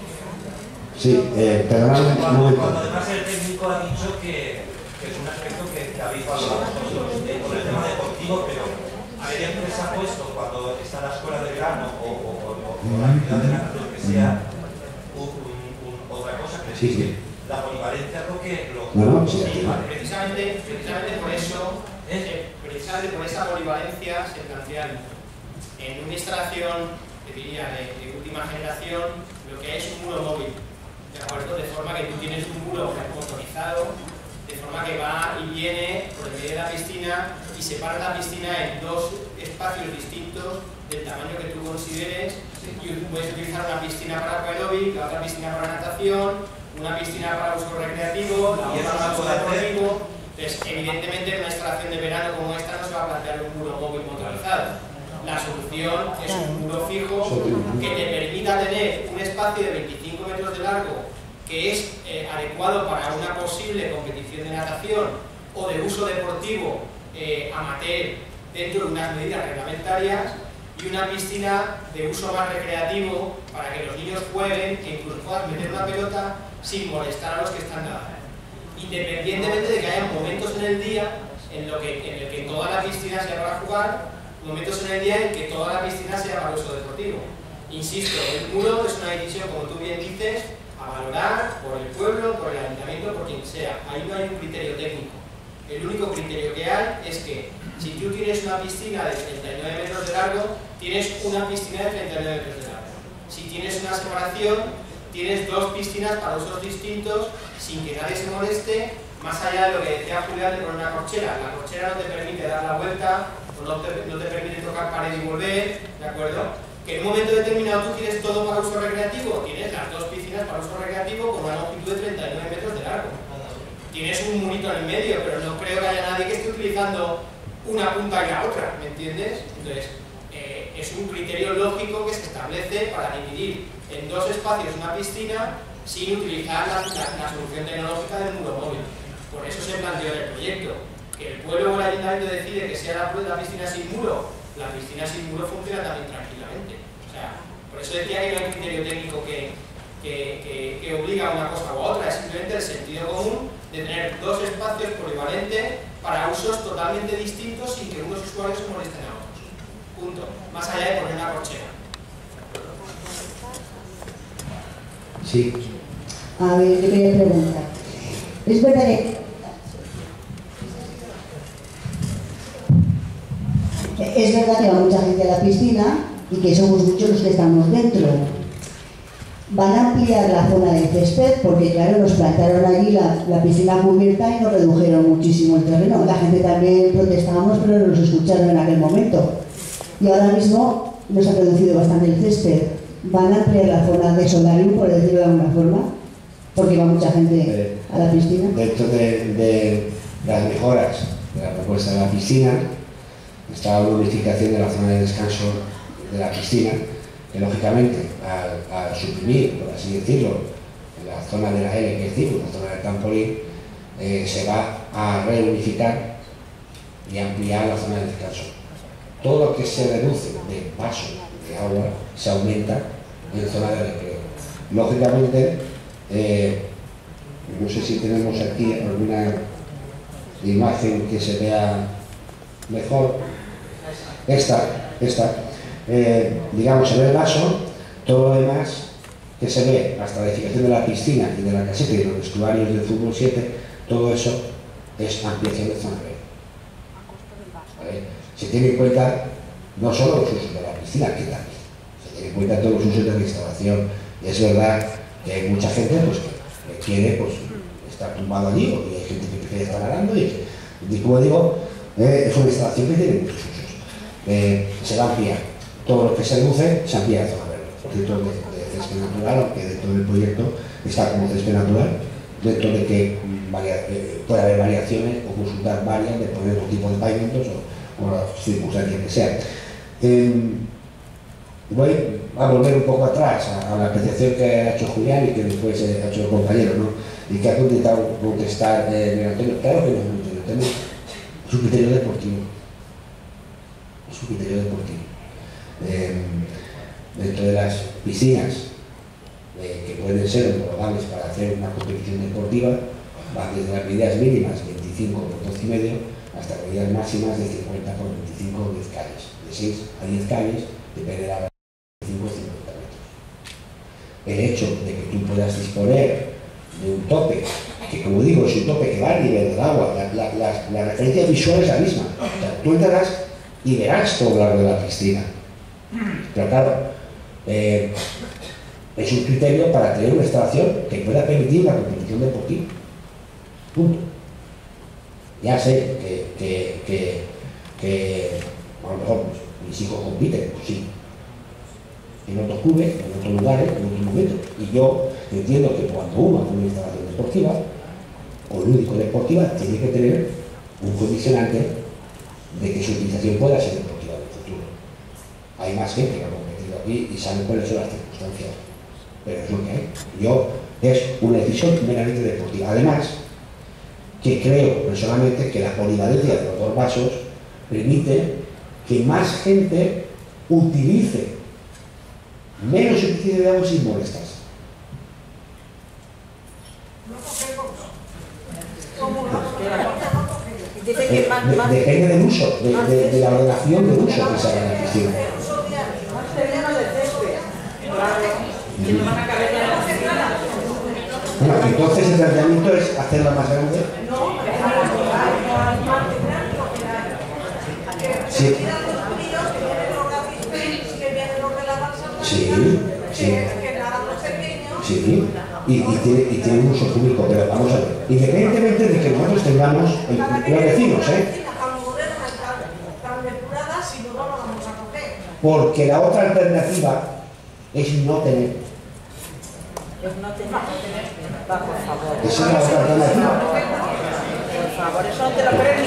Sí, eh, perdóname un momento. Además el técnico ha dicho que, que es un aspecto que, que habéis valorado vosotros, eh, con el tema deportivo, pero a ver, siempre se ha puesto cuando está la escuela de verano o, o, o, o la actividad de natación que sea un, un, un, otra cosa que sí, sí. La polivalencia es lo que lo, no, no, sí, sí, vale. precisamente, precisamente por eso eh, precisamente por esa polivalencia se plantean en una instalación, te diría, de, de última generación, lo que es un muro móvil, ¿de acuerdo? De forma que tú tienes un muro motorizado, de forma que va y viene por el medio de la piscina y separa la piscina en dos espacios distintos del tamaño que tú consideres, y puedes utilizar una piscina para aeróbic, la otra piscina para natación, una piscina para uso recreativo, la otra para uso deportivo. Entonces, evidentemente, en una instalación de verano como esta no se va a plantear un muro móvil motorizado. La solución es un muro fijo que te permita tener un espacio de veinticinco metros de largo que es eh, adecuado para una posible competición de natación o de uso deportivo eh, amateur dentro de unas medidas reglamentarias, y una piscina de uso más recreativo para que los niños jueguen e incluso puedan meter una pelota sin molestar a los que están nadando, independientemente de que haya momentos en el día en, lo que, en el que toda la piscina sea para jugar, momentos en el día en que toda la piscina sea para uso deportivo. Insisto, el muro es una decisión, como tú bien dices, a valorar por el pueblo, por el ayuntamiento, por quien sea. Ahí no hay un criterio técnico. El único criterio que hay es que si tú tienes una piscina de treinta y nueve metros de largo, tienes una piscina de treinta y nueve metros de largo. Si tienes una separación, tienes dos piscinas para usos distintos, sin que nadie se moleste, más allá de lo que decía Julián de poner una corchera. La corchera no te permite dar la vuelta, o no te, no te permite tocar pared y volver, ¿de acuerdo? Que en un momento determinado tú quieres todo para uso recreativo, tienes las dos piscinas para uso recreativo con una longitud de treinta y nueve metros de largo. Tienes un murito en el medio, pero no creo que haya nadie que esté utilizando una punta y la otra, ¿me entiendes? Entonces, eh, es un criterio lógico que se establece para dividir en dos espacios una piscina sin utilizar la, la, la solución tecnológica del muro móvil. Por eso se planteó en el proyecto. Que el pueblo o el ayuntamiento decide que sea la, la piscina sin muro, la piscina sin muro funciona también tranquilamente. O sea, por eso decía que no hay criterio técnico que, que, que, que obliga a una cosa u otra, es simplemente el sentido común de tener dos espacios polivalentes para usos totalmente distintos sin que unos usuarios se molesten a otros. Punto. Más allá de poner una corchera. Sí. A ver, yo quería preguntar. Es verdad que es verdad que va mucha gente a la piscina y que somos muchos los que estamos dentro. Van a ampliar la zona del césped porque, claro, nos plantaron allí la, la piscina cubierta y nos redujeron muchísimo el terreno. La gente también protestábamos, pero nos escucharon en aquel momento. Y ahora mismo nos ha reducido bastante el césped. Van a ampliar la zona de solarium, por decirlo de alguna forma, porque va mucha gente a la piscina. Dentro de, de las mejoras de la propuesta de la piscina está la unificación de la zona de descanso de la piscina, que lógicamente al, al suprimir, por así decirlo, la zona de la L, que es decir, la zona del trampolín, eh, se va a reunificar y ampliar la zona de descanso. Todo lo que se reduce de paso de agua se aumenta en zona de recreo. Lógicamente, eh, no sé si tenemos aquí alguna imagen que se vea mejor. Esta, esta. Eh, digamos, se ve el vaso, todo lo demás que se ve, hasta la edificación de la piscina y de la caseta y de los vestuarios del fútbol siete, todo eso es ampliación de zona B. ¿Vale? Se tiene en cuenta no solo los usos de la piscina, que también, se tiene en cuenta todos los usos de la instalación. Y es verdad que hay mucha gente pues, que quiere pues, estar tumbado allí, y hay gente que prefiere estar nadando, y, y como digo, eh, es una instalación que tiene muchos usos. Eh, se va a ampliar. Todo lo que se reduce se amplía a zona verde. Dentro de, de césped natural, aunque dentro del proyecto está como césped natural, dentro de que varia, eh, puede haber variaciones o consultar varias de poner otro tipo de pavimentos o, o las circunstancias que sean. Eh, voy a volver un poco atrás a, a la apreciación que ha hecho Julián y que después eh, ha hecho el compañero, ¿no? Y que ha intentado contestar eh, Antonio. Claro que no es un criterio técnico, es un criterio deportivo. Es un criterio deportivo. Eh, dentro de las piscinas eh, que pueden ser homologables para hacer una competición deportiva, van desde las medidas mínimas veinticinco por doce y medio hasta medidas máximas de cincuenta por veinticinco o diez calles, de seis a diez calles, depende de la veinticinco a cincuenta metros. El hecho de que tú puedas disponer de un tope, que como digo es un tope que va a nivel del agua, la, la, la, la referencia visual es la misma, o sea, tú entrarás y verás todo lo largo de la piscina. Pero claro, eh, es un criterio para tener una instalación que pueda permitir una competición deportiva. Punto. Ya sé que, que, que, que a lo mejor pues, mis hijos compiten, pues sí, en otros clubes, en otros lugares, en otros momentos. Y yo entiendo que cuando uno hace una instalación deportiva o lúdico deportiva, tiene que tener un condicionante de que su utilización pueda ser deportiva en el futuro. Hay más gente que ha competido aquí y saben cuáles son las circunstancias, pero es lo que hay. Yo, es una decisión meramente deportiva. Además, que creo personalmente que la polivalencia de los dos vasos permite que más gente utilice menos superficie de agua sin molestas. Eh, de, depende del uso, de, de, de la ordenación del uso que se haga en la piscina. Bueno, entonces el planteamiento es hacerla más grande. Sí. Sí, sí. Sí. Y, y, tiene, y tiene un uso público, pero vamos a ver, independientemente de que nosotros tengamos, los vecinos, ¿eh? Porque la otra alternativa es no tener. Es no tener, va, por favor. Esa es la otra alternativa. Por favor, eso no te lo crees ni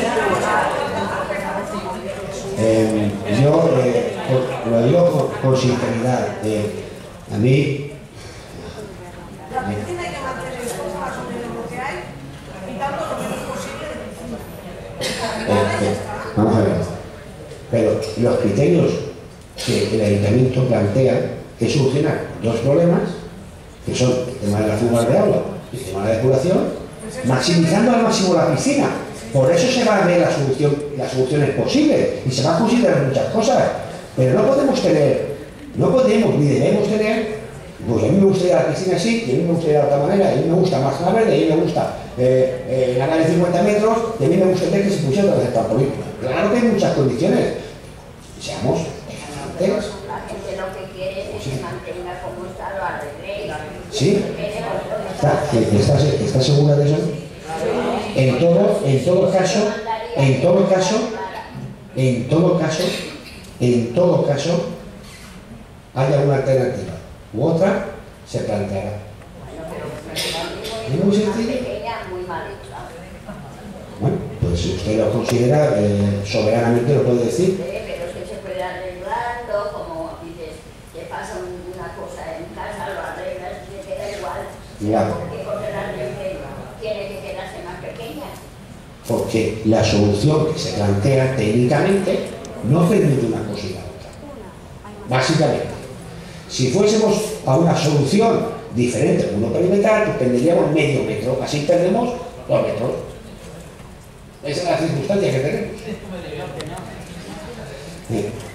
tú. Eh, yo eh, por, lo digo con, con sinceridad, eh, a mí La piscina hay que mantener más o menos lo que hay, quitando lo menos posible de piscina. eh, eh, vamos a ver, pero los criterios que el ayuntamiento plantea es solucionar dos problemas, que son el tema de las fugas de agua y el tema de la depuración, maximizando al máximo la piscina. Por eso se va a ver la solución, las soluciones posibles y se va a considerar muchas cosas, pero no podemos tener, no podemos ni debemos tener, pues a mí me gusta ir a la piscina así, y a mí me gusta ir de otra manera, a mí me gusta más la verde, a mí me gusta eh, eh, la de cincuenta metros, y a mí me gusta que se pusiera otra vez el trampolín. Claro que hay muchas condiciones, seamos exigentes. La gente lo que quiere es que se mantenga como está, lo arregléis. ¿Sí? ¿Está, estás, ¿Estás segura de eso? En todo, en todo caso, en todo caso, en todo caso, en todo caso, haya una alternativa u otra, se planteará. ¿Es muy sencillo? Bueno, pues si usted lo considera, eh, soberanamente lo puede decir. Pero que se puede arreglando, como dices, que pasa una cosa en casa, lo arreglas y te queda igual. Claro. ¿Por qué porque la arregle tiene que quedarse más pequeña? Porque la solución que se plantea técnicamente no permite una cosa y la otra. Básicamente, si fuésemos a una solución diferente, uno perimetral, pues tendríamos medio metro, así perdemos dos metros. Esa es la circunstancia que tenemos. Sí.